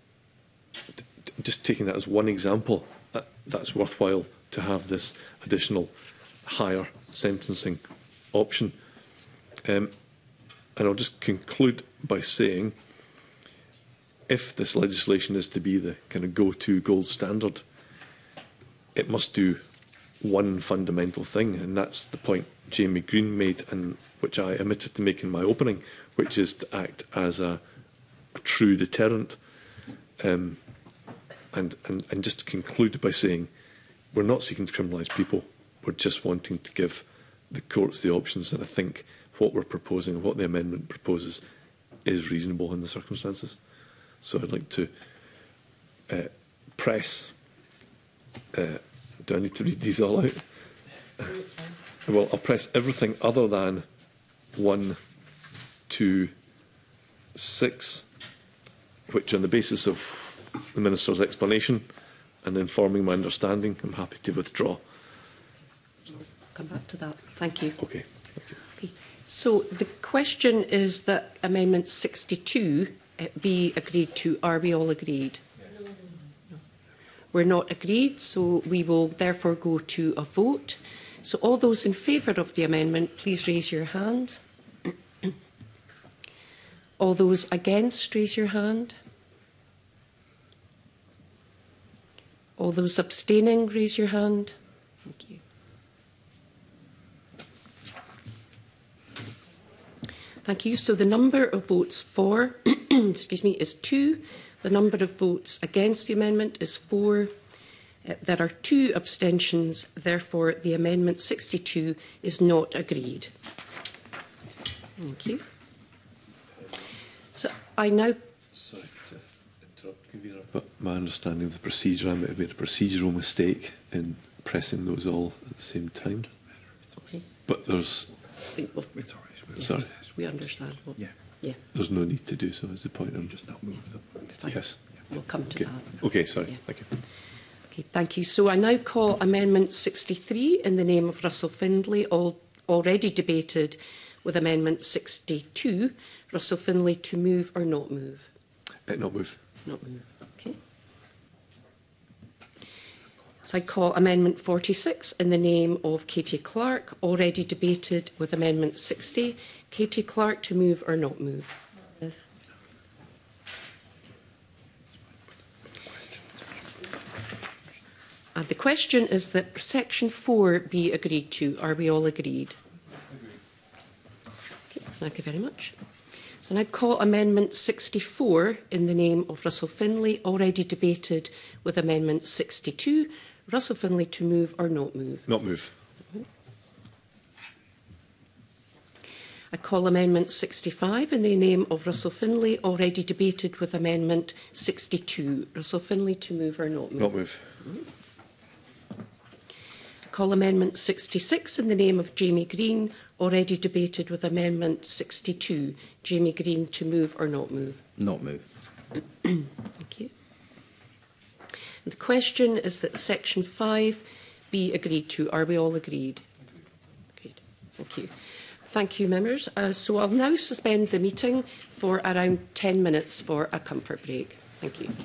just taking that as one example, uh, that's worthwhile to have this additional higher sentencing option. Um, and I'll just conclude by saying, if this legislation is to be the kind of go-to gold standard, it must do one fundamental thing, and that's the point Jamie Green made, and which I omitted to make in my opening, which is to act as a, a true deterrent. Um, and, and, and just to conclude by saying, we're not seeking to criminalise people, we're just wanting to give the courts the options, and I think what we're proposing and what the amendment proposes is reasonable in the circumstances. So I'd like to uh, press. Uh, do I need to read these all out? Well, I'll press everything other than one, two, six, which on the basis of the Minister's explanation and informing my understanding, I'm happy to withdraw. So, come back to that. Thank you. Okay. Thank you. Okay. So the question is that Amendment sixty-two uh, be agreed to. Are we all agreed? Yes. No. We're not agreed, so we will therefore go to a vote. So all those in favour of the amendment, please raise your hand. All those against, raise your hand. All those abstaining, raise your hand. Thank you. Thank you. So the number of votes for, excuse me, is two. The number of votes against the amendment is four. Uh, there are two abstentions. Therefore, the amendment sixty-two is not agreed. Thank you. So I now. Sorry to interrupt, Convener, but my understanding of the procedure, I might have made a procedural mistake in pressing those all at the same time. Okay. But there's. I think we'll, It's all right. We'll Sorry. we understand. We'll, Yeah. Yeah. There's no need to do so, is the point. You I'm just not move them. It's fine. Yes. We'll come to Okay. that. Okay, sorry. Yeah. Thank you. Okay, thank you. So I now call Amendment sixty-three in the name of Russell Findlay, all, already debated with Amendment sixty-two. Russell Findlay, to move or not move? Uh, not move. Not move. Okay. So I call Amendment forty-six in the name of Katie Clark, already debated with Amendment sixty. Katie Clark, to move or not move? Move. And the question is that section four be agreed to. Are we all agreed? Okay, thank you very much. So now call Amendment sixty-four in the name of Russell Findlay, already debated with Amendment sixty-two. Russell Findlay, to move or not move? Not move. I call Amendment sixty-five in the name of Russell Findlay, already debated with Amendment sixty-two. Russell Findlay, to move or not move? Not move. Mm-hmm. Call Amendment sixty-six in the name of Jamie Green, already debated with Amendment sixty-two. Jamie Green, to move or not move? Not move. Thank you. And the question is that section five be agreed to. Are we all agreed? Agreed. Thank you. Thank you, members. Uh, so I'll now suspend the meeting for around ten minutes for a comfort break. Thank you.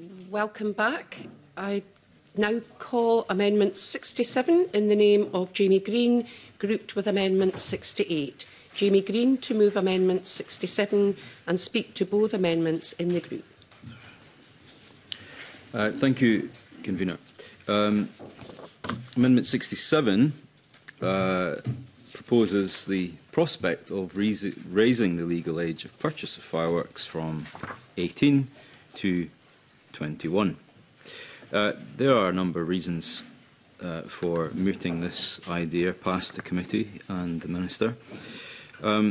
Welcome back. I now call Amendment sixty-seven in the name of Jamie Green, grouped with Amendment sixty-eight. Jamie Green to move Amendment sixty-seven and speak to both amendments in the group. Uh, thank you, Convener. Um, Amendment sixty-seven uh, proposes the prospect of raising the legal age of purchase of fireworks from eighteen to twenty-one. Uh, there are a number of reasons uh, for mooting this idea past the committee and the Minister. Um,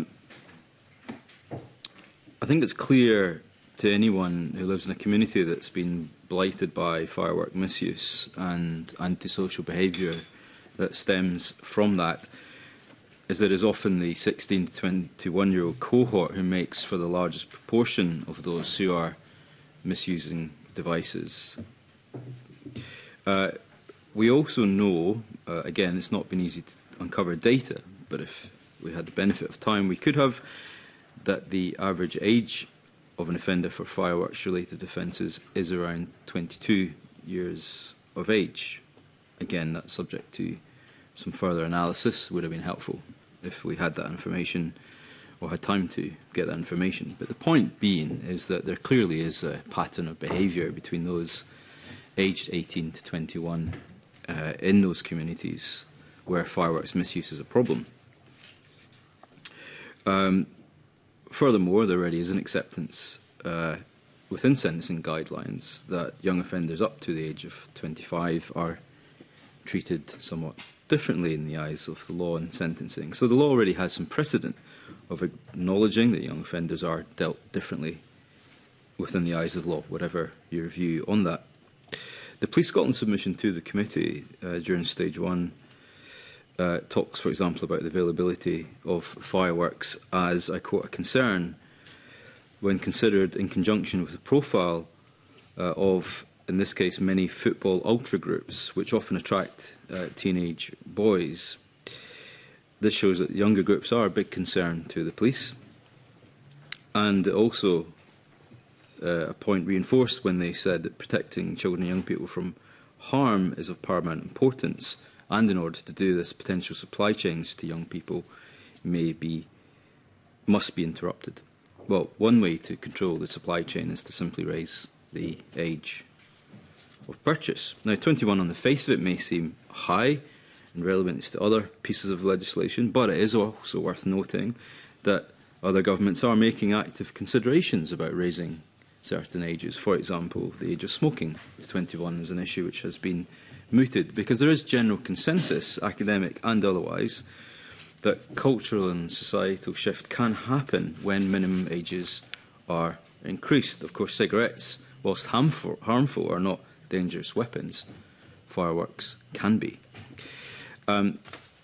I think it's clear to anyone who lives in a community that's been blighted by firework misuse and antisocial behaviour that stems from that is that it is often the sixteen to twenty-one-year-old cohort who makes for the largest proportion of those who are misusing devices. Uh, we also know, uh, again, it's not been easy to uncover data, but if we had the benefit of time, we could have, that the average age of an offender for fireworks-related offences is around twenty-two years of age. Again, that's subject to some further analysis. Would have been helpful if we had that information or had time to get that information. But the point being is that there clearly is a pattern of behaviour between those aged eighteen to twenty-one uh, in those communities where fireworks misuse is a problem. Um, furthermore, there already is an acceptance uh, within sentencing guidelines that young offenders up to the age of twenty-five are treated somewhat differently in the eyes of the law in sentencing. So the law already has some precedent of acknowledging that young offenders are dealt differently within the eyes of the law, whatever your view on that. The Police Scotland submission to the committee uh, during stage one uh, talks, for example, about the availability of fireworks as, I quote, a concern when considered in conjunction with the profile uh, of, in this case, many football ultra groups, which often attract uh, teenage boys. This shows that younger groups are a big concern to the police, and also uh, a point reinforced when they said that protecting children and young people from harm is of paramount importance, and in order to do this, potential supply chains to young people may be, must be interrupted. Well, one way to control the supply chain is to simply raise the age of purchase. Now, twenty-one on the face of it may seem high and relevant to other pieces of legislation, but it is also worth noting that other governments are making active considerations about raising certain ages. For example, the age of smoking to twenty-one is an issue which has been mooted because there is general consensus, academic and otherwise, that cultural and societal shift can happen when minimum ages are increased. Of course, cigarettes, whilst harmful, harmful are not dangerous weapons. Fireworks can be. Um,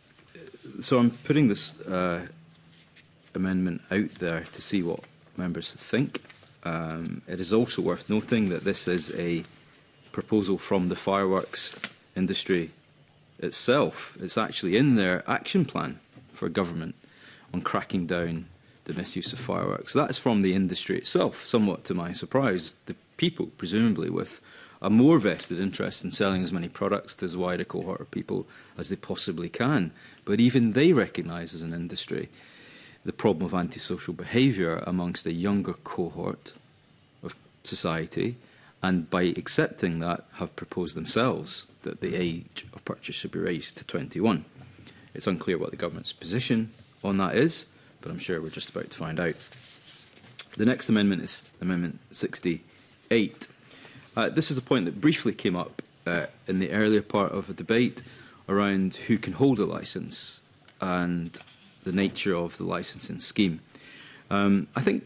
so I'm putting this uh, amendment out there to see what members think. Um, it is also worth noting that this is a proposal from the fireworks industry itself. It's actually in their action plan for government on cracking down the misuse of fireworks. So that's from the industry itself, somewhat to my surprise. The people, presumably, with a more vested interest in selling as many products to as wide a cohort of people as they possibly can. But even they recognise as an industry the problem of antisocial behaviour amongst a younger cohort of society, and by accepting that have proposed themselves that the age of purchase should be raised to twenty-one. It's unclear what the government's position on that is, but I'm sure we're just about to find out. The next amendment is Amendment sixty-eight. Uh, this is a point that briefly came up uh, in the earlier part of a debate around who can hold a licence and the nature of the licensing scheme. Um, I think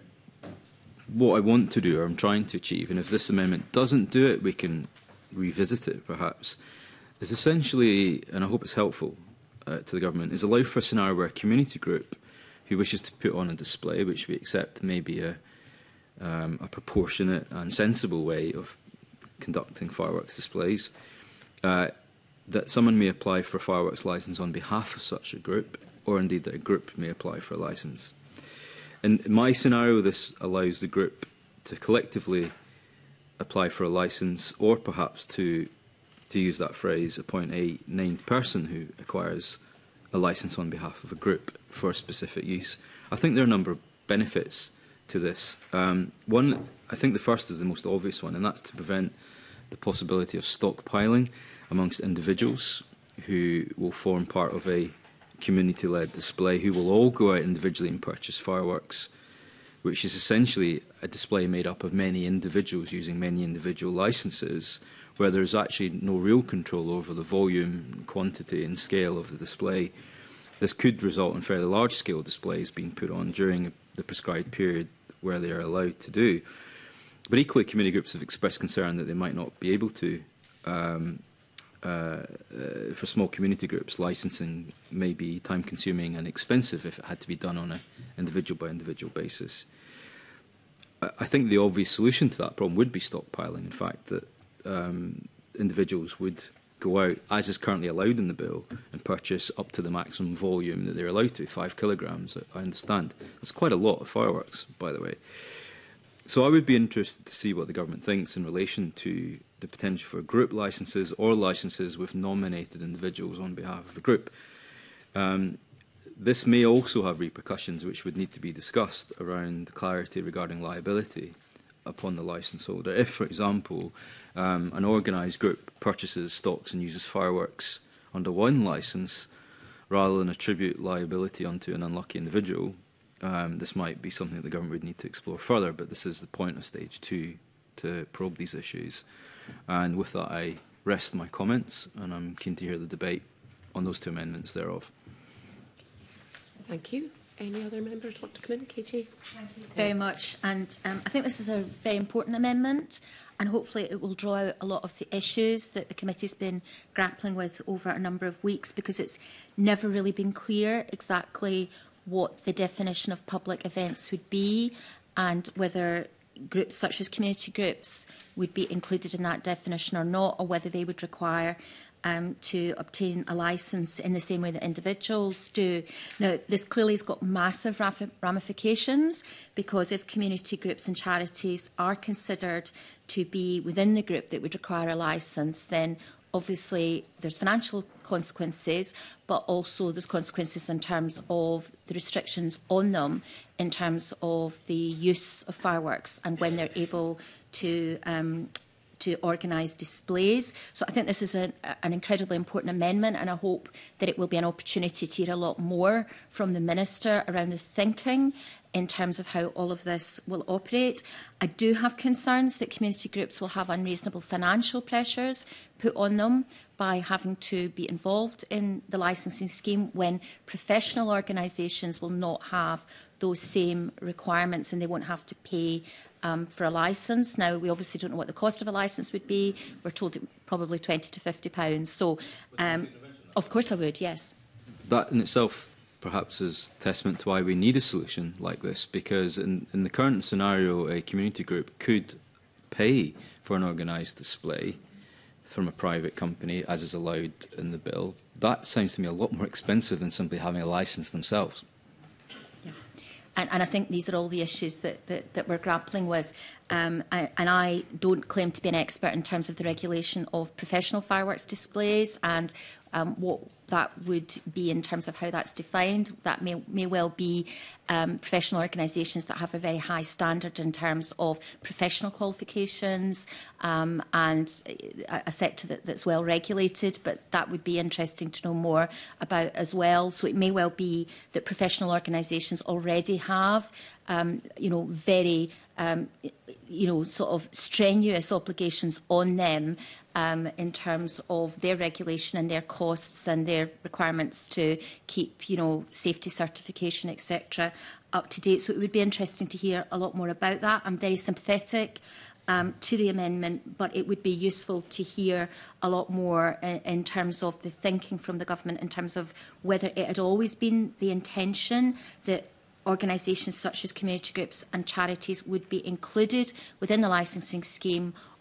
what I want to do, or I'm trying to achieve, and if this amendment doesn't do it, we can revisit it perhaps, is essentially, and I hope it's helpful uh, to the government, is allow for a scenario where a community group who wishes to put on a display, which we accept may be a Um, a proportionate and sensible way of conducting fireworks displays, uh, that someone may apply for a fireworks licence on behalf of such a group, or indeed that a group may apply for a licence. In my scenario, this allows the group to collectively apply for a licence, or perhaps to, to use that phrase, appoint a named person who acquires a licence on behalf of a group for a specific use. I think there are a number of benefits to this. Um, one, I think the first is the most obvious one, and that's to prevent the possibility of stockpiling amongst individuals who will form part of a community-led display, who will all go out individually and purchase fireworks, which is essentially a display made up of many individuals using many individual licences, where there is actually no real control over the volume, quantity and scale of the display. This could result in fairly large-scale displays being put on during the prescribed period where they are allowed to do. But equally, community groups have expressed concern that they might not be able to. Um, uh, uh, for small community groups, licensing may be time-consuming and expensive if it had to be done on an individual-by-individual basis. I, I think the obvious solution to that problem would be stockpiling. In fact, that um, individuals would go out, as is currently allowed in the bill, and purchase up to the maximum volume that they're allowed to, five kilograms, I understand. That's quite a lot of fireworks, by the way. So I would be interested to see what the government thinks in relation to the potential for group licences or licences with nominated individuals on behalf of the group. Um, this may also have repercussions which would need to be discussed around clarity regarding liability upon the licence holder. If, for example, um, an organised group purchases, stocks and uses fireworks under one licence rather than attribute liability onto an unlucky individual, um, this might be something that the government would need to explore further, but this is the point of stage two, to probe these issues. And with that, I rest my comments, and I'm keen to hear the debate on those two amendments thereof. Thank you. Any other members want to come in? Katie? Thank you very much. And um, I think this is a very important amendment, and hopefully it will draw out a lot of the issues that the committee's been grappling with over a number of weeks, because it's never really been clear exactly what the definition of public events would be, and whether groups such as community groups would be included in that definition or not, or whether they would require um, to obtain a licence in the same way that individuals do. Now, this clearly has got massive ramifications, because if community groups and charities are considered to be within the group that would require a licence, then obviously there's financial consequences, but also there's consequences in terms of the restrictions on them, in terms of the use of fireworks and when they're able to um, to organise displays. So I think this is a, an incredibly important amendment, and I hope that it will be an opportunity to hear a lot more from the Minister around the thinking in terms of how all of this will operate. I do have concerns that community groups will have unreasonable financial pressures put on them by having to be involved in the licensing scheme, when professional organisations will not have those same requirements and they won't have to pay um, for a licence. Now, we obviously don't know what the cost of a licence would be. We're told it probably twenty to fifty pounds. So, um, of course I would, yes. That in itself perhaps is testament to why we need a solution like this, because in, in the current scenario, a community group could pay for an organised display from a private company, as is allowed in the bill. That sounds to me a lot more expensive than simply having a licence themselves. Yeah. And, and I think these are all the issues that, that, that we're grappling with. Um, I, and I don't claim to be an expert in terms of the regulation of professional fireworks displays and um, what that would be in terms of how that's defined. That may, may well be um, professional organisations that have a very high standard in terms of professional qualifications um, and a, a sector that, that's well regulated, but that would be interesting to know more about as well. So it may well be that professional organisations already have um, you know, very um, you know, sort of strenuous obligations on them Um, in terms of their regulation and their costs and their requirements to keep, you know, safety certification, et cetera, up to date. So it would be interesting to hear a lot more about that. I'm very sympathetic um, to the amendment, but it would be useful to hear a lot more in, in terms of the thinking from the government, in terms of whether it had always been the intention that organisations such as community groups and charities would be included within the licensing scheme,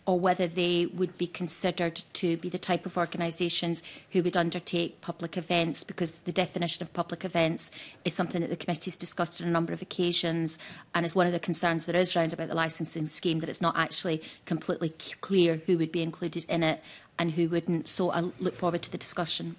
or whether they would be considered to be the type of organisations who would undertake public events, because the definition of public events is something that the committee has discussed on a number of occasions, and is one of the concerns there is round about the licensing scheme, that it's not actually completely clear who would be included in it and who wouldn't. So I look forward to the discussion.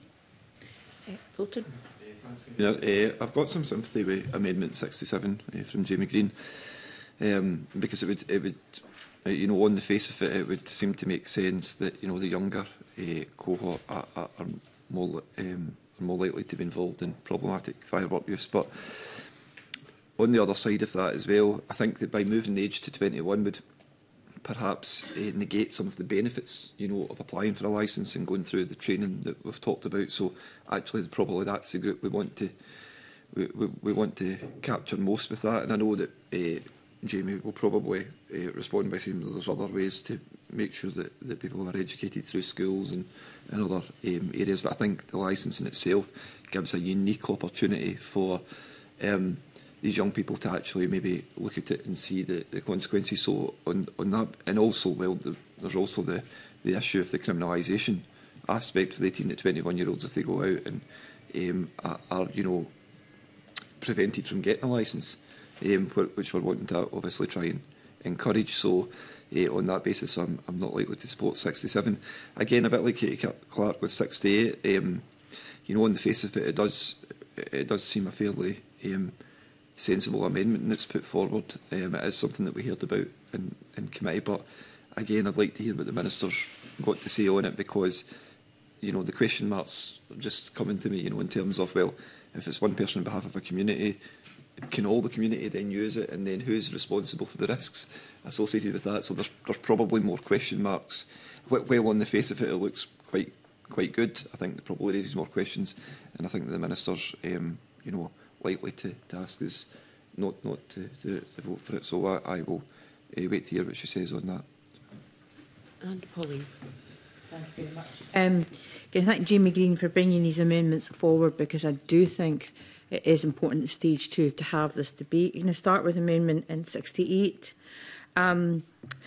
Uh, Fulton. Yeah, uh, I've got some sympathy with Amendment sixty-seven uh, from Jamie Green, um, because it would, it would, uh, you know, on the face of it, it would seem to make sense that, you know, the younger uh, cohort are, are, are more um, are more likely to be involved in problematic firework use. But on the other side of that as well, I think that by moving the age to twenty-one would perhaps uh, negate some of the benefits, you know, of applying for a licence and going through the training that we've talked about. So actually, probably that's the group we want to we, we, we want to capture most with that. And I know that uh, Jamie will probably uh, respond by saying that there's other ways to make sure that, that people are educated through schools and, and other um, areas. But I think the licence in itself gives a unique opportunity for um, these young people to actually maybe look at it and see the, the consequences. So on, on that, and also, well, the, there's also the, the issue of the criminalisation aspect for the eighteen to twenty-one year olds if they go out and um, are, are, you know, prevented from getting a licence, um, which we're wanting to obviously try and encourage. So uh, on that basis, I'm, I'm not likely to support sixty-seven. Again, a bit like Katie Clark with sixty-eight, um, you know, on the face of it, it does, it does seem a fairly Um, sensible amendment that's put forward. Um, it is something that we heard about in, in committee, but again, I'd like to hear what the Minister's got to say on it, because, you know, the question marks are just coming to me, you know, in terms of, well, if it's one person on behalf of a community, can all the community then use it, and then who's responsible for the risks associated with that? So there's, there's probably more question marks. While on the face of it, it looks quite quite good, I think it probably raises more questions, and I think that the Minister's, um, you know, likely to, to ask us not not to, to, to vote for it. So I, I will uh, wait to hear what she says on that. And Pauline. Thank you very much. Um, can I thank Jamie Green for bringing these amendments forward, because I do think it is important at stage two to have this debate. Can I start with amendment in sixty-eight? Um,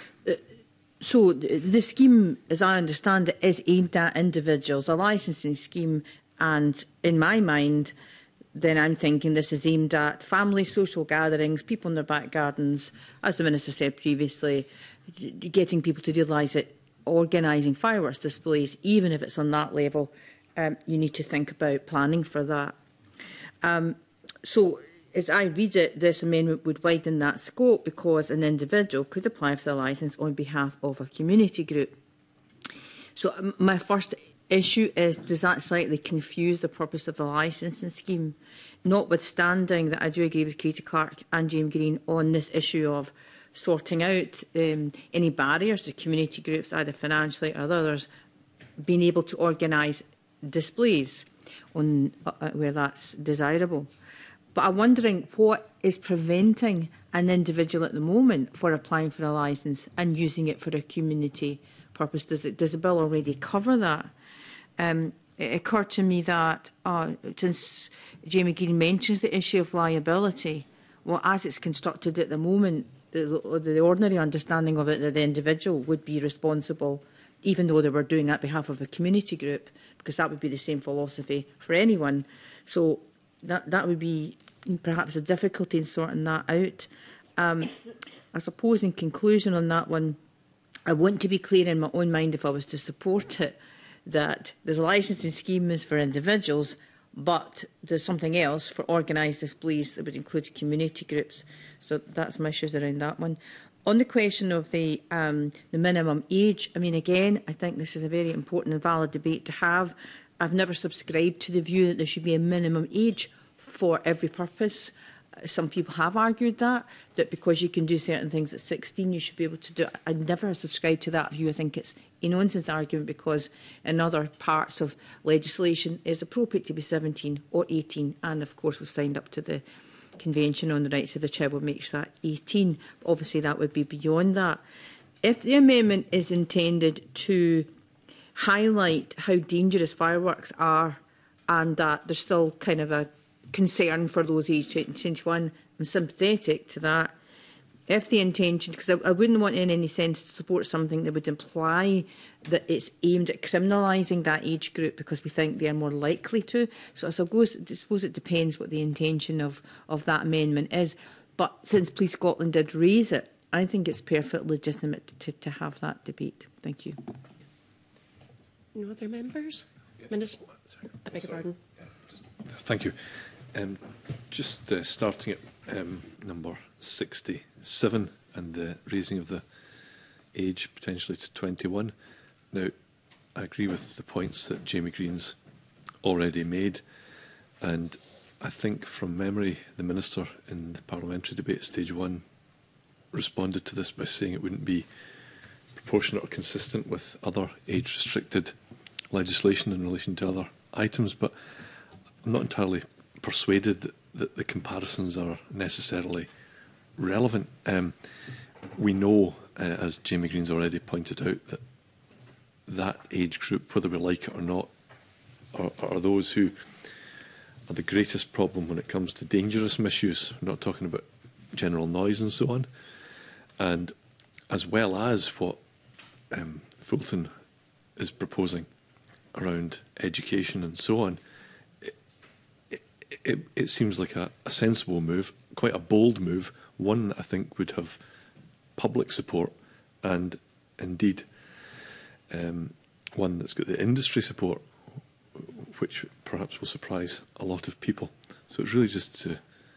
so the scheme, as I understand it, is aimed at individuals, a licensing scheme, and in my mind, then I'm thinking this is aimed at families, social gatherings, people in their back gardens, as the Minister said previously, getting people to realise that organising fireworks displays, even if it's on that level, um, you need to think about planning for that. Um, so, as I read it, this amendment would widen that scope, because an individual could apply for the licence on behalf of a community group. So, um, my first issue is, does that slightly confuse the purpose of the licensing scheme? Notwithstanding that I do agree with Katie Clark and James Green on this issue of sorting out um, any barriers to community groups, either financially or others, being able to organise displays on uh, where that's desirable. But I'm wondering what is preventing an individual at the moment for applying for a licence and using it for a community purpose. Does, it, does the bill already cover that? Um, it occurred to me that uh, since Jamie Green mentions the issue of liability, well, as it's constructed at the moment, the, the ordinary understanding of it that the individual would be responsible, even though they were doing that on behalf of a community group, because that would be the same philosophy for anyone. So that, that would be perhaps a difficulty in sorting that out. Um, I suppose in conclusion on that one, I want to be clear in my own mind, if I was to support it, that there's a licensing scheme is for individuals, but there's something else for organised displays that would include community groups. So that's my issues around that one. On the question of the, um, the minimum age, I mean, again, I think this is a very important and valid debate to have. I've never subscribed to the view that there should be a minimum age for every purpose. Some people have argued that, that because you can do certain things at sixteen, you should be able to do it. I never subscribe to that view. I think it's a nonsense argument, because in other parts of legislation it's appropriate to be seventeen or eighteen. And of course, we've signed up to the Convention on the Rights of the Child, which makes that eighteen. But obviously, that would be beyond that. If the amendment is intended to highlight how dangerous fireworks are, and that there's still kind of a concern for those aged twenty-one, I'm sympathetic to that. if the intention, because I, I wouldn't want in any sense to support something that would imply that it's aimed at criminalising that age group because we think they are more likely to. So I suppose, I suppose it depends what the intention of, of that amendment is. But since Police Scotland did raise it, I think it's perfectly legitimate to, to have that debate. Thank you. No other members? Yeah. Minister, I beg your pardon. Yeah, just, thank you. Um, just uh, starting at um, number sixty-seven and the raising of the age potentially to twenty-one. Now, I agree with the points that Jamie Green's already made, and I think from memory the Minister in the parliamentary debate at stage one responded to this by saying it wouldn't be proportionate or consistent with other age-restricted legislation in relation to other items, but I'm not entirely persuaded that, that the comparisons are necessarily relevant. Um, we know, uh, as Jamie Green's already pointed out, that that age group, whether we like it or not, are, are those who are the greatest problem when it comes to dangerous misuse. We're not talking about general noise and so on. And as well as what um, Fulton is proposing around education and so on, it, it, it, it seems like a, a sensible move, quite a bold move, one that I think would have public support and indeed um, one that's got the industry support, which perhaps will surprise a lot of people. So it's really just to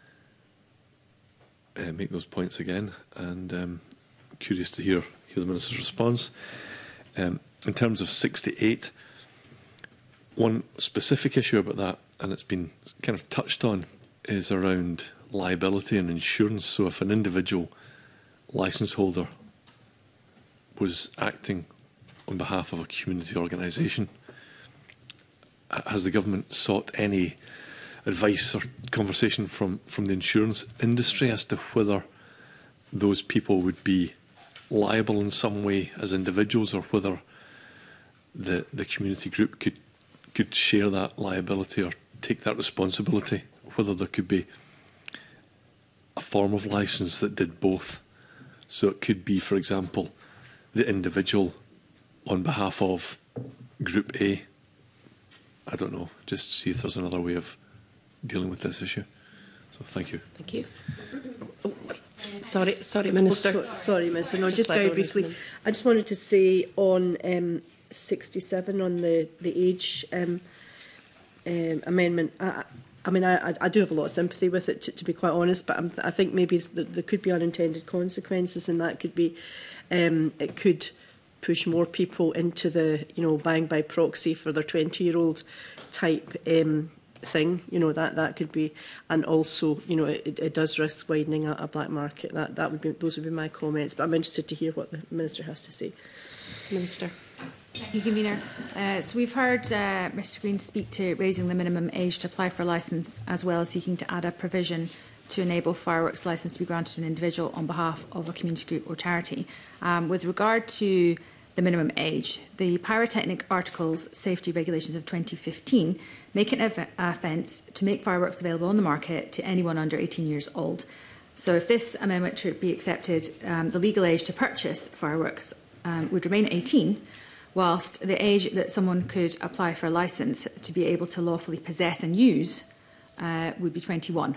uh, make those points again, and um, curious to hear, hear the Minister's response. Um, in terms of sixty-eight, one specific issue about that, and it's been kind of touched on, is around liability and insurance. So if an individual licence holder was acting on behalf of a community organisation, has the government sought any advice or conversation from, from the insurance industry as to whether those people would be liable in some way as individuals, or whether the, the community group could, could share that liability or take that responsibility, whether there could be a form of licence that did both? So it could be, for example, the individual on behalf of Group A. I don't know, just see if there's another way of dealing with this issue. So thank you. Thank you. Oh, sorry, sorry, Minister. Oh, so, sorry, Minister. No, Just just, like very all briefly, listening. I just wanted to say on um, sixty-seven, on the, the age um, um, amendment, I, I mean, I, I do have a lot of sympathy with it, to, to be quite honest, but I'm, I think maybe there could be unintended consequences, and that could be, um, it could push more people into the, you know, buying by proxy for their twenty-year-old type um, thing. You know, that that could be, and also, you know, it, it does risk widening a, a black market. That that would be, those would be my comments. But I'm interested to hear what the Minister has to say. Minister. Thank you, Convener. Uh, so we've heard uh, Mr Green speak to raising the minimum age to apply for a licence, as well as seeking to add a provision to enable fireworks licence to be granted to an individual on behalf of a community group or charity. Um, with regard to the minimum age, the Pyrotechnic Articles Safety Regulations of twenty fifteen make it an offence to make fireworks available on the market to anyone under eighteen years old. So if this amendment should be accepted, um, the legal age to purchase fireworks um, would remain eighteen, whilst the age that someone could apply for a licence to be able to lawfully possess and use uh, would be twenty-one.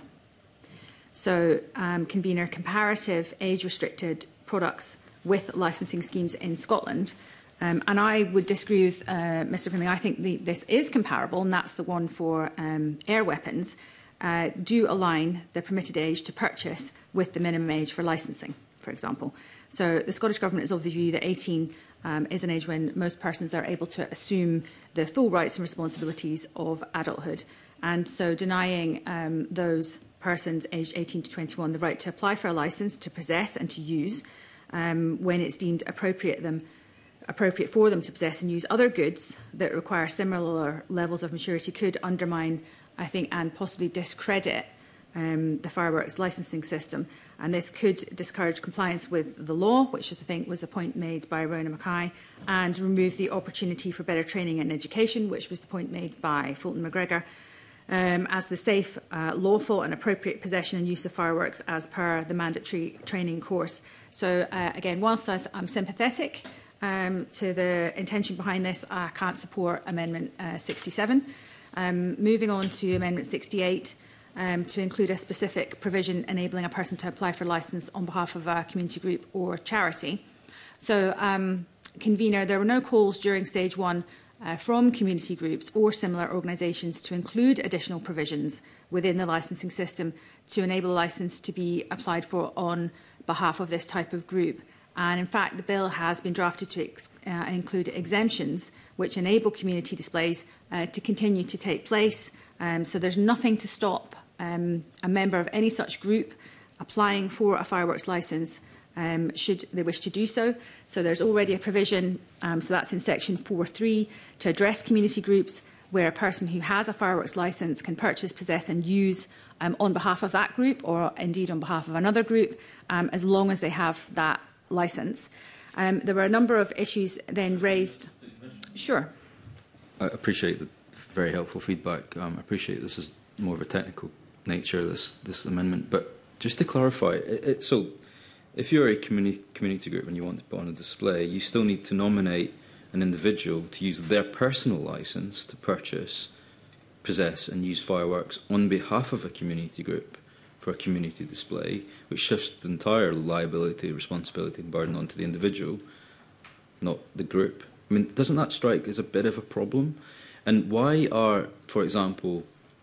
So, um, Convener, comparative age-restricted products with licensing schemes in Scotland, um, and I would disagree with uh, Mr Finlay. I think the, this is comparable, and that's the one for um, air weapons, uh, do align the permitted age to purchase with the minimum age for licensing, for example. So the Scottish Government is of the view that eighteen um, is an age when most persons are able to assume the full rights and responsibilities of adulthood, and so denying um, those persons aged eighteen to twenty-one the right to apply for a licence to possess and to use Um, when it's deemed appropriate them, appropriate for them to possess and use other goods that require similar levels of maturity could undermine, I think, and possibly discredit um, the fireworks licensing system. And this could discourage compliance with the law, which I think was a point made by Rona Mackay, and remove the opportunity for better training and education, which was the point made by Fulton McGregor. um, as the safe, uh, lawful and appropriate possession and use of fireworks as per the mandatory training course. So uh, again, whilst I'm sympathetic um, to the intention behind this, I can't support Amendment uh, sixty-seven. Um, moving on to Amendment sixty-eight, um, to include a specific provision enabling a person to apply for a licence on behalf of a community group or charity. So, um, Convener, there were no calls during stage one uh, from community groups or similar organisations to include additional provisions within the licensing system to enable a licence to be applied for on behalf of this type of group. And in fact, the bill has been drafted to ex uh, include exemptions which enable community displays uh, to continue to take place. Um, so there's nothing to stop um, a member of any such group applying for a fireworks licence um, should they wish to do so. So there's already a provision, um, so that's in section four point three, to address community groups where a person who has a fireworks licence can purchase, possess and use um, on behalf of that group or indeed on behalf of another group, um, as long as they have that licence. Um, there were a number of issues then raised. Sure. I appreciate the very helpful feedback. Um, I appreciate this is more of a technical nature, this this amendment. But just to clarify, it, it, so if you're a community community group and you want to put on a display, you still need to nominate an individual to use their personal licence to purchase, possess and use fireworks on behalf of a community group for a community display, which shifts the entire liability, responsibility and burden onto the individual, not the group. I mean, doesn't that strike as a bit of a problem? And why are, for example,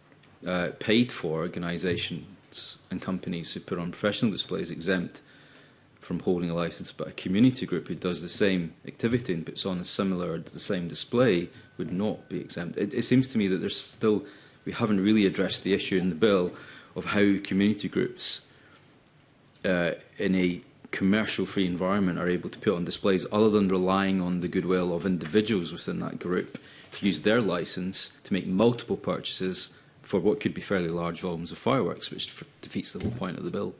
uh, paid-for organisations and companies who put on professional displays exempt from holding a licence, but a community group who does the same activity and puts on a similar or the same display would not be exempt? It, it seems to me that there's still, we haven't really addressed the issue in the bill of how community groups uh, in a commercial-free environment are able to put on displays other than relying on the goodwill of individuals within that group to use their licence to make multiple purchases for what could be fairly large volumes of fireworks, which defeats the whole point of the bill.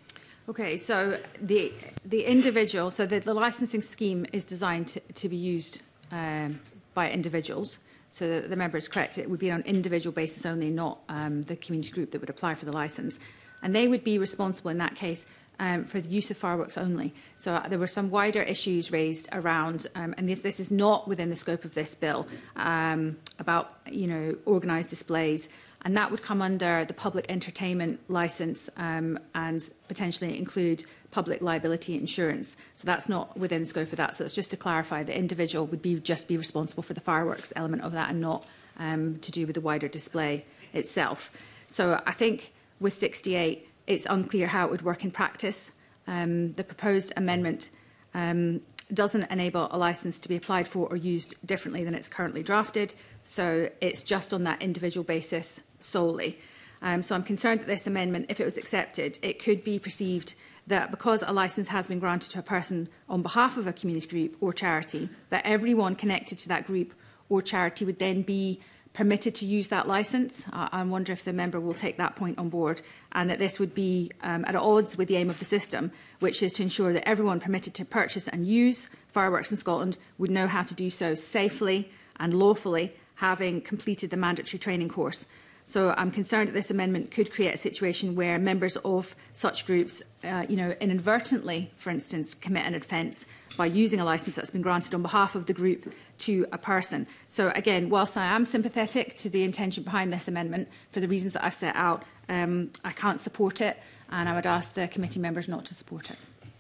Okay, so the the individual, so the, the licensing scheme is designed to, to be used um, by individuals. So the, the member is correct, it would be on an individual basis only, not um, the community group that would apply for the licence. And they would be responsible in that case um, for the use of fireworks only. So uh, there were some wider issues raised around, um, and this, this is not within the scope of this bill, um, about, you know, organised displays. And that would come under the public entertainment licence um, and potentially include public liability insurance. So that's not within the scope of that. So it's just to clarify, the individual would be just be responsible for the fireworks element of that and not um, to do with the wider display itself. So I think with sixty-eight, it's unclear how it would work in practice. Um, the proposed amendment um, doesn't enable a licence to be applied for or used differently than it's currently drafted. So it's just on that individual basis solely. Um, so I'm concerned that this amendment, if it was accepted, it could be perceived that because a licence has been granted to a person on behalf of a community group or charity, that everyone connected to that group or charity would then be permitted to use that licence. Uh, I wonder if the member will take that point on board, and that this would be um, at odds with the aim of the system, which is to ensure that everyone permitted to purchase and use fireworks in Scotland would know how to do so safely and lawfully, having completed the mandatory training course. So I'm concerned that this amendment could create a situation where members of such groups, uh, you know, inadvertently, for instance, commit an offence by using a licence that's been granted on behalf of the group to a person. So again, whilst I am sympathetic to the intention behind this amendment, for the reasons that I've set out, um, I can't support it, and I would ask the committee members not to support it.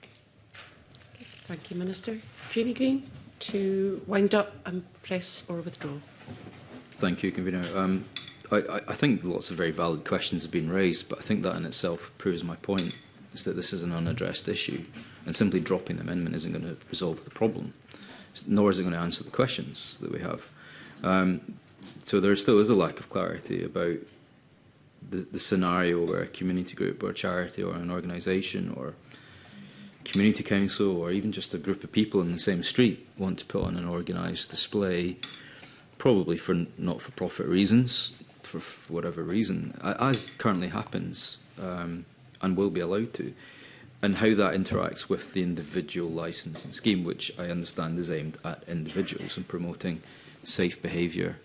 Thank you, Minister. Jamie Green, to wind up and press or withdraw. Thank you, Convener. Um, I, I think lots of very valid questions have been raised, but I think that in itself proves my point, is that this is an unaddressed issue, and simply dropping the amendment isn't going to resolve the problem, nor is it going to answer the questions that we have. Um, so there still is a lack of clarity about the, the scenario where a community group or a charity or an organisation or community council or even just a group of people in the same street want to put on an organised display, probably for not-for-profit reasons, for whatever reason, as currently happens um, and will be allowed to, and how that interacts with the individual licensing scheme, which I understand is aimed at individuals and promoting safe behaviour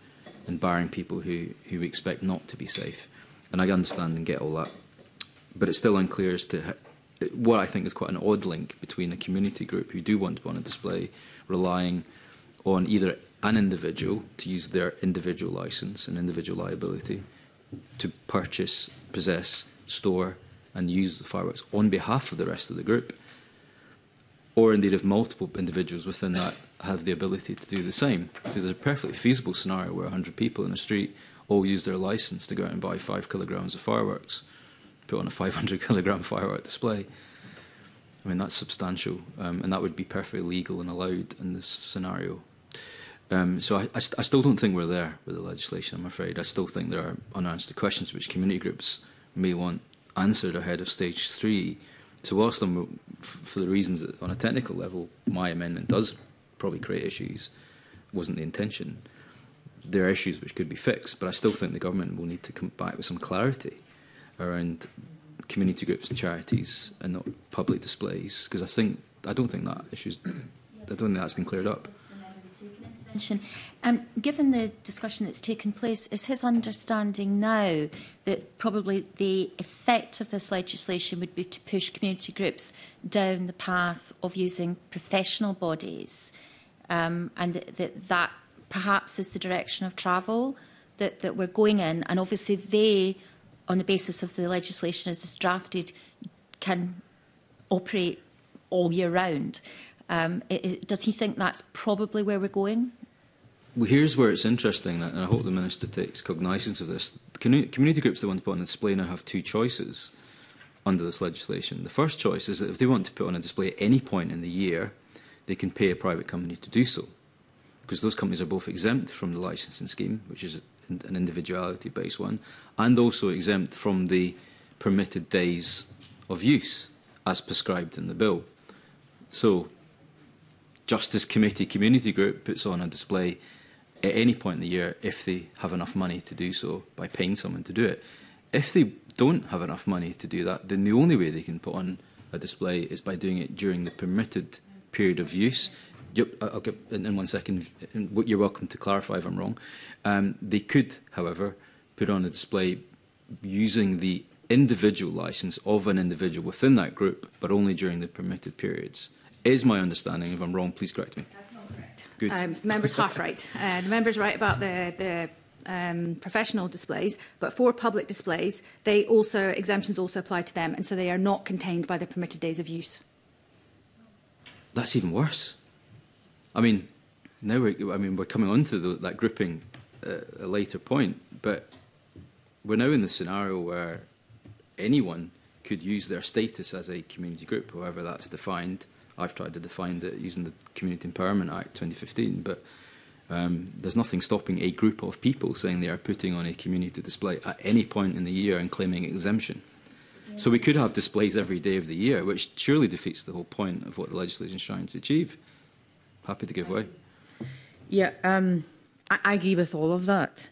and barring people who, who we expect not to be safe. And I understand and get all that. But it's still unclear as to how, what I think is quite an odd link between a community group who do want to put on a display relying on either an individual to use their individual licence and individual liability to purchase, possess, store and use the fireworks on behalf of the rest of the group, or indeed if multiple individuals within that have the ability to do the same. So there's a perfectly feasible scenario where one hundred people in the street all use their licence to go out and buy five kilograms of fireworks, put on a five hundred kilogram firework display. I mean, that's substantial, um, and that would be perfectly legal and allowed in this scenario. Um, so I, I, st I still don't think we're there with the legislation, I'm afraid. I still think there are unanswered questions which community groups may want answered ahead of stage three. So whilst I'm, for the reasons that on a technical level my amendment does probably create issues, wasn't the intention, there are issues which could be fixed, but I still think the government will need to come back with some clarity around community groups and charities and not public displays, because I think I don't think that issues I don't think that's been cleared up. Um, given the discussion that's taken place, is his understanding now that probably the effect of this legislation would be to push community groups down the path of using professional bodies, um, and that, that that perhaps is the direction of travel that, that we're going in, and obviously they, on the basis of the legislation as it's drafted, can operate all year round. Um, it, it, does he think that's probably where we're going? Well, here's where it's interesting, and I hope the Minister takes cognizance of this. Community groups that want to put on a display now have two choices under this legislation. The first choice is that if they want to put on a display at any point in the year, they can pay a private company to do so, because those companies are both exempt from the licensing scheme, which is an individuality-based one, and also exempt from the permitted days of use as prescribed in the bill. So, Justice Committee Community Group puts on a display at any point in the year if they have enough money to do so by paying someone to do it. If they don't have enough money to do that, then the only way they can put on a display is by doing it during the permitted period of use. I'll get in one second. You're welcome to clarify if I'm wrong. Um, they could, however, put on a display using the individual licence of an individual within that group, but only during the permitted periods. Is my understanding. If I'm wrong, please correct me. That's not correct. Good. Um, the member's half right. Uh, the member's right about the, the um, professional displays, but for public displays, they also exemptions also apply to them, and so they are not contained by the permitted days of use. That's even worse. I mean, now we're, I mean, we're coming on to the, that grouping at a later point, but we're now in the scenario where anyone could use their status as a community group, however that's defined. I've tried to define it using the Community Empowerment Act twenty fifteen, but um, there's nothing stopping a group of people saying they are putting on a community display at any point in the year and claiming exemption. Yeah. So we could have displays every day of the year, which surely defeats the whole point of what the legislation is trying to achieve. Happy to give way. Yeah, um, I, I agree with all of that.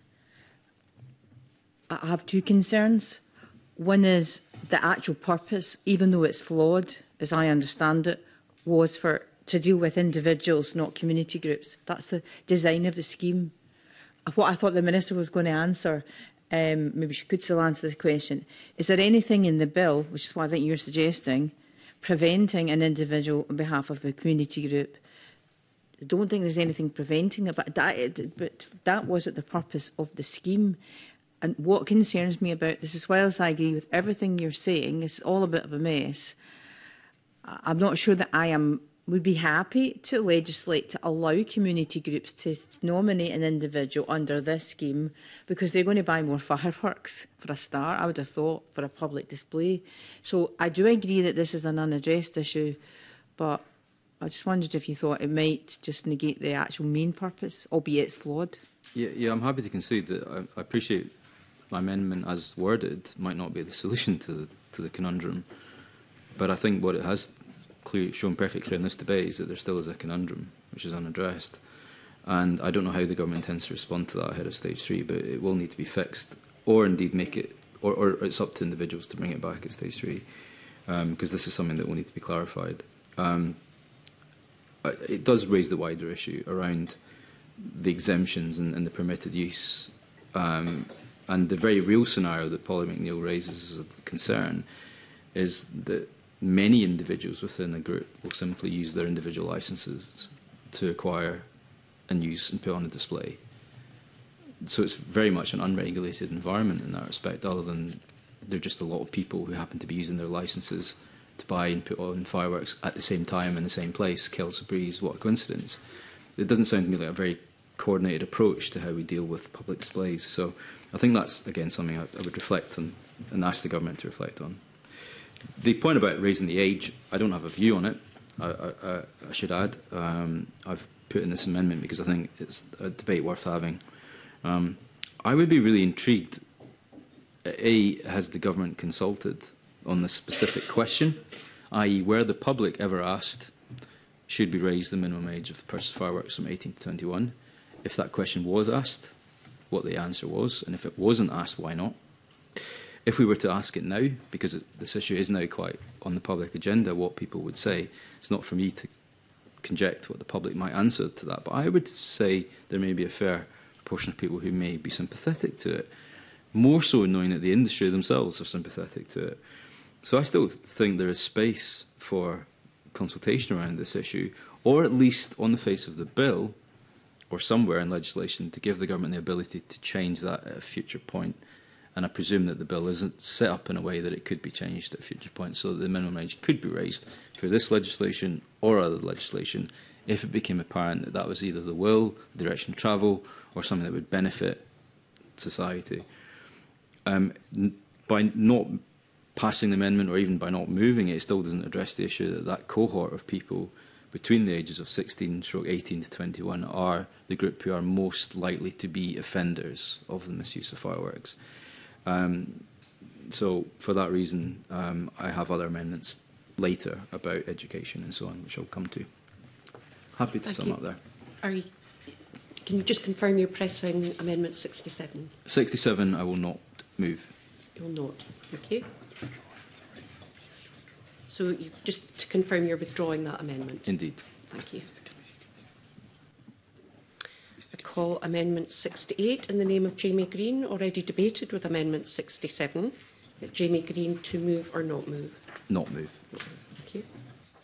I have two concerns. One is the actual purpose, even though it's flawed, as I understand it, was for to deal with individuals, not community groups. That's the design of the scheme. What I thought the Minister was going to answer, um, maybe she could still answer this question, is there anything in the bill, which is what I think you're suggesting, preventing an individual on behalf of a community group? I don't think there's anything preventing it, but that, but that wasn't the purpose of the scheme. And what concerns me about this, as well as I agree with everything you're saying, it's all a bit of a mess. I'm not sure that I am would be happy to legislate to allow community groups to nominate an individual under this scheme, because they're going to buy more fireworks, for a start, I would have thought, for a public display. So I do agree that this is an unaddressed issue, but I just wondered if you thought it might just negate the actual main purpose, albeit it's flawed. Yeah, yeah, I'm happy to concede that I, I appreciate my amendment as worded might not be the solution to the, to the conundrum. But I think what it has clear, shown perfectly clear in this debate is that there still is a conundrum which is unaddressed. And I don't know how the government intends to respond to that ahead of stage three, but it will need to be fixed, or indeed make it, or, or it's up to individuals to bring it back at stage three, because um, this is something that will need to be clarified. Um, it does raise the wider issue around the exemptions and, and the permitted use. Um, and the very real scenario that Polly McNeill raises as a concern is that many individuals within a group will simply use their individual licences to acquire and use and put on a display. So it's very much an unregulated environment in that respect, other than there are just a lot of people who happen to be using their licences to buy and put on fireworks at the same time in the same place. Kills a breeze, what a coincidence. It doesn't sound to me like a very coordinated approach to how we deal with public displays. So I think that's, again, something I, I would reflect on and ask the government to reflect on. The point about raising the age, I don't have a view on it, I, I, I should add. Um, I've put in this amendment because I think it's a debate worth having. Um, I would be really intrigued. A, has the government consulted on this specific question, that is where the public ever asked, should we raise the minimum age of purchase fireworks from eighteen to twenty-one? If that question was asked, what the answer was, and if it wasn't asked, why not? If we were to ask it now, because it, this issue is now quite on the public agenda, what people would say, it's not for me to conject what the public might answer to that, but I would say there may be a fair proportion of people who may be sympathetic to it, more so knowing that the industry themselves are sympathetic to it. So I still think there is space for consultation around this issue, or at least on the face of the bill, or somewhere in legislation, to give the government the ability to change that at a future point. And I presume that the bill isn't set up in a way that it could be changed at a future point, so that the minimum age could be raised through this legislation or other legislation if it became apparent that that was either the will, the direction of travel, or something that would benefit society. Um, by not passing the amendment, or even by not moving it, it still doesn't address the issue that that cohort of people between the ages of sixteen stroke eighteen to twenty-one are the group who are most likely to be offenders of the misuse of fireworks. Um, so for that reason, um, I have other amendments later about education and so on, which I'll come to. Happy to Thank sum you. up there. Are you, can you just confirm you're pressing Amendment sixty-seven? sixty-seven, I will not move. You'll not. Thank you. So you, just to confirm you're withdrawing that amendment? Indeed. Thank you. I call Amendment sixty-eight in the name of Jamie Green, already debated with Amendment sixty-seven. Jamie Green to move or not move? Not move. Thank you.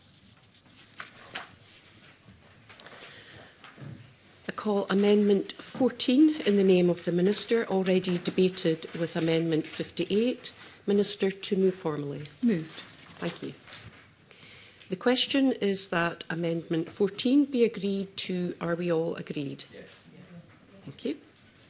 I call Amendment fourteen in the name of the Minister, already debated with Amendment fifty-eight. Minister to move formally. Moved. Thank you. The question is that Amendment fourteen be agreed to. Are we all agreed? Yes. Thank you.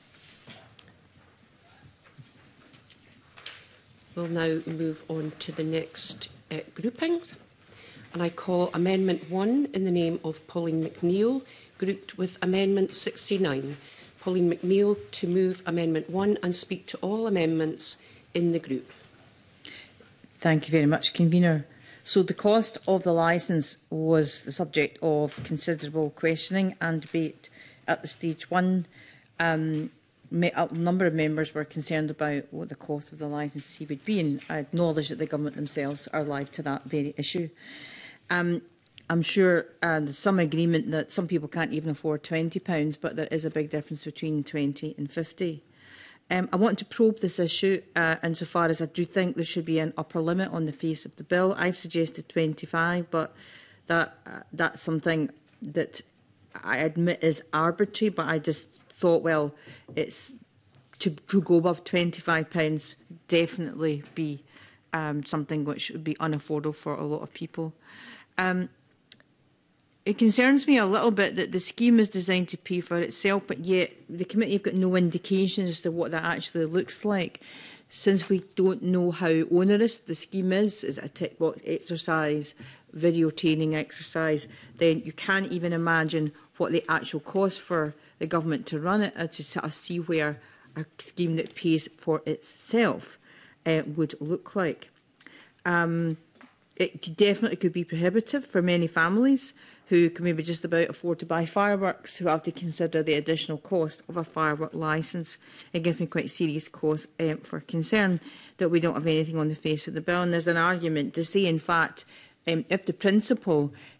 We'll now move on to the next uh, groupings. And I call Amendment one in the name of Pauline McNeill, grouped with Amendment sixty-nine. Pauline McNeill to move Amendment one and speak to all amendments in the group. Thank you very much, Convener. So the cost of the licence was the subject of considerable questioning and debate at the stage one. Um, a number of members were concerned about what the cost of the licence would be, and I acknowledge that the government themselves are alive to that very issue. Um, I'm sure uh, there's some agreement that some people can't even afford twenty pounds, but there is a big difference between twenty and fifty. Um, I want to probe this issue uh, insofar as I do think there should be an upper limit on the face of the bill. I've suggested twenty-five, but that uh, that's something that I admit is arbitrary, but I just thought, well, it's to, to go above twenty-five pounds definitely be um, something which would be unaffordable for a lot of people. Um, It concerns me a little bit that the scheme is designed to pay for itself, but yet the committee have got no indication as to what that actually looks like. Since we don't know how onerous the scheme is, is it a tick box exercise, video training exercise, then you can't even imagine what the actual cost for the government to run it, or to sort of see where a scheme that pays for itself uh, would look like. Um, it definitely could be prohibitive for many families who can maybe just about afford to buy fireworks, who have to consider the additional cost of a firework licence. It gives me quite serious cause um, for concern that we don't have anything on the face of the bill. And there's an argument to say, in fact, um, if the principle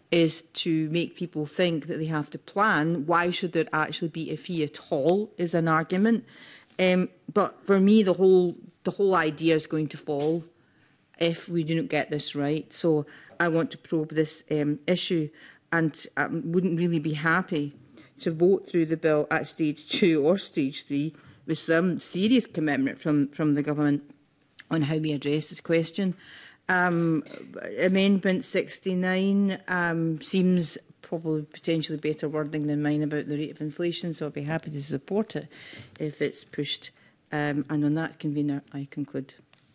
is to make people think that they have to plan. Why should there actually be a fee at all is an argument. Um, but for me, the whole, the whole idea is going to fall if we do not get this right. So I want to probe this um, issue, and I wouldn't really be happy to vote through the bill at stage two or stage three with some serious commitment from, from the government on how we address this question. Um, amendment sixty-nine um, seems probably potentially better wording than mine about the rate of inflation, so I'll be happy to support it if it's pushed. Um, and on that, Convener, I conclude.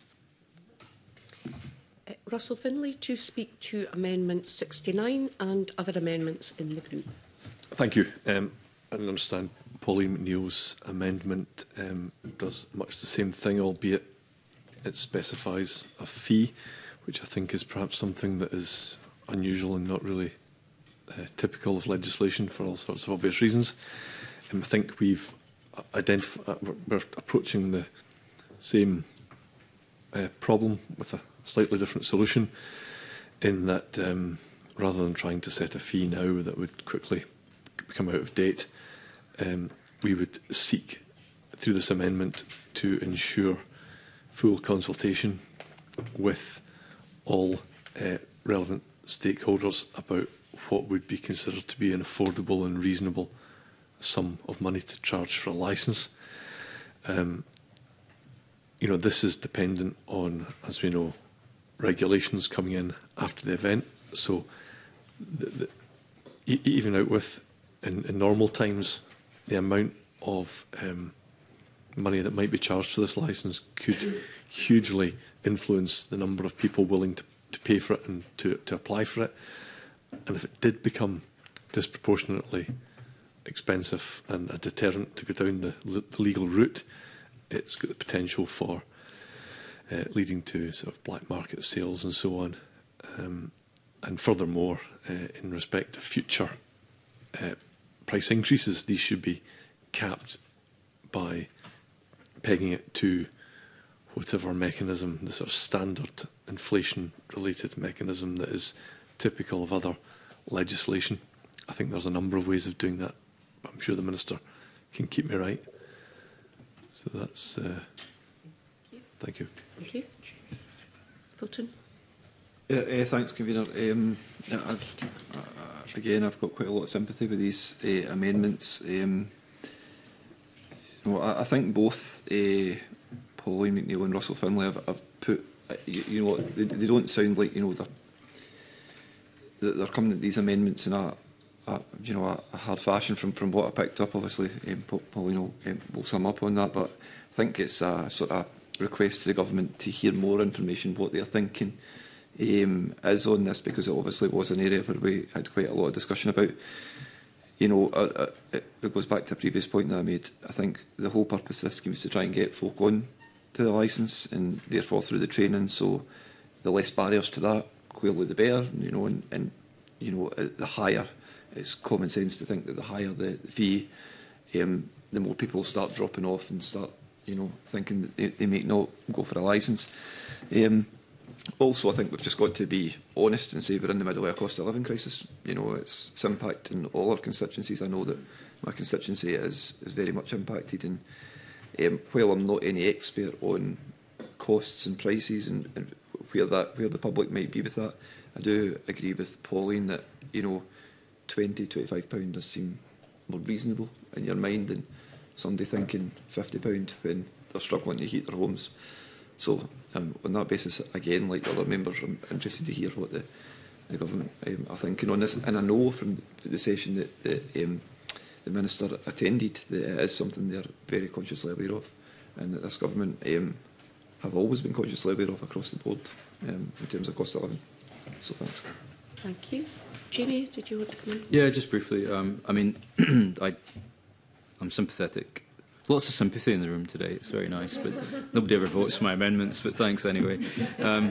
Uh, Russell Finlay to speak to Amendment sixty-nine and other amendments in the group. Thank you. Um, I understand Pauline McNeill's amendment um, does much the same thing, albeit it specifies a fee, which I think is perhaps something that is unusual and not really uh, typical of legislation for all sorts of obvious reasons. Um, I think we've identified, we're, we're approaching the same uh, problem with a slightly different solution, in that um, rather than trying to set a fee now that would quickly become out of date, um, we would seek through this amendment to ensure full consultation with all uh, relevant stakeholders about what would be considered to be an affordable and reasonable sum of money to charge for a licence. Um, you know, this is dependent on, as we know, regulations coming in after the event. So, the, the, e even out with in, in normal times, the amount of um, money that might be charged for this licence could hugely influence the number of people willing to, to pay for it and to, to apply for it. And if it did become disproportionately expensive and a deterrent to go down the, the legal route, it's got the potential for uh, leading to sort of black market sales and so on. Um, and furthermore, uh, in respect to future uh, price increases, these should be capped by pegging it to whatever mechanism, the sort of standard inflation-related mechanism that is typical of other legislation. I think there's a number of ways of doing that, but I'm sure the Minister can keep me right. So that's... Uh, thank you. Thank you. Fulton. Yeah, uh, thanks, Convener. Um, yeah, I've, uh, again, I've got quite a lot of sympathy with these uh, amendments. Um, you know, I, I think both uh, Pauline McNeill and Russell Finlay have, have put, uh, you, you know, they, they don't sound like, you know, they're, they're coming at these amendments in a, a you know, a, a hard fashion from, from what I picked up. Obviously, um, Pauline will, um, will sum up on that, but I think it's a sort of request to the government to hear more information, what they're thinking um, is on this, because it obviously was an area where we had quite a lot of discussion about. You know, uh, uh, it, it goes back to a previous point that I made. I think the whole purpose of this scheme is to try and get folk on to the licence and therefore through the training. So the less barriers to that, clearly the better. You know, and, and you know, the higher, it's common sense to think that the higher the, the fee, um, the more people start dropping off and start, you know, thinking that they, they may not go for a licence. Um, Also, I think we've just got to be honest and say we're in the middle of a cost of living crisis. You know, it's, it's impacting all our constituencies. I know that my constituency is, is very much impacted. And um, while I'm not any expert on costs and prices and, and where that where the public might be with that, I do agree with Pauline that, you know, twenty, twenty-five pounds does seem more reasonable in your mind than somebody thinking fifty pounds when they're struggling to heat their homes. So, um, on that basis, again, like the other members, I'm interested to hear what the, the government um, are thinking on this. And I know from the session that the, um, the Minister attended that it is something they're very consciously aware of, and that this government um, have always been consciously aware of across the board um, in terms of cost of living. So, thanks. Thank you. Jamie, did you want to come in? Yeah, just briefly. Um, I mean, I, I'm sympathetic. Lots of sympathy in the room today. It's very nice, but nobody ever votes for my amendments, but thanks anyway. Um,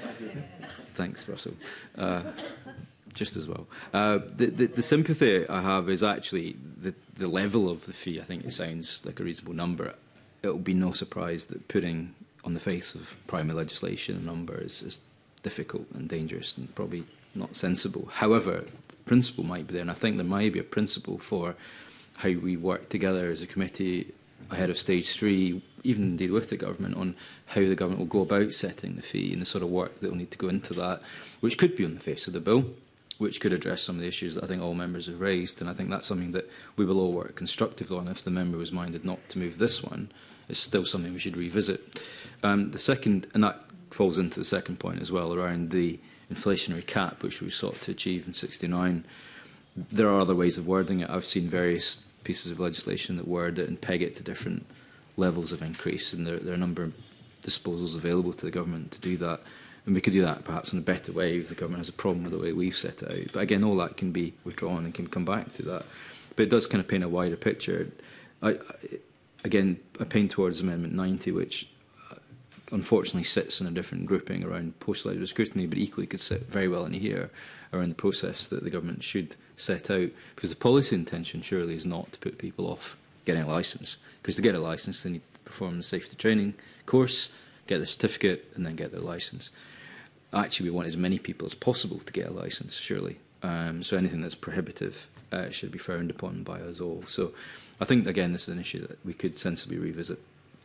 thanks, Russell. Uh, just as well. Uh, the, the, the sympathy I have is actually the, the level of the fee. I think it sounds like a reasonable number. It will be no surprise that putting on the face of primary legislation a number is, is difficult and dangerous and probably not sensible. However, the principle might be there, and I think there might be a principle for how we work together as a committee ahead of stage three, even indeed with the government, on how the government will go about setting the fee and the sort of work that will need to go into that, which could be on the face of the bill, which could address some of the issues that I think all members have raised. And I think that's something that we will all work constructively on. If the member was minded not to move this one, it's still something we should revisit. Um, the second, and that falls into the second point as well, around the inflationary cap, which we sought to achieve in sixty-nine. There are other ways of wording it. I've seen various pieces of legislation that word it and peg it to different levels of increase, and there, there are a number of disposals available to the government to do that. And we could do that perhaps in a better way if the government has a problem with the way we've set it out. But again, all that can be withdrawn and can come back to that. But it does kind of paint a wider picture. I, I, again, I paint towards Amendment ninety, which unfortunately sits in a different grouping around post-legislative scrutiny, but equally could sit very well in here around the process that the government should set out. Because the policy intention surely is not to put people off getting a licence. Because to get a licence, they need to perform the safety training course, get their certificate, and then get their licence. Actually, we want as many people as possible to get a licence, surely. Um, so anything that's prohibitive uh, should be frowned upon by us all. So I think, again, this is an issue that we could sensibly revisit.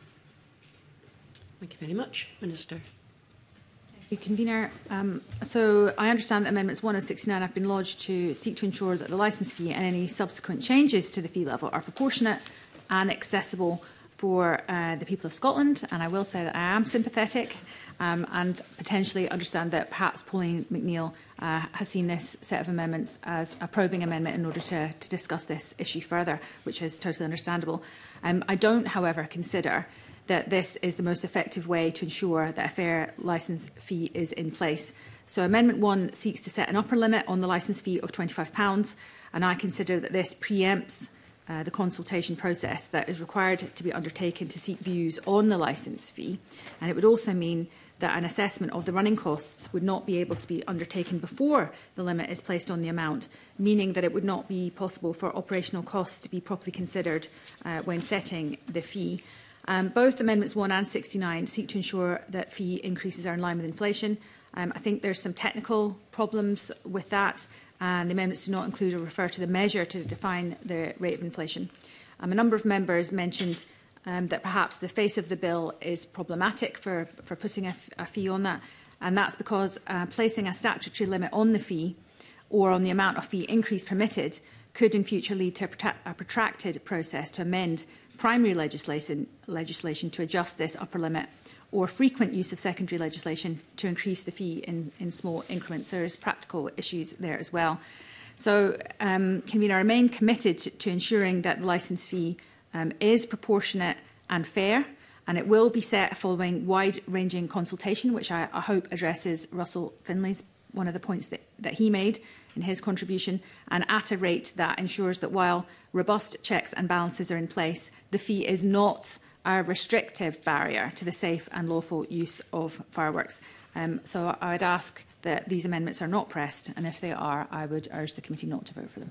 Thank you very much. Minister. Thank you, Convener. Um, so I understand that Amendments one and sixty-nine have been lodged to seek to ensure that the licence fee and any subsequent changes to the fee level are proportionate and accessible for uh, the people of Scotland. And I will say that I am sympathetic um, and potentially understand that perhaps Pauline McNeill uh, has seen this set of amendments as a probing amendment in order to, to discuss this issue further, which is totally understandable. Um, I don't, however, consider that this is the most effective way to ensure that a fair licence fee is in place. So Amendment one seeks to set an upper limit on the licence fee of twenty-five pounds, and I consider that this preempts uh, the consultation process that is required to be undertaken to seek views on the licence fee. And it would also mean that an assessment of the running costs would not be able to be undertaken before the limit is placed on the amount, meaning that it would not be possible for operational costs to be properly considered uh, when setting the fee. Um, both Amendments one and sixty-nine seek to ensure that fee increases are in line with inflation. Um, I think there's some technical problems with that, and the amendments do not include or refer to the measure to define the rate of inflation. Um, a number of members mentioned um, that perhaps the face of the bill is problematic for, for putting a, a fee on that, and that's because uh, placing a statutory limit on the fee or on the amount of fee increase permitted could in future lead to a, a protracted process to amend primary legislation, legislation to adjust this upper limit, or frequent use of secondary legislation to increase the fee in, in small increments. There is practical issues there as well. So, um, Convener, I remain committed to, to ensuring that the licence fee um, is proportionate and fair, and it will be set following wide-ranging consultation, which I, I hope addresses Russell Finlay's one of the points that, that he made in his contribution, and at a rate that ensures that while robust checks and balances are in place, the fee is not a restrictive barrier to the safe and lawful use of fireworks. Um, so I would ask that these amendments are not pressed, and if they are, I would urge the committee not to vote for them.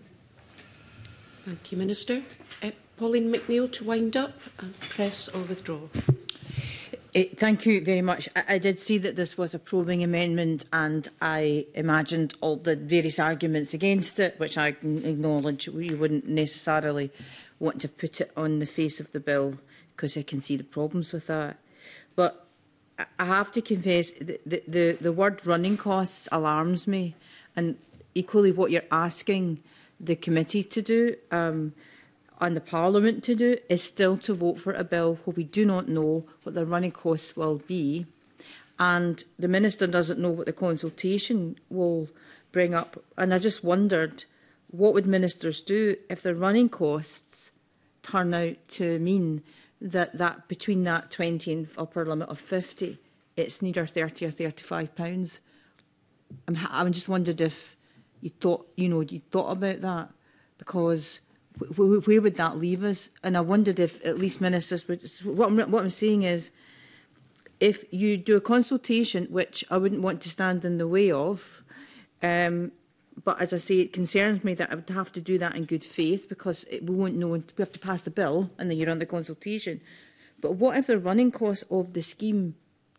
Thank you, Minister. Uh, Pauline McNeill to wind up. And press or withdraw. Uh, thank you very much. I, I did see that this was a probing amendment, and I imagined all the various arguments against it, which I acknowledge you wouldn't necessarily want to put it on the face of the bill, because I can see the problems with that. But I have to confess, the, the, the, the word running costs alarms me, and equally what you're asking the committee to do um, and the Parliament to do is still to vote for a bill where we do not know what the running costs will be, and the Minister doesn't know what the consultation will bring up. And I just wondered, what would ministers do if the running costs turn out to mean that, that between that twenty and upper limit of fifty, it's neither thirty or thirty-five pounds? I'm, I just wondered if you thought, you know, you thought about that, because wh wh where would that leave us? And I wondered if at least ministers would. What I'm, what I'm saying is, if you do a consultation, which I wouldn't want to stand in the way of, um, but as I say, it concerns me that I would have to do that in good faith, because it, we won't know. We have to pass the bill, and then you're on the consultation. But what if the running costs of the scheme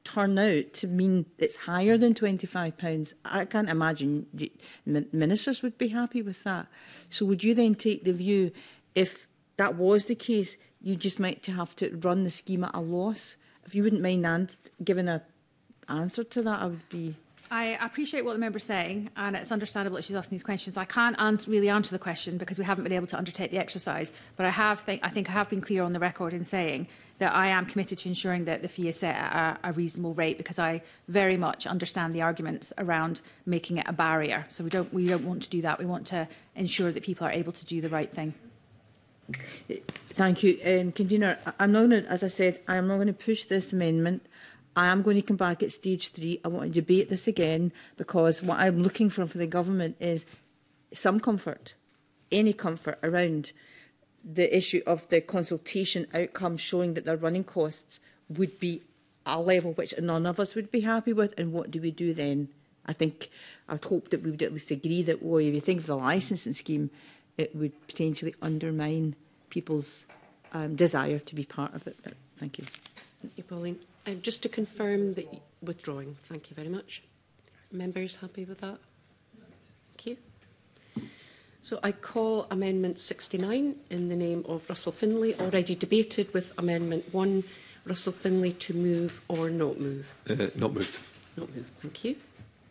turn out to mean it's higher than twenty-five pounds. I can't imagine you, ministers would be happy with that. So would you then take the view, if that was the case, you just might have to run the scheme at a loss? If you wouldn't mind an giving an answer to that, I would be... I appreciate what the member's saying, and it's understandable that she's asking these questions. I can't ans really answer the question because we haven't been able to undertake the exercise, but I have, th I think I have been clear on the record in saying that I am committed to ensuring that the fee is set at a, a reasonable rate, because I very much understand the arguments around making it a barrier. So we don't, we don't want to do that. We want to ensure that people are able to do the right thing. Thank you. Um, Convener, I'm not going to, as I said, I am not going to push this amendment. I am going to come back at stage three. I want to debate this again, because what I'm looking for for the government is some comfort, any comfort around the issue of the consultation outcome showing that their running costs would be a level which none of us would be happy with. And what do we do then? I think I'd hope that we would at least agree that, well, if you think of the licensing scheme, it would potentially undermine people's um, desire to be part of it. But thank you. Thank you, Pauline. Um, just to confirm that you're withdrawing. Thank you very much. Members happy with that? Thank you. So I call Amendment sixty-nine in the name of Russell Finlay, already debated with Amendment one. Russell Finlay to move or not move? Uh, not moved. Not moved. Thank you.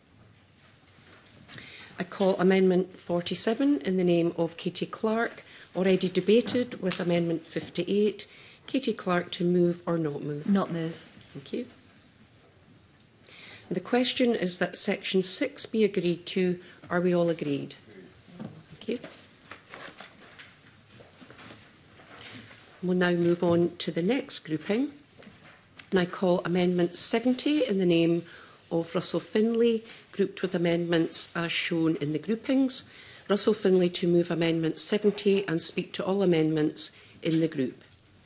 I call Amendment forty-seven in the name of Katie Clark, already debated with Amendment fifty-eight. Katie Clark to move or not move? Not move. Thank you. The question is that Section six be agreed to. Are we all agreed? Thank you. We'll now move on to the next grouping. And I call Amendment seventy in the name of Russell Finlay, grouped with amendments as shown in the groupings. Russell Finlay to move Amendment seventy and speak to all amendments in the group.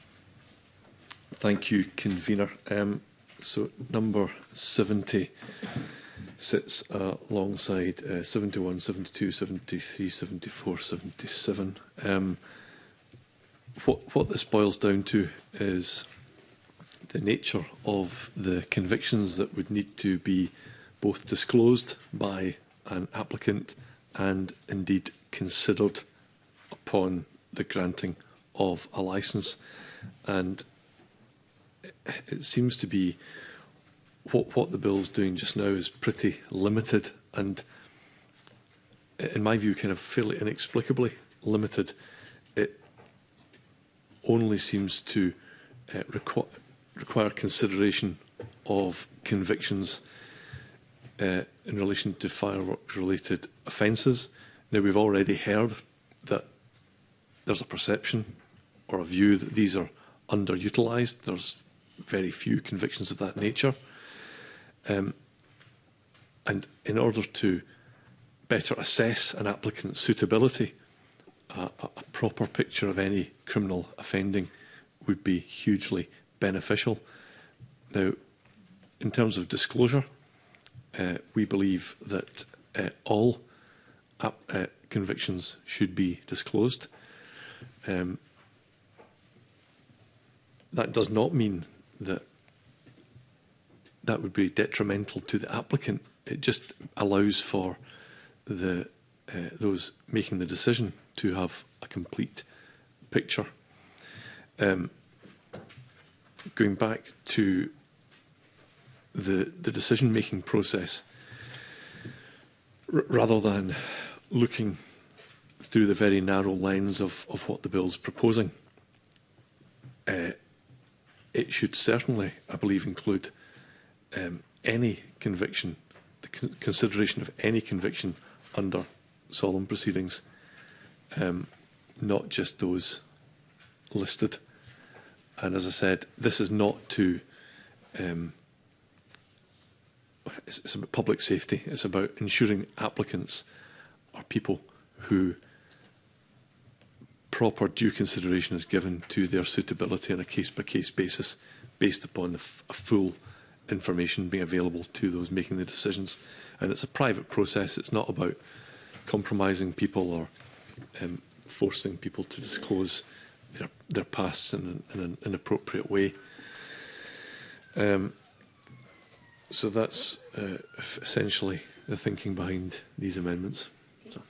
Thank you, Convener. Um, so number seventy sits uh, alongside uh, seventy-one, seventy-two, seventy-three, seventy-four, seventy-seven. Um, what, what this boils down to is the nature of the convictions that would need to be both disclosed by an applicant and indeed considered upon the granting of a licence. And it seems to be what, what the bill's doing just now is pretty limited and, in my view, kind of fairly inexplicably limited. It only seems to uh, requ require consideration of convictions uh, in relation to fireworks-related offences. Now, we've already heard that there's a perception or a view that these are underutilised. There's very few convictions of that nature. Um, and in order to better assess an applicant's suitability, uh, a proper picture of any criminal offending would be hugely beneficial. Now, in terms of disclosure, uh, we believe that uh, all uh, convictions should be disclosed. Um, that does not mean that that would be detrimental to the applicant. It just allows for the uh, those making the decision to have a complete picture. Um, going back to the the decision-making process, r rather than looking through the very narrow lens of, of what the bill's proposing, uh, it should certainly, I believe, include um, any conviction, the con consideration of any conviction under solemn proceedings, um, not just those listed. And as I said, this is not to, um, it's, it's about public safety. It's about ensuring applicants are people who proper due consideration is given to their suitability on a case-by-case basis, based upon a, f a full information being available to those making the decisions. And it's a private process. It's not about compromising people or um, forcing people to disclose their, their pasts in an, in an inappropriate way. Um, So that's uh, essentially the thinking behind these amendments. So.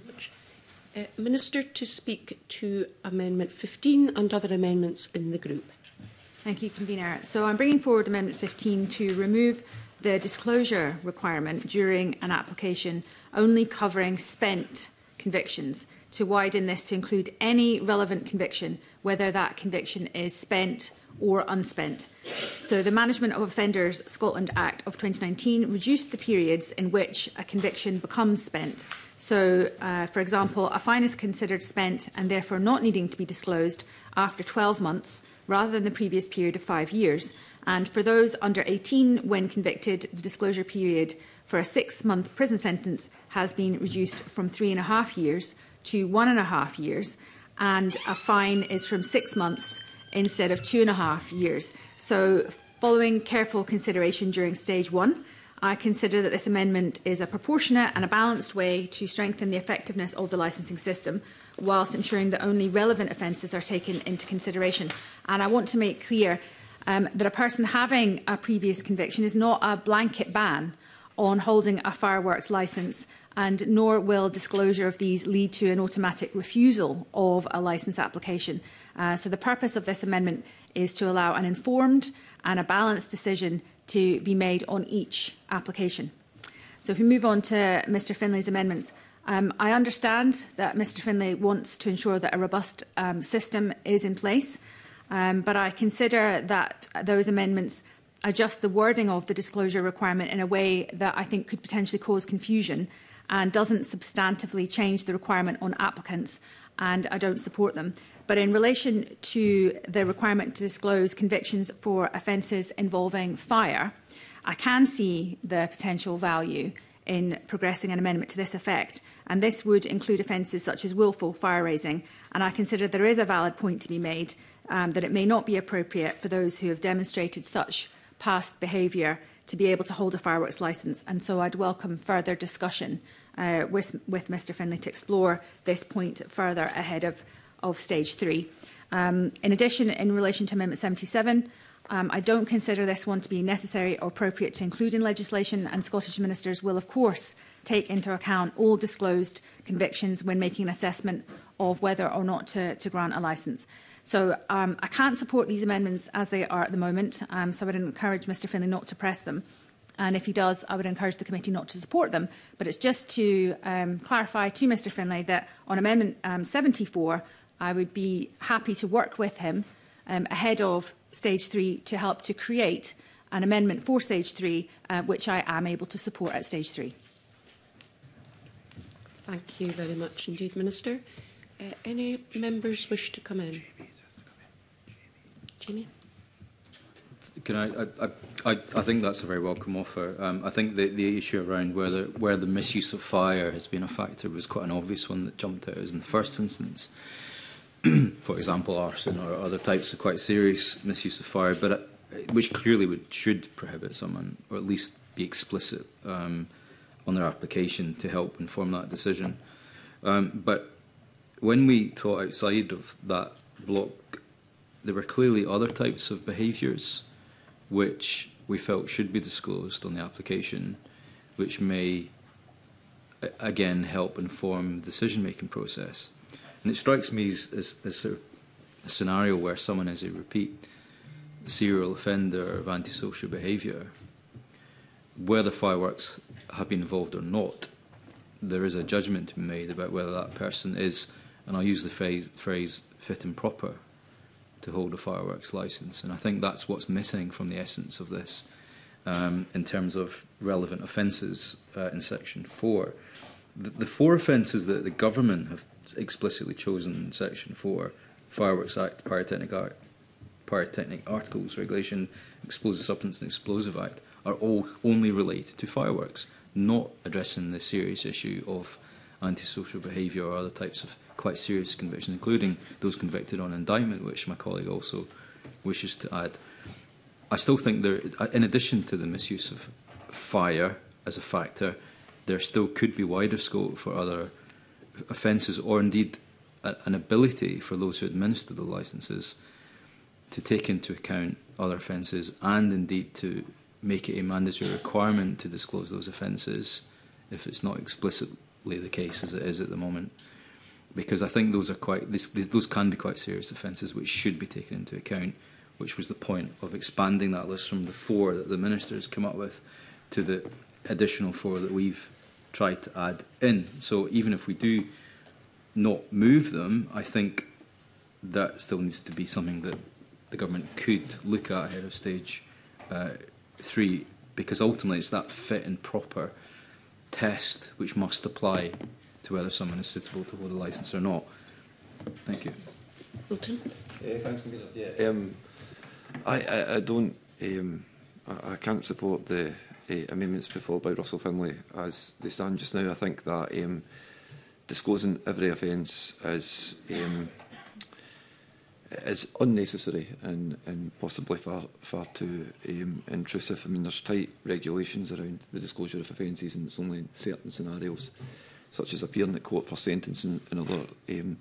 Uh, Minister, to speak to Amendment fifteen and other amendments in the group. Thank you, Convener. So I'm bringing forward Amendment fifteen to remove the disclosure requirement during an application only covering spent convictions, to widen this to include any relevant conviction, whether that conviction is spent or unspent. So the Management of Offenders Scotland Act of twenty nineteen reduced the periods in which a conviction becomes spent. So, uh, for example, a fine is considered spent and therefore not needing to be disclosed after twelve months, rather than the previous period of five years. And for those under eighteen, when convicted, the disclosure period for a six-month prison sentence has been reduced from three and a half years to one and a half years, and a fine is from six months instead of two and a half years. So, following careful consideration during stage one, I consider that this amendment is a proportionate and a balanced way to strengthen the effectiveness of the licensing system, whilst ensuring that only relevant offences are taken into consideration. And I want to make clear um, that a person having a previous conviction is not a blanket ban on holding a fireworks licence, and nor will disclosure of these lead to an automatic refusal of a licence application. Uh, so the purpose of this amendment is to allow an informed and a balanced decision to be made on each application. So if we move on to Mr Finlay's amendments, um, I understand that Mr Finlay wants to ensure that a robust um, system is in place, um, but I consider that those amendments adjust the wording of the disclosure requirement in a way that I think could potentially cause confusion and doesn't substantively change the requirement on applicants, and I don't support them. But in relation to the requirement to disclose convictions for offences involving fire, I can see the potential value in progressing an amendment to this effect, and this would include offences such as wilful fire raising, and I consider there is a valid point to be made um, that it may not be appropriate for those who have demonstrated such past behaviour to be able to hold a fireworks licence, and so I'd welcome further discussion uh, with, with Mr Finlay to explore this point further ahead of, of stage three. Um, in addition, in relation to Amendment seventy-seven, um, I don't consider this one to be necessary or appropriate to include in legislation, and Scottish ministers will, of course, take into account all disclosed convictions when making an assessment of whether or not to, to grant a licence. So um, I can't support these amendments as they are at the moment, um, so I would encourage Mr Finlay not to press them. And if he does, I would encourage the committee not to support them. But it's just to um, clarify to Mr Finlay that on Amendment um, seventy-four, I would be happy to work with him um, ahead of stage three to help to create an amendment for stage three, uh, which I am able to support at stage three. Thank you very much indeed, Minister. Uh, any members wish to come in? Jamie? Can I, I, I, I think that's a very welcome offer. Um, I think the, the issue around whether where the misuse of fire has been a factor was quite an obvious one that jumped out as in the first instance. For example, arson or other types of quite serious misuse of fire, but uh, which clearly would should prohibit someone, or at least be explicit um, on their application to help inform that decision. Um, but when we thought outside of that block, there were clearly other types of behaviours which we felt should be disclosed on the application, which may, again, help inform the decision-making process. And it strikes me as, as, as sort of a scenario where someone is a repeat serial offender of antisocial behaviour, whether fireworks have been involved or not, there is a judgment to be made about whether that person is, and I'll use the phrase, phrase fit and proper to hold a fireworks licence. And I think that's what's missing from the essence of this um, in terms of relevant offences uh, in section four. The, the four offences that the government have explicitly chosen in section four, Fireworks Act, Pyrotechnic, Art, Pyrotechnic Articles Regulation, Explosive Substance and Explosive Act, are all only related to fireworks, not addressing the serious issue of antisocial behaviour or other types of quite serious convictions, including those convicted on indictment, which my colleague also wishes to add. I still think there, in addition to the misuse of fire as a factor, there still could be wider scope for other offences, or indeed a, an ability for those who administer the licences to take into account other offences and indeed to make it a mandatory requirement to disclose those offences if it's not explicitly the case as it is at the moment. Because I think those are quite, this, this, those can be quite serious offences which should be taken into account, which was the point of expanding that list from the four that the Minister has come up with to the additional four that we've tried to add in. So even if we do not move them, I think that still needs to be something that the government could look at ahead of stage uh, three, because ultimately it's that fit and proper test which must apply to whether someone is suitable to hold a licence or not. Thank you. Wilton? Yeah, thanks, Convener. Yeah, um, I, I, I don't, um, I, I can't support the uh, amendments put forward by Russell Finlay as they stand just now. I think that um, disclosing every offence is um, is unnecessary and, and possibly far far too um, intrusive. I mean, there's tight regulations around the disclosure of offences, and it's only in certain scenarios, such as appearing at court for sentencing and other um,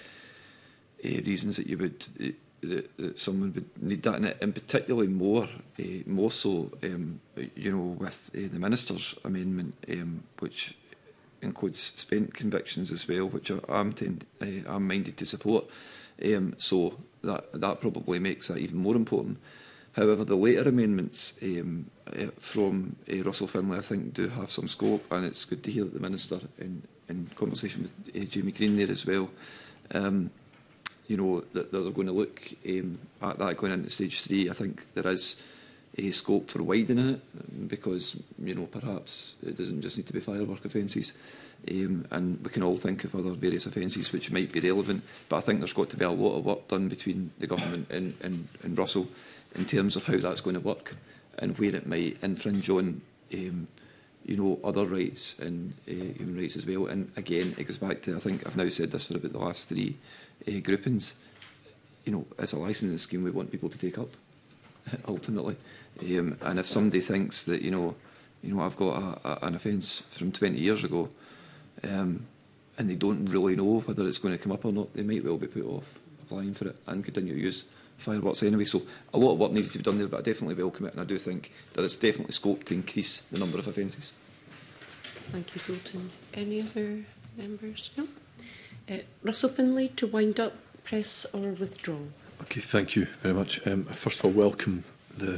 uh, reasons that you would uh, that, that someone would need that, and, and particularly more uh, more so, um, you know, with uh, the Minister's amendment, um, which includes spent convictions as well, which I, I'm tend, uh, I'm minded to support. Um, so that that probably makes that even more important. However, the later amendments um, uh, from uh, Russell Finlay, I think, do have some scope, and it's good to hear that the Minister, in, in conversation with uh, Jamie Green there as well, um, you know, that, that they're going to look um, at that going into stage three. I think there is a scope for widening it, because, you know, perhaps it doesn't just need to be firework offences. Um, and we can all think of other various offences which might be relevant, but I think there's got to be a lot of work done between the government and, and, and Russell in terms of how that's going to work and where it might infringe on um, you know, other rights and uh, human rights as well. And again, it goes back to, I think I've now said this for about the last three uh, groupings, you know, it's a licensing scheme we want people to take up, ultimately. Um, and if somebody thinks that, you know, you know, I've got a, a, an offence from twenty years ago, Um, and they don't really know whether it's going to come up or not, they might well be put off applying for it and continue to use fireworks anyway. So a lot of work needed to be done there, but I definitely welcome it, and I do think there is definitely scope to increase the number of offences. Thank you, Bolton. Any other members? No? Uh, Russell Finlay, to wind up, press or withdraw? Okay, thank you very much. Um, I first of all welcome the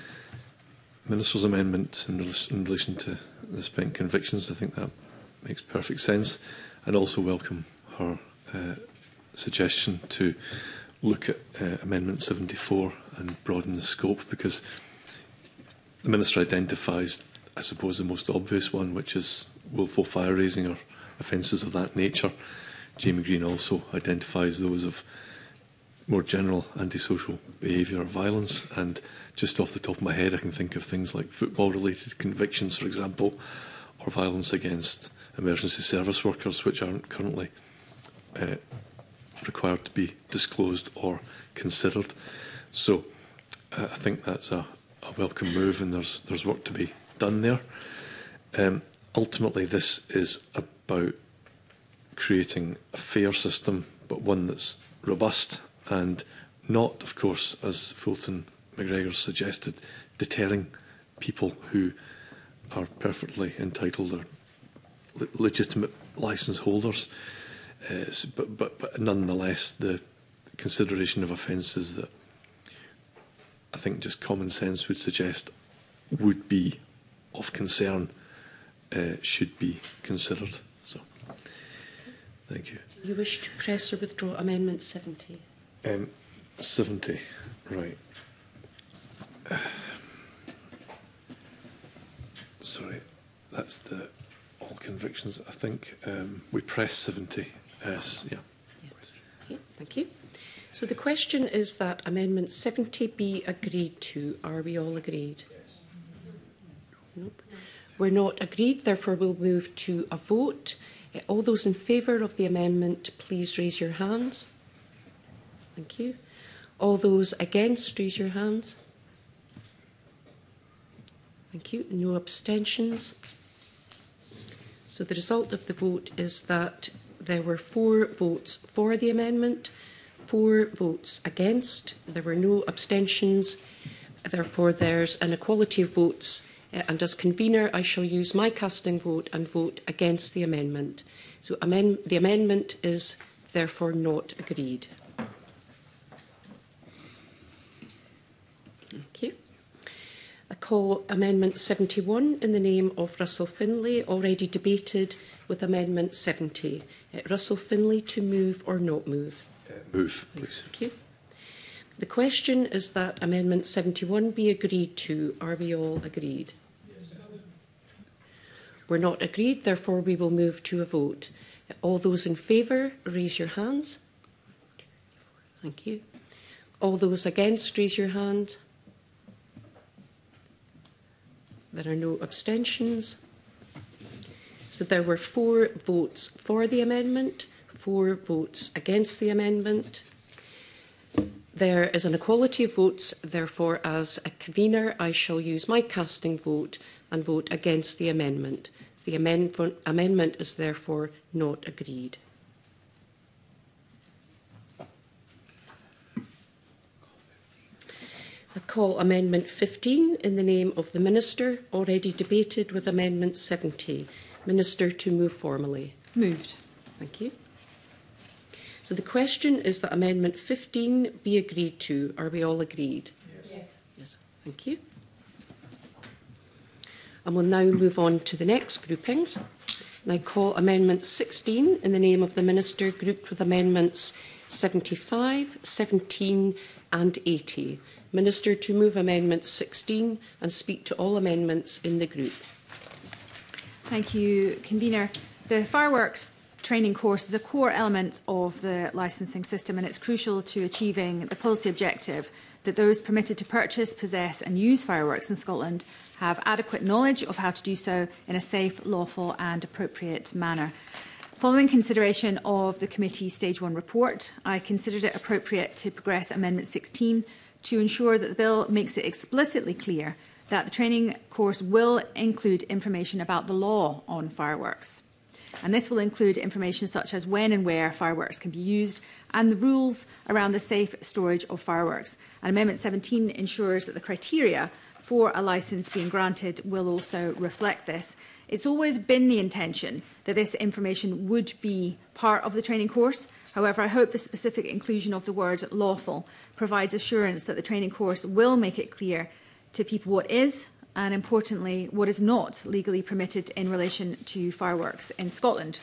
Minister's amendment in, rel in relation to the spent convictions. I think that makes perfect sense, and also welcome her uh, suggestion to look at uh, Amendment seventy-four and broaden the scope, because the Minister identifies, I suppose, the most obvious one, which is willful fire raising or offences of that nature. Jamie Green also identifies those of more general antisocial behaviour or violence, and just off the top of my head I can think of things like football related convictions, for example, or violence against emergency service workers, which aren't currently uh, required to be disclosed or considered. So uh, I think that's a, a welcome move, and there's, there's work to be done there. Um, ultimately, this is about creating a fair system, but one that's robust and not, of course, as Fulton McGregor suggested, deterring people who are perfectly entitled or le legitimate licence holders. Uh, but, but, but nonetheless, the consideration of offences that I think just common sense would suggest would be of concern uh, should be considered. So, thank you. Do you wish to press or withdraw Amendment seventy? Um, seventy, right. Uh, sorry, that's the all convictions. I think um, we press seventy. Yes, yeah. yeah. Okay, thank you. So the question is that Amendment seventy be agreed to. Are we all agreed? Yes. Nope. We're not agreed, therefore we'll move to a vote. Uh, all those in favour of the amendment, please raise your hands. Thank you. All those against, raise your hands. Thank you. No abstentions. So the result of the vote is that there were four votes for the amendment, four votes against, there were no abstentions, Therefore, there's an equality of votes, uh, and as convener, I shall use my casting vote and vote against the amendment. So amend the amendment is therefore not agreed. Thank you. I call Amendment seventy-one in the name of Russell Finlay, already debated with Amendment seventy. Uh, Russell Finlay, to move or not move? Uh, move, please. Thank you. The question is that Amendment seventy-one be agreed to. Are we all agreed? Yes. We're not agreed, therefore we will move to a vote. Uh, all those in favour, raise your hands. Thank you. All those against, raise your hand. There are no abstentions. So there were four votes for the amendment, four votes against the amendment. There is an equality of votes, therefore, as a convener, I shall use my casting vote and vote against the amendment. So the amend amendment is therefore not agreed. I call Amendment fifteen in the name of the Minister, already debated with Amendment seventy. Minister, to move formally. Moved. Thank you. So the question is that Amendment fifteen be agreed to. Are we all agreed? Yes. Yes. Thank you. And we'll now move on to the next groupings. And I call Amendment sixteen in the name of the Minister, grouped with Amendments seventy-five, seventeen and eighty. Minister, to move Amendment sixteen and speak to all amendments in the group. Thank you, Convener. The fireworks training course is a core element of the licensing system, and it's crucial to achieving the policy objective that those permitted to purchase, possess and use fireworks in Scotland have adequate knowledge of how to do so in a safe, lawful and appropriate manner. Following consideration of the committee's Stage one report, I considered it appropriate to progress Amendment sixteen to ensure that the bill makes it explicitly clear that the training course will include information about the law on fireworks. And this will include information such as when and where fireworks can be used and the rules around the safe storage of fireworks. And Amendment seventeen ensures that the criteria for a licence being granted will also reflect this. It's always been the intention that this information would be part of the training course. However, I hope the specific inclusion of the word lawful provides assurance that the training course will make it clear to people what is, and importantly, what is not legally permitted in relation to fireworks in Scotland.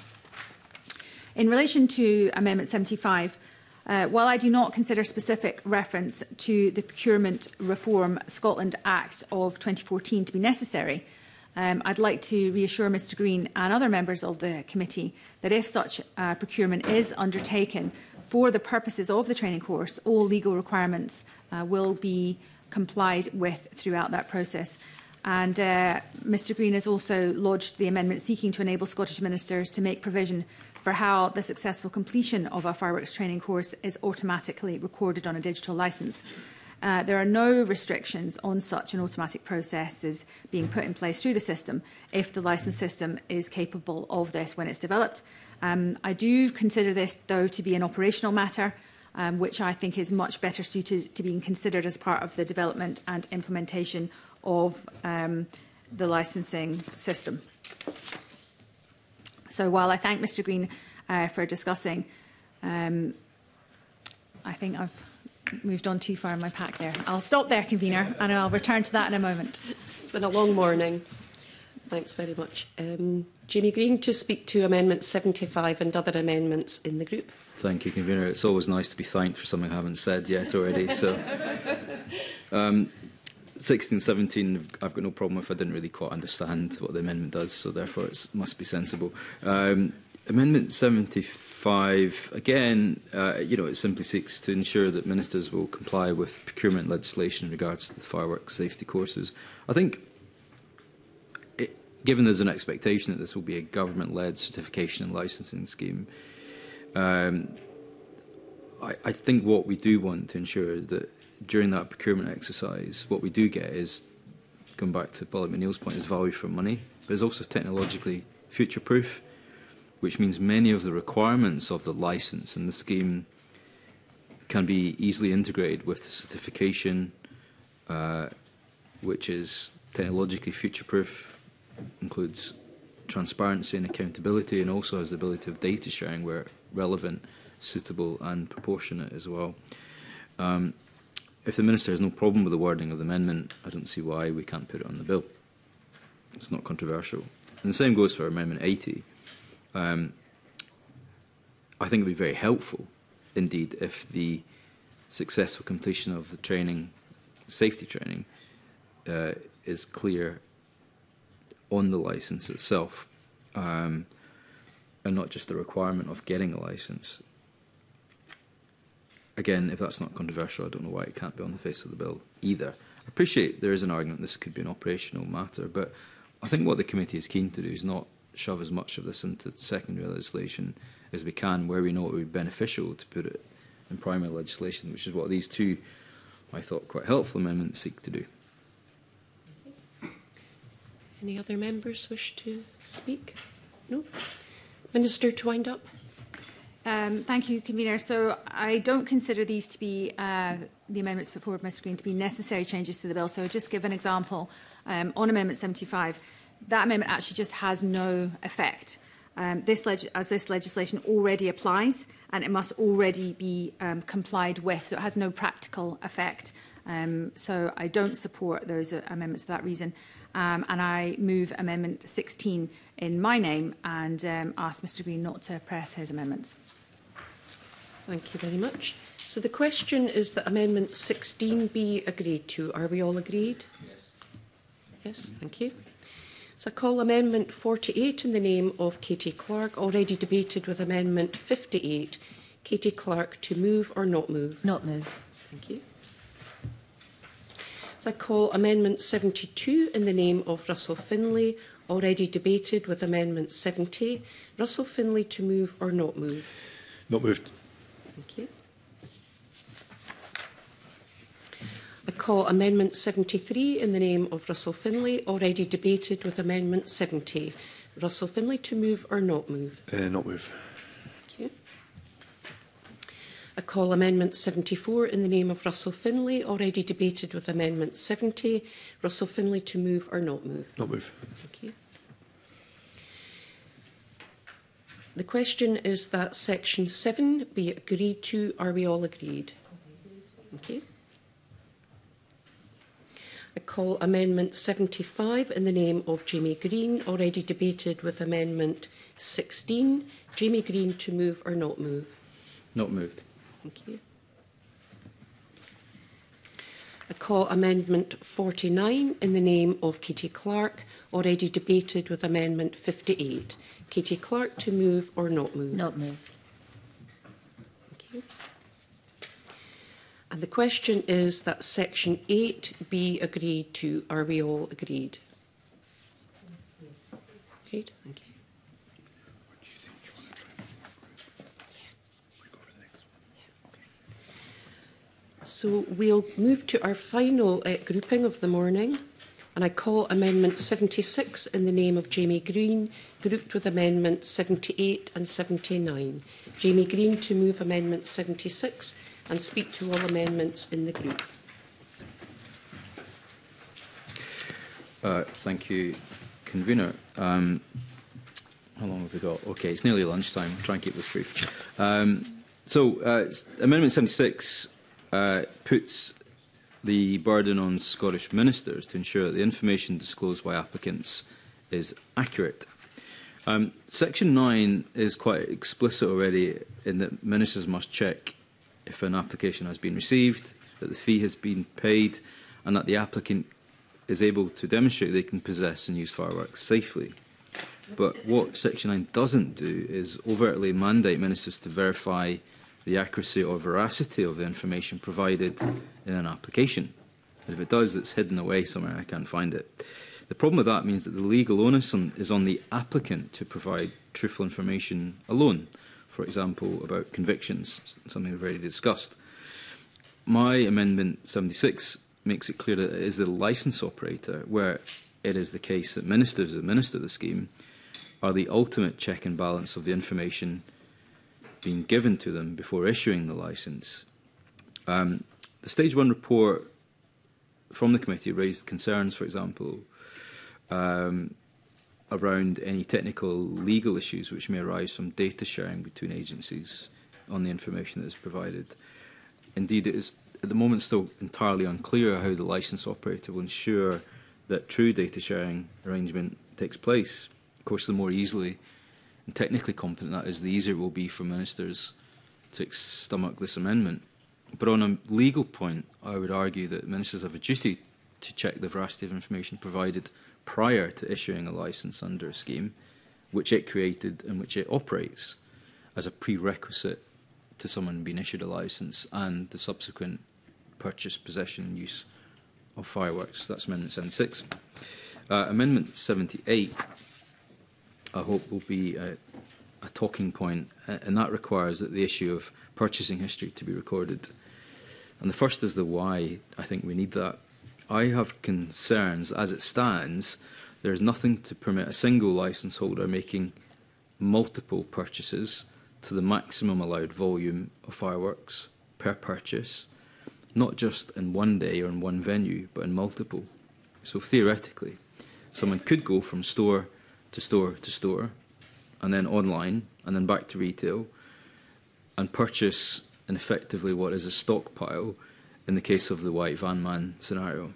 In relation to Amendment seventy-five, uh, while I do not consider specific reference to the Procurement Reform Scotland Act of twenty fourteen to be necessary, um, I'd like to reassure Mr Green and other members of the committee that if such uh, procurement is undertaken for the purposes of the training course, all legal requirements uh, will be complied with throughout that process. And uh, Mr Green has also lodged the amendment seeking to enable Scottish ministers to make provision for how the successful completion of a fireworks training course is automatically recorded on a digital licence. Uh, there are no restrictions on such an automatic process as being put in place through the system if the licence system is capable of this when it's developed. Um, I do consider this, though, to be an operational matter, Um, which I think is much better suited to being considered as part of the development and implementation of um, the licensing system. So while I thank Mr Green uh, for discussing, um, I think I've moved on too far in my pack there. I'll stop there, Convener, and I'll return to that in a moment. It's been a long morning. Thanks very much. Um, Jamie Green to speak to Amendment seventy-five and other amendments in the group. Thank you, Convener. It's always nice to be thanked for something I haven't said yet already. So, um, sixteen, seventeen, I've got no problem if I didn't really quite understand what the amendment does, so therefore it must be sensible. Um, amendment seventy-five, again, uh, you know, it simply seeks to ensure that ministers will comply with procurement legislation in regards to the fireworks safety courses. I think, it, given there's an expectation that this will be a government-led certification and licensing scheme, Um, I, I think what we do want to ensure is that during that procurement exercise, what we do get is, going back to Paul McNeill's point, is value for money, but it's also technologically future-proof, which means many of the requirements of the licence and the scheme can be easily integrated with the certification uh, which is technologically future-proof, includes transparency and accountability, and also has the ability of data sharing where relevant, suitable and proportionate as well. Um, if the Minister has no problem with the wording of the amendment, I don't see why we can't put it on the bill. It's not controversial. And the same goes for Amendment eighty. Um, I think it would be very helpful, indeed, if the successful completion of the training, safety training, uh, is clear on the licence itself, um, and not just the requirement of getting a licence. Again, if that's not controversial, I don't know why it can't be on the face of the bill either. I appreciate there is an argument this could be an operational matter, but I think what the committee is keen to do is not shove as much of this into secondary legislation as we can, where we know it would be beneficial to put it in primary legislation, which is what these two, I thought, quite helpful amendments seek to do. Any other members wish to speak? No? Minister, to wind up. Um, thank you, Convener. So I don't consider these to be, uh, the amendments put forward by Mister Green, to be necessary changes to the bill. So I'll just give an example. Um, on Amendment seventy-five, that amendment actually just has no effect. Um, this leg as this legislation already applies, and it must already be um, complied with, so it has no practical effect. Um, so I don't support those uh, amendments for that reason. Um, and I move Amendment sixteen in my name and um, ask Mister Green not to press his amendments. Thank you very much. So the question is that Amendment sixteen be agreed to. Are we all agreed? Yes. Yes, thank you. So I call Amendment forty-eight in the name of Katie Clark, already debated with Amendment fifty-eight. Katie Clark, to move or not move? Not move. Thank you. So I call Amendment seventy-two in the name of Russell Finlay, already debated with Amendment seventy. Russell Finlay, to move or not move? Not moved. Thank you. I call Amendment seventy-three in the name of Russell Finlay, already debated with Amendment seventy. Russell Finlay, to move or not move? Uh, not move. Thank you. I call Amendment seventy-four in the name of Russell Finlay, already debated with Amendment seventy. Russell Finlay, to move or not move? Not move. Thank you. The question is that Section seven be agreed to. Are we all agreed? Okay. I call Amendment seventy-five in the name of Jamie Green, already debated with Amendment sixteen. Jamie Green, to move or not move? Not moved. Thank you. I call Amendment forty-nine in the name of Katie Clark, already debated with Amendment fifty-eight. Katie Clark, to move or not move? Not move. Thank you. And the question is that Section eight be agreed to. Are we all agreed? Agreed. Thank you. So we'll move to our final uh, grouping of the morning, and I call Amendment seventy-six in the name of Jamie Green, grouped with Amendments seventy-eight and seventy-nine. Jamie Green, to move Amendment seventy-six and speak to all amendments in the group. Uh, thank you, Convener. Um, how long have we got? Okay, it's nearly lunchtime. I'll try and keep this brief. Um, so, uh, Amendment seventy-six uh, puts the burden on Scottish ministers to ensure that the information disclosed by applicants is accurate. Um, Section nine is quite explicit already in that ministers must check if an application has been received, that the fee has been paid, and that the applicant is able to demonstrate they can possess and use fireworks safely. But what Section nine doesn't do is overtly mandate ministers to verify the accuracy or veracity of the information provided in an application. And if it does, it's hidden away somewhere, I can't find it. The problem with that means that the legal onus on, is on the applicant to provide truthful information alone, for example, about convictions, something we've already discussed. My Amendment seventy-six makes it clear that it is the licence operator, where it is the case that ministers who administer the scheme are the ultimate check and balance of the information being given to them before issuing the licence. Um, the Stage one report from the committee raised concerns, for example, um, around any technical legal issues which may arise from data sharing between agencies on the information that is provided. Indeed, it is at the moment still entirely unclear how the licence operator will ensure that true data sharing arrangement takes place. Of course, the more easily and technically competent that is, the easier it will be for ministers to stomach this amendment. But on a legal point, I would argue that ministers have a duty to check the veracity of information provided prior to issuing a licence under a scheme which it created and which it operates as a prerequisite to someone being issued a licence and the subsequent purchase, possession and use of fireworks. That's Amendment seventy-six. Uh, Amendment seventy-eight, I hope, will be a, a talking point, uh, and that requires that the issue of purchasing history to be recorded. And the first is the why I think we need that. I have concerns, as it stands, there is nothing to permit a single licence holder making multiple purchases to the maximum allowed volume of fireworks per purchase, not just in one day or in one venue, but in multiple. So theoretically, someone could go from store to store to store, and then online, and then back to retail, and purchase in effectively what is a stockpile in the case of the white van man scenario.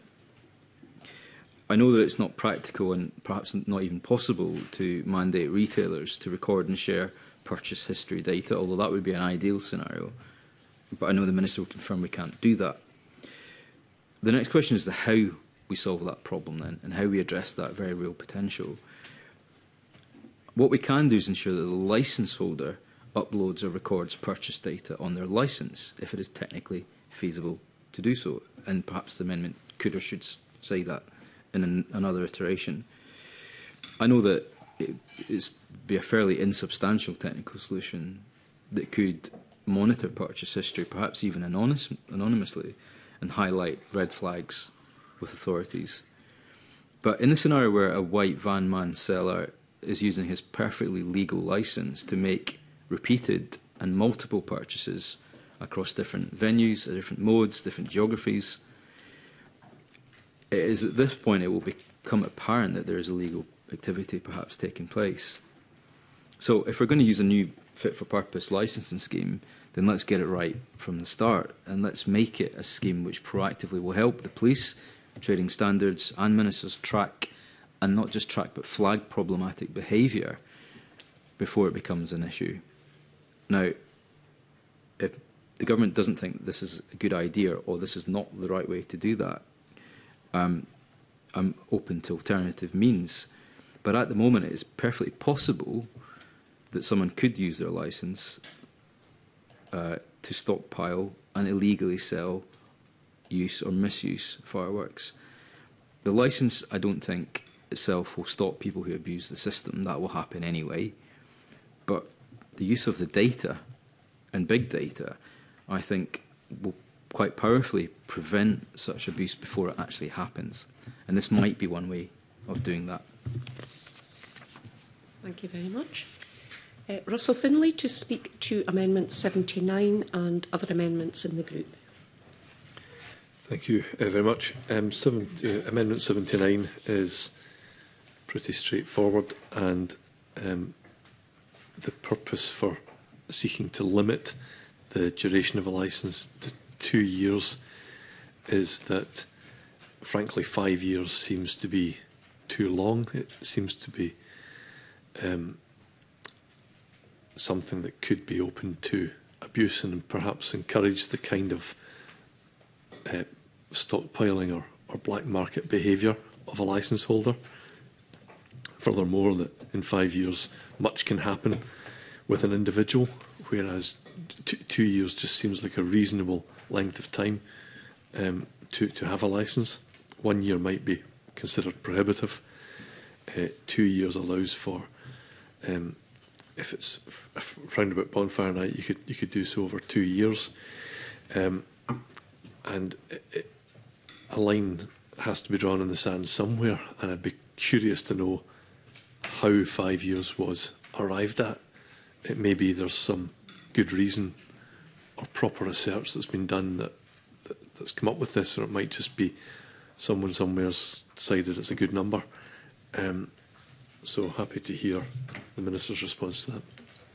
I know that it's not practical and perhaps not even possible to mandate retailers to record and share purchase history data, although that would be an ideal scenario. But I know the Minister will confirm we can't do that. The next question is the how we solve that problem then, and how we address that very real potential. What we can do is ensure that the licence holder uploads or records purchase data on their licence, if it is technically feasible to do so. And perhaps the amendment could or should say that in an, another iteration. I know that it would be a fairly insubstantial technical solution that could monitor purchase history, perhaps even anonymous, anonymously, and highlight red flags with authorities. But in the scenario where a white van man seller is using his perfectly legal licence to make repeated and multiple purchases across different venues, different modes, different geographies, it is at this point it will become apparent that there is illegal activity perhaps taking place. So if we're going to use a new fit-for-purpose licensing scheme, then let's get it right from the start, and let's make it a scheme which proactively will help the police, trading standards and ministers track, and not just track but flag problematic behaviour before it becomes an issue. Now, if the government doesn't think this is a good idea or this is not the right way to do that, um, I'm open to alternative means. But at the moment, it is perfectly possible that someone could use their licence uh, to stockpile and illegally sell, use or misuse fireworks. The licence, I don't think, itself will stop people who abuse the system. That will happen anyway. But the use of the data and big data, I think, will quite powerfully prevent such abuse before it actually happens. And this might be one way of doing that. Thank you very much. Uh, Russell Finlay to speak to Amendment seventy-nine and other amendments in the group. Thank you uh, very much. Um, seven, uh, Amendment seventy-nine is pretty straightforward, and um, the purpose for seeking to limit the duration of a licence to two years is that, frankly, five years seems to be too long. It seems to be um, something that could be open to abuse and perhaps encourage the kind of uh, stockpiling or, or black market behaviour of a licence holder. Furthermore, that in five years much can happen with an individual, whereas t two years just seems like a reasonable length of time um, to, to have a licence. One year might be considered prohibitive. Uh, two years allows for, um, if it's f round about bonfire night, you could you could do so over two years, um, and it, it, a line has to be drawn in the sand somewhere. And I'd be curious to know how five years was arrived at. It may be there's some good reason or proper research that's been done that, that that's come up with this, or it might just be someone somewhere's decided it's a good number. Um, so happy to hear the Minister's response to that.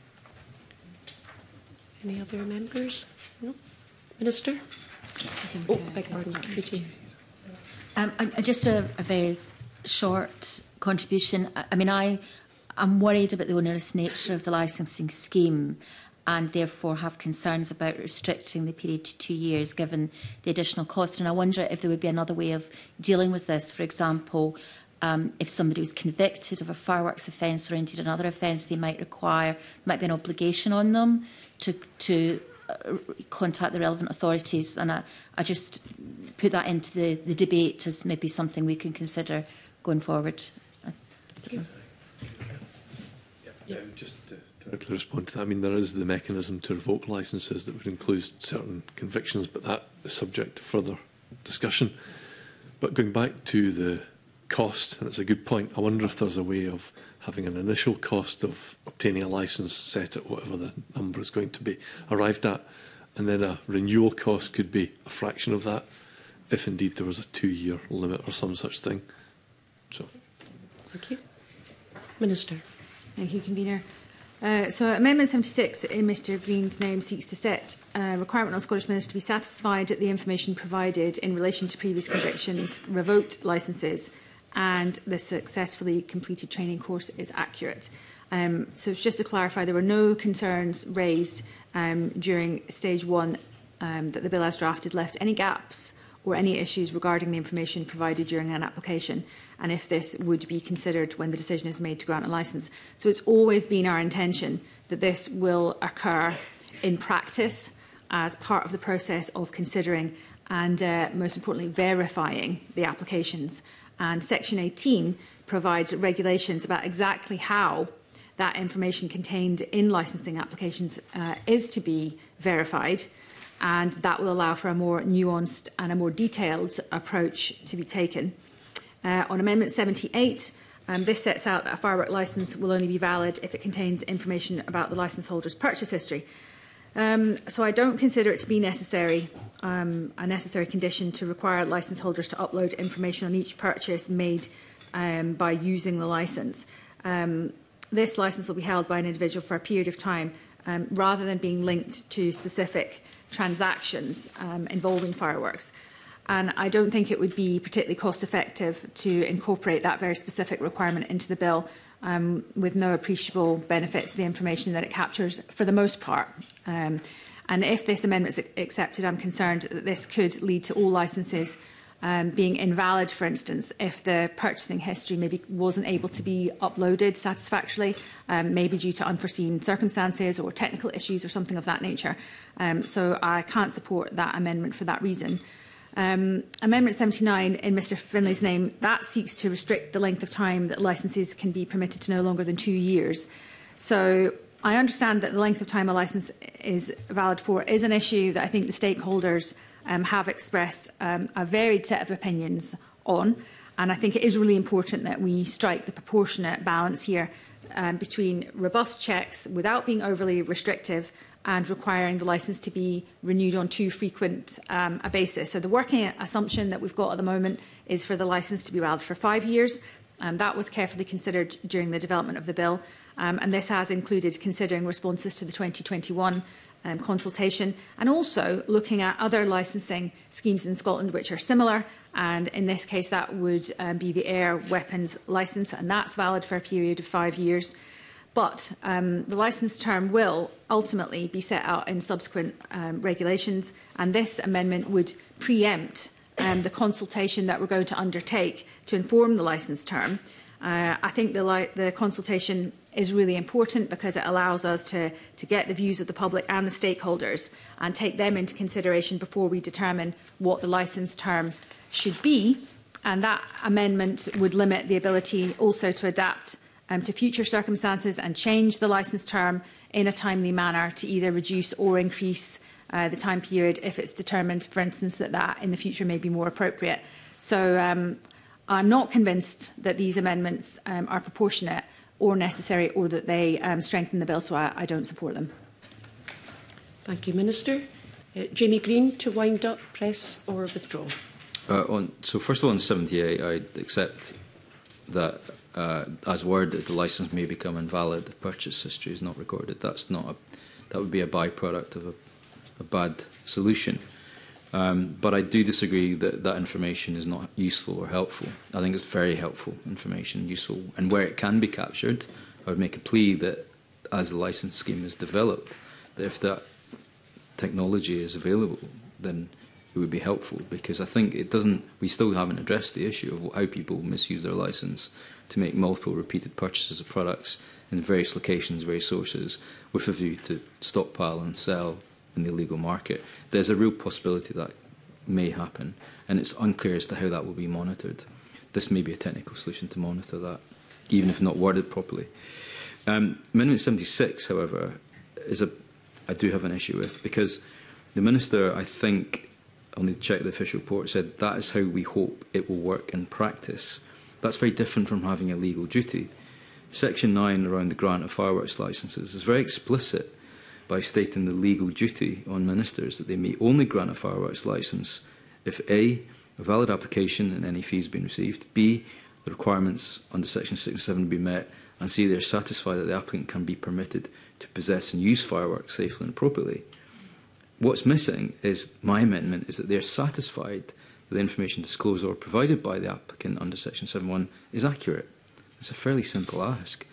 Any other members? No? Minister? Oh, beg pardon, Katie. Um, I- just a, a very short contribution. I, I mean, I am worried about the onerous nature of the licensing scheme, and therefore have concerns about restricting the period to two years given the additional cost. And I wonder if there would be another way of dealing with this. For example, um, if somebody was convicted of a fireworks offence or indeed another offence, they might require, might be an obligation on them to, to uh, contact the relevant authorities. And I, I just put that into the, the debate as maybe something we can consider going forward. Yeah, just to directly respond to that, I mean, there is the mechanism to revoke licences that would include certain convictions, but that is subject to further discussion. But going back to the cost, and it's a good point, I wonder if there's a way of having an initial cost of obtaining a licence set at whatever the number is going to be arrived at, and then a renewal cost could be a fraction of that, if indeed there was a two-year limit or some such thing. So, thank you. Minister. Thank you, Convener. Uh, so Amendment seventy-six in Mr Green's name seeks to set a requirement on Scottish Ministers to be satisfied that the information provided in relation to previous convictions, revoked licences and the successfully completed training course is accurate. Um, so it's just to clarify, there were no concerns raised um, during stage one um, that the bill as drafted left any gaps or any issues regarding the information provided during an application, and if this would be considered when the decision is made to grant a licence. So it's always been our intention that this will occur in practice as part of the process of considering and, uh, most importantly, verifying the applications. And Section eighteen provides regulations about exactly how that information contained in licensing applications uh, is to be verified, and that will allow for a more nuanced and a more detailed approach to be taken. Uh, on Amendment seventy-eight, um, this sets out that a firework licence will only be valid if it contains information about the licence holder's purchase history. Um, so I don't consider it to be necessary, um, a necessary condition to require licence holders to upload information on each purchase made um, by using the licence. Um, this licence will be held by an individual for a period of time, um, rather than being linked to specific transactions um, involving fireworks. And I don't think it would be particularly cost effective to incorporate that very specific requirement into the bill um, with no appreciable benefit to the information that it captures for the most part. Um, and if this amendment is accepted, I'm concerned that this could lead to all licences um, being invalid, for instance, if the purchasing history maybe wasn't able to be uploaded satisfactorily, um, maybe due to unforeseen circumstances or technical issues or something of that nature. Um, so I can't support that amendment for that reason. Um, Amendment seventy-nine in Mr Finlay's name, that seeks to restrict the length of time that licences can be permitted to no longer than two years. So I understand that the length of time a licence is valid for is an issue that I think the stakeholders um, have expressed um, a varied set of opinions on, and I think it is really important that we strike the proportionate balance here um, between robust checks without being overly restrictive and requiring the licence to be renewed on too frequent um, a basis. So the working assumption that we've got at the moment is for the licence to be valid for five years. Um, that was carefully considered during the development of the bill, um, and this has included considering responses to the twenty twenty-one um, consultation and also looking at other licensing schemes in Scotland which are similar, and in this case that would um, be the air weapons licence, and that's valid for a period of five years. But um, the licence term will ultimately be set out in subsequent um, regulations, and this amendment would preempt um, the consultation that we're going to undertake to inform the licence term. Uh, I think the, li the consultation is really important because it allows us to, to get the views of the public and the stakeholders and take them into consideration before we determine what the licence term should be. And that amendment would limit the ability also to adapt Um, to future circumstances and change the licence term in a timely manner to either reduce or increase uh, the time period if it's determined, for instance, that that in the future may be more appropriate. So um, I'm not convinced that these amendments um, are proportionate or necessary, or that they um, strengthen the bill, so I, I don't support them. Thank you, Minister. Uh, Jamie Green, to wind up, press or withdraw? Uh, on, so first of all, on seventy-eight, I accept that uh, as worded, the licence may become invalid if purchase history is not recorded. That's not a, that would be a byproduct of a, a bad solution. Um, but I do disagree that that information is not useful or helpful. I think it's very helpful information, useful, and where it can be captured, I would make a plea that as the licence scheme is developed, that if that technology is available, then it would be helpful, because I think it doesn't, we still haven't addressed the issue of how people misuse their licence to make multiple repeated purchases of products in various locations, various sources, with a view to stockpile and sell in the illegal market. There's a real possibility that may happen, and it's unclear as to how that will be monitored. This may be a technical solution to monitor that, even if not worded properly. Um, Amendment seventy-six, however, is a, I do have an issue with, because the Minister, I think, I'll need to check the official report, said that is how we hope it will work in practice. That's very different from having a legal duty. Section nine around the grant of fireworks licences is very explicit by stating the legal duty on ministers that they may only grant a fireworks licence if A, a valid application and any fees been received, B, the requirements under section six and seven be met, and C, they are satisfied that the applicant can be permitted to possess and use fireworks safely and appropriately. What's missing is, my amendment, is that they are satisfied that the information disclosed or provided by the applicant under section seven point one is accurate. It's a fairly simple ask.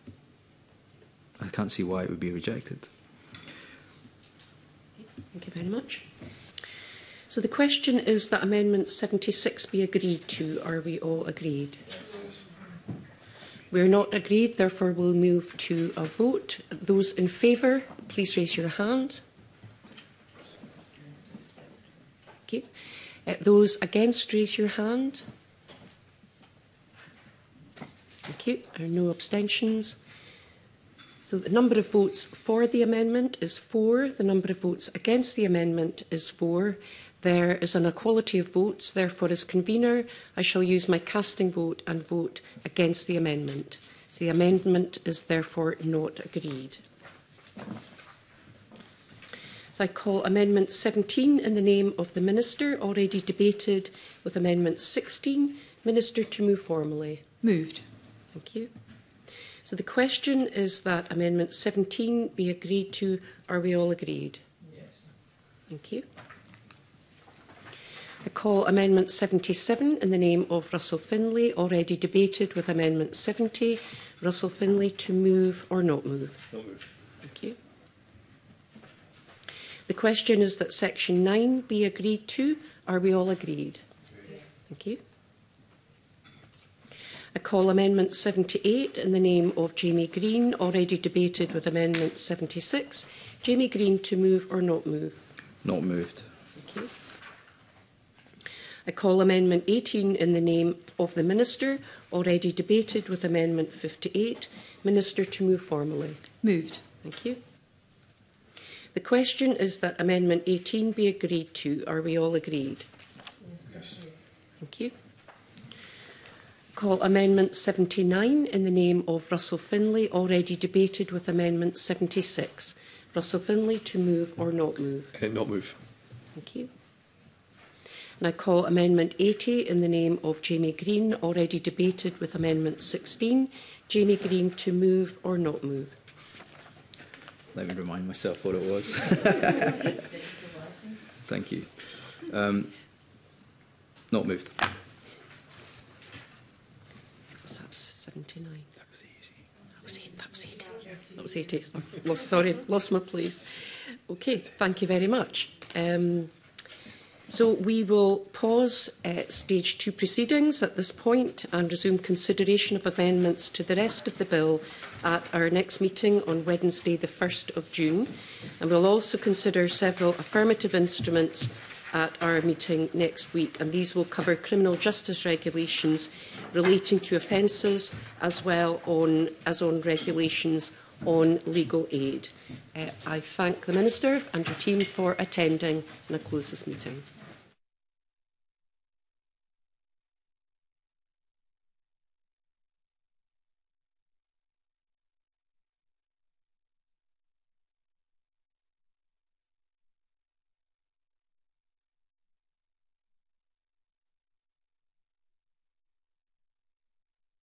I can't see why it would be rejected. Thank you very much. So the question is that Amendment seventy-six be agreed to. Are we all agreed? We're not agreed, therefore we'll move to a vote. Those in favour, please raise your hand. Okay. Uh, those against, raise your hand. Thank you. There are no abstentions. So the number of votes for the amendment is four. The number of votes against the amendment is four. There is an equality of votes. Therefore, as convener, I shall use my casting vote and vote against the amendment. So the amendment is therefore not agreed. So I call Amendment seventeen in the name of the Minister, already debated with Amendment sixteen. Minister to move formally. Moved. Thank you. So the question is that Amendment seventeen be agreed to. Are we all agreed? Yes. Thank you. I call Amendment seventy-seven in the name of Russell Finlay, already debated with Amendment seventy. Russell Finlay to move or not move? Not move. Thank you. The question is that Section nine be agreed to. Are we all agreed? Yes. Thank you. I call Amendment seventy-eight in the name of Jamie Green, already debated with Amendment seventy-six. Jamie Green to move or not move? Not moved. Thank you. I call Amendment eighteen in the name of the Minister, already debated with Amendment fifty-eight. Minister to move formally. Moved. Thank you. The question is that Amendment eighteen be agreed to. Are we all agreed? Yes. Thank you. Call Amendment seventy-nine in the name of Russell Finlay, already debated with Amendment seventy-six. Russell Finlay to move or not move? Uh, not move. Thank you. And I call Amendment eighty in the name of Jamie Green, already debated with Amendment sixteen. Jamie Green to move or not move? Let me remind myself what it was. Thank you. Um, not moved. Was that seventy-nine? That was eighty. That was eighty. That was eighty. That was eighty. I've lost, sorry, lost my place. Okay, thank you very much. Um, so we will pause uh, stage two proceedings at this point and resume consideration of amendments to the rest of the bill at our next meeting on Wednesday, the first of June. And we'll also consider several affirmative instruments at our meeting next week, and these will cover criminal justice regulations relating to offences as well on, as on regulations on legal aid. Uh, I thank the Minister and your team for attending, and I close this meeting.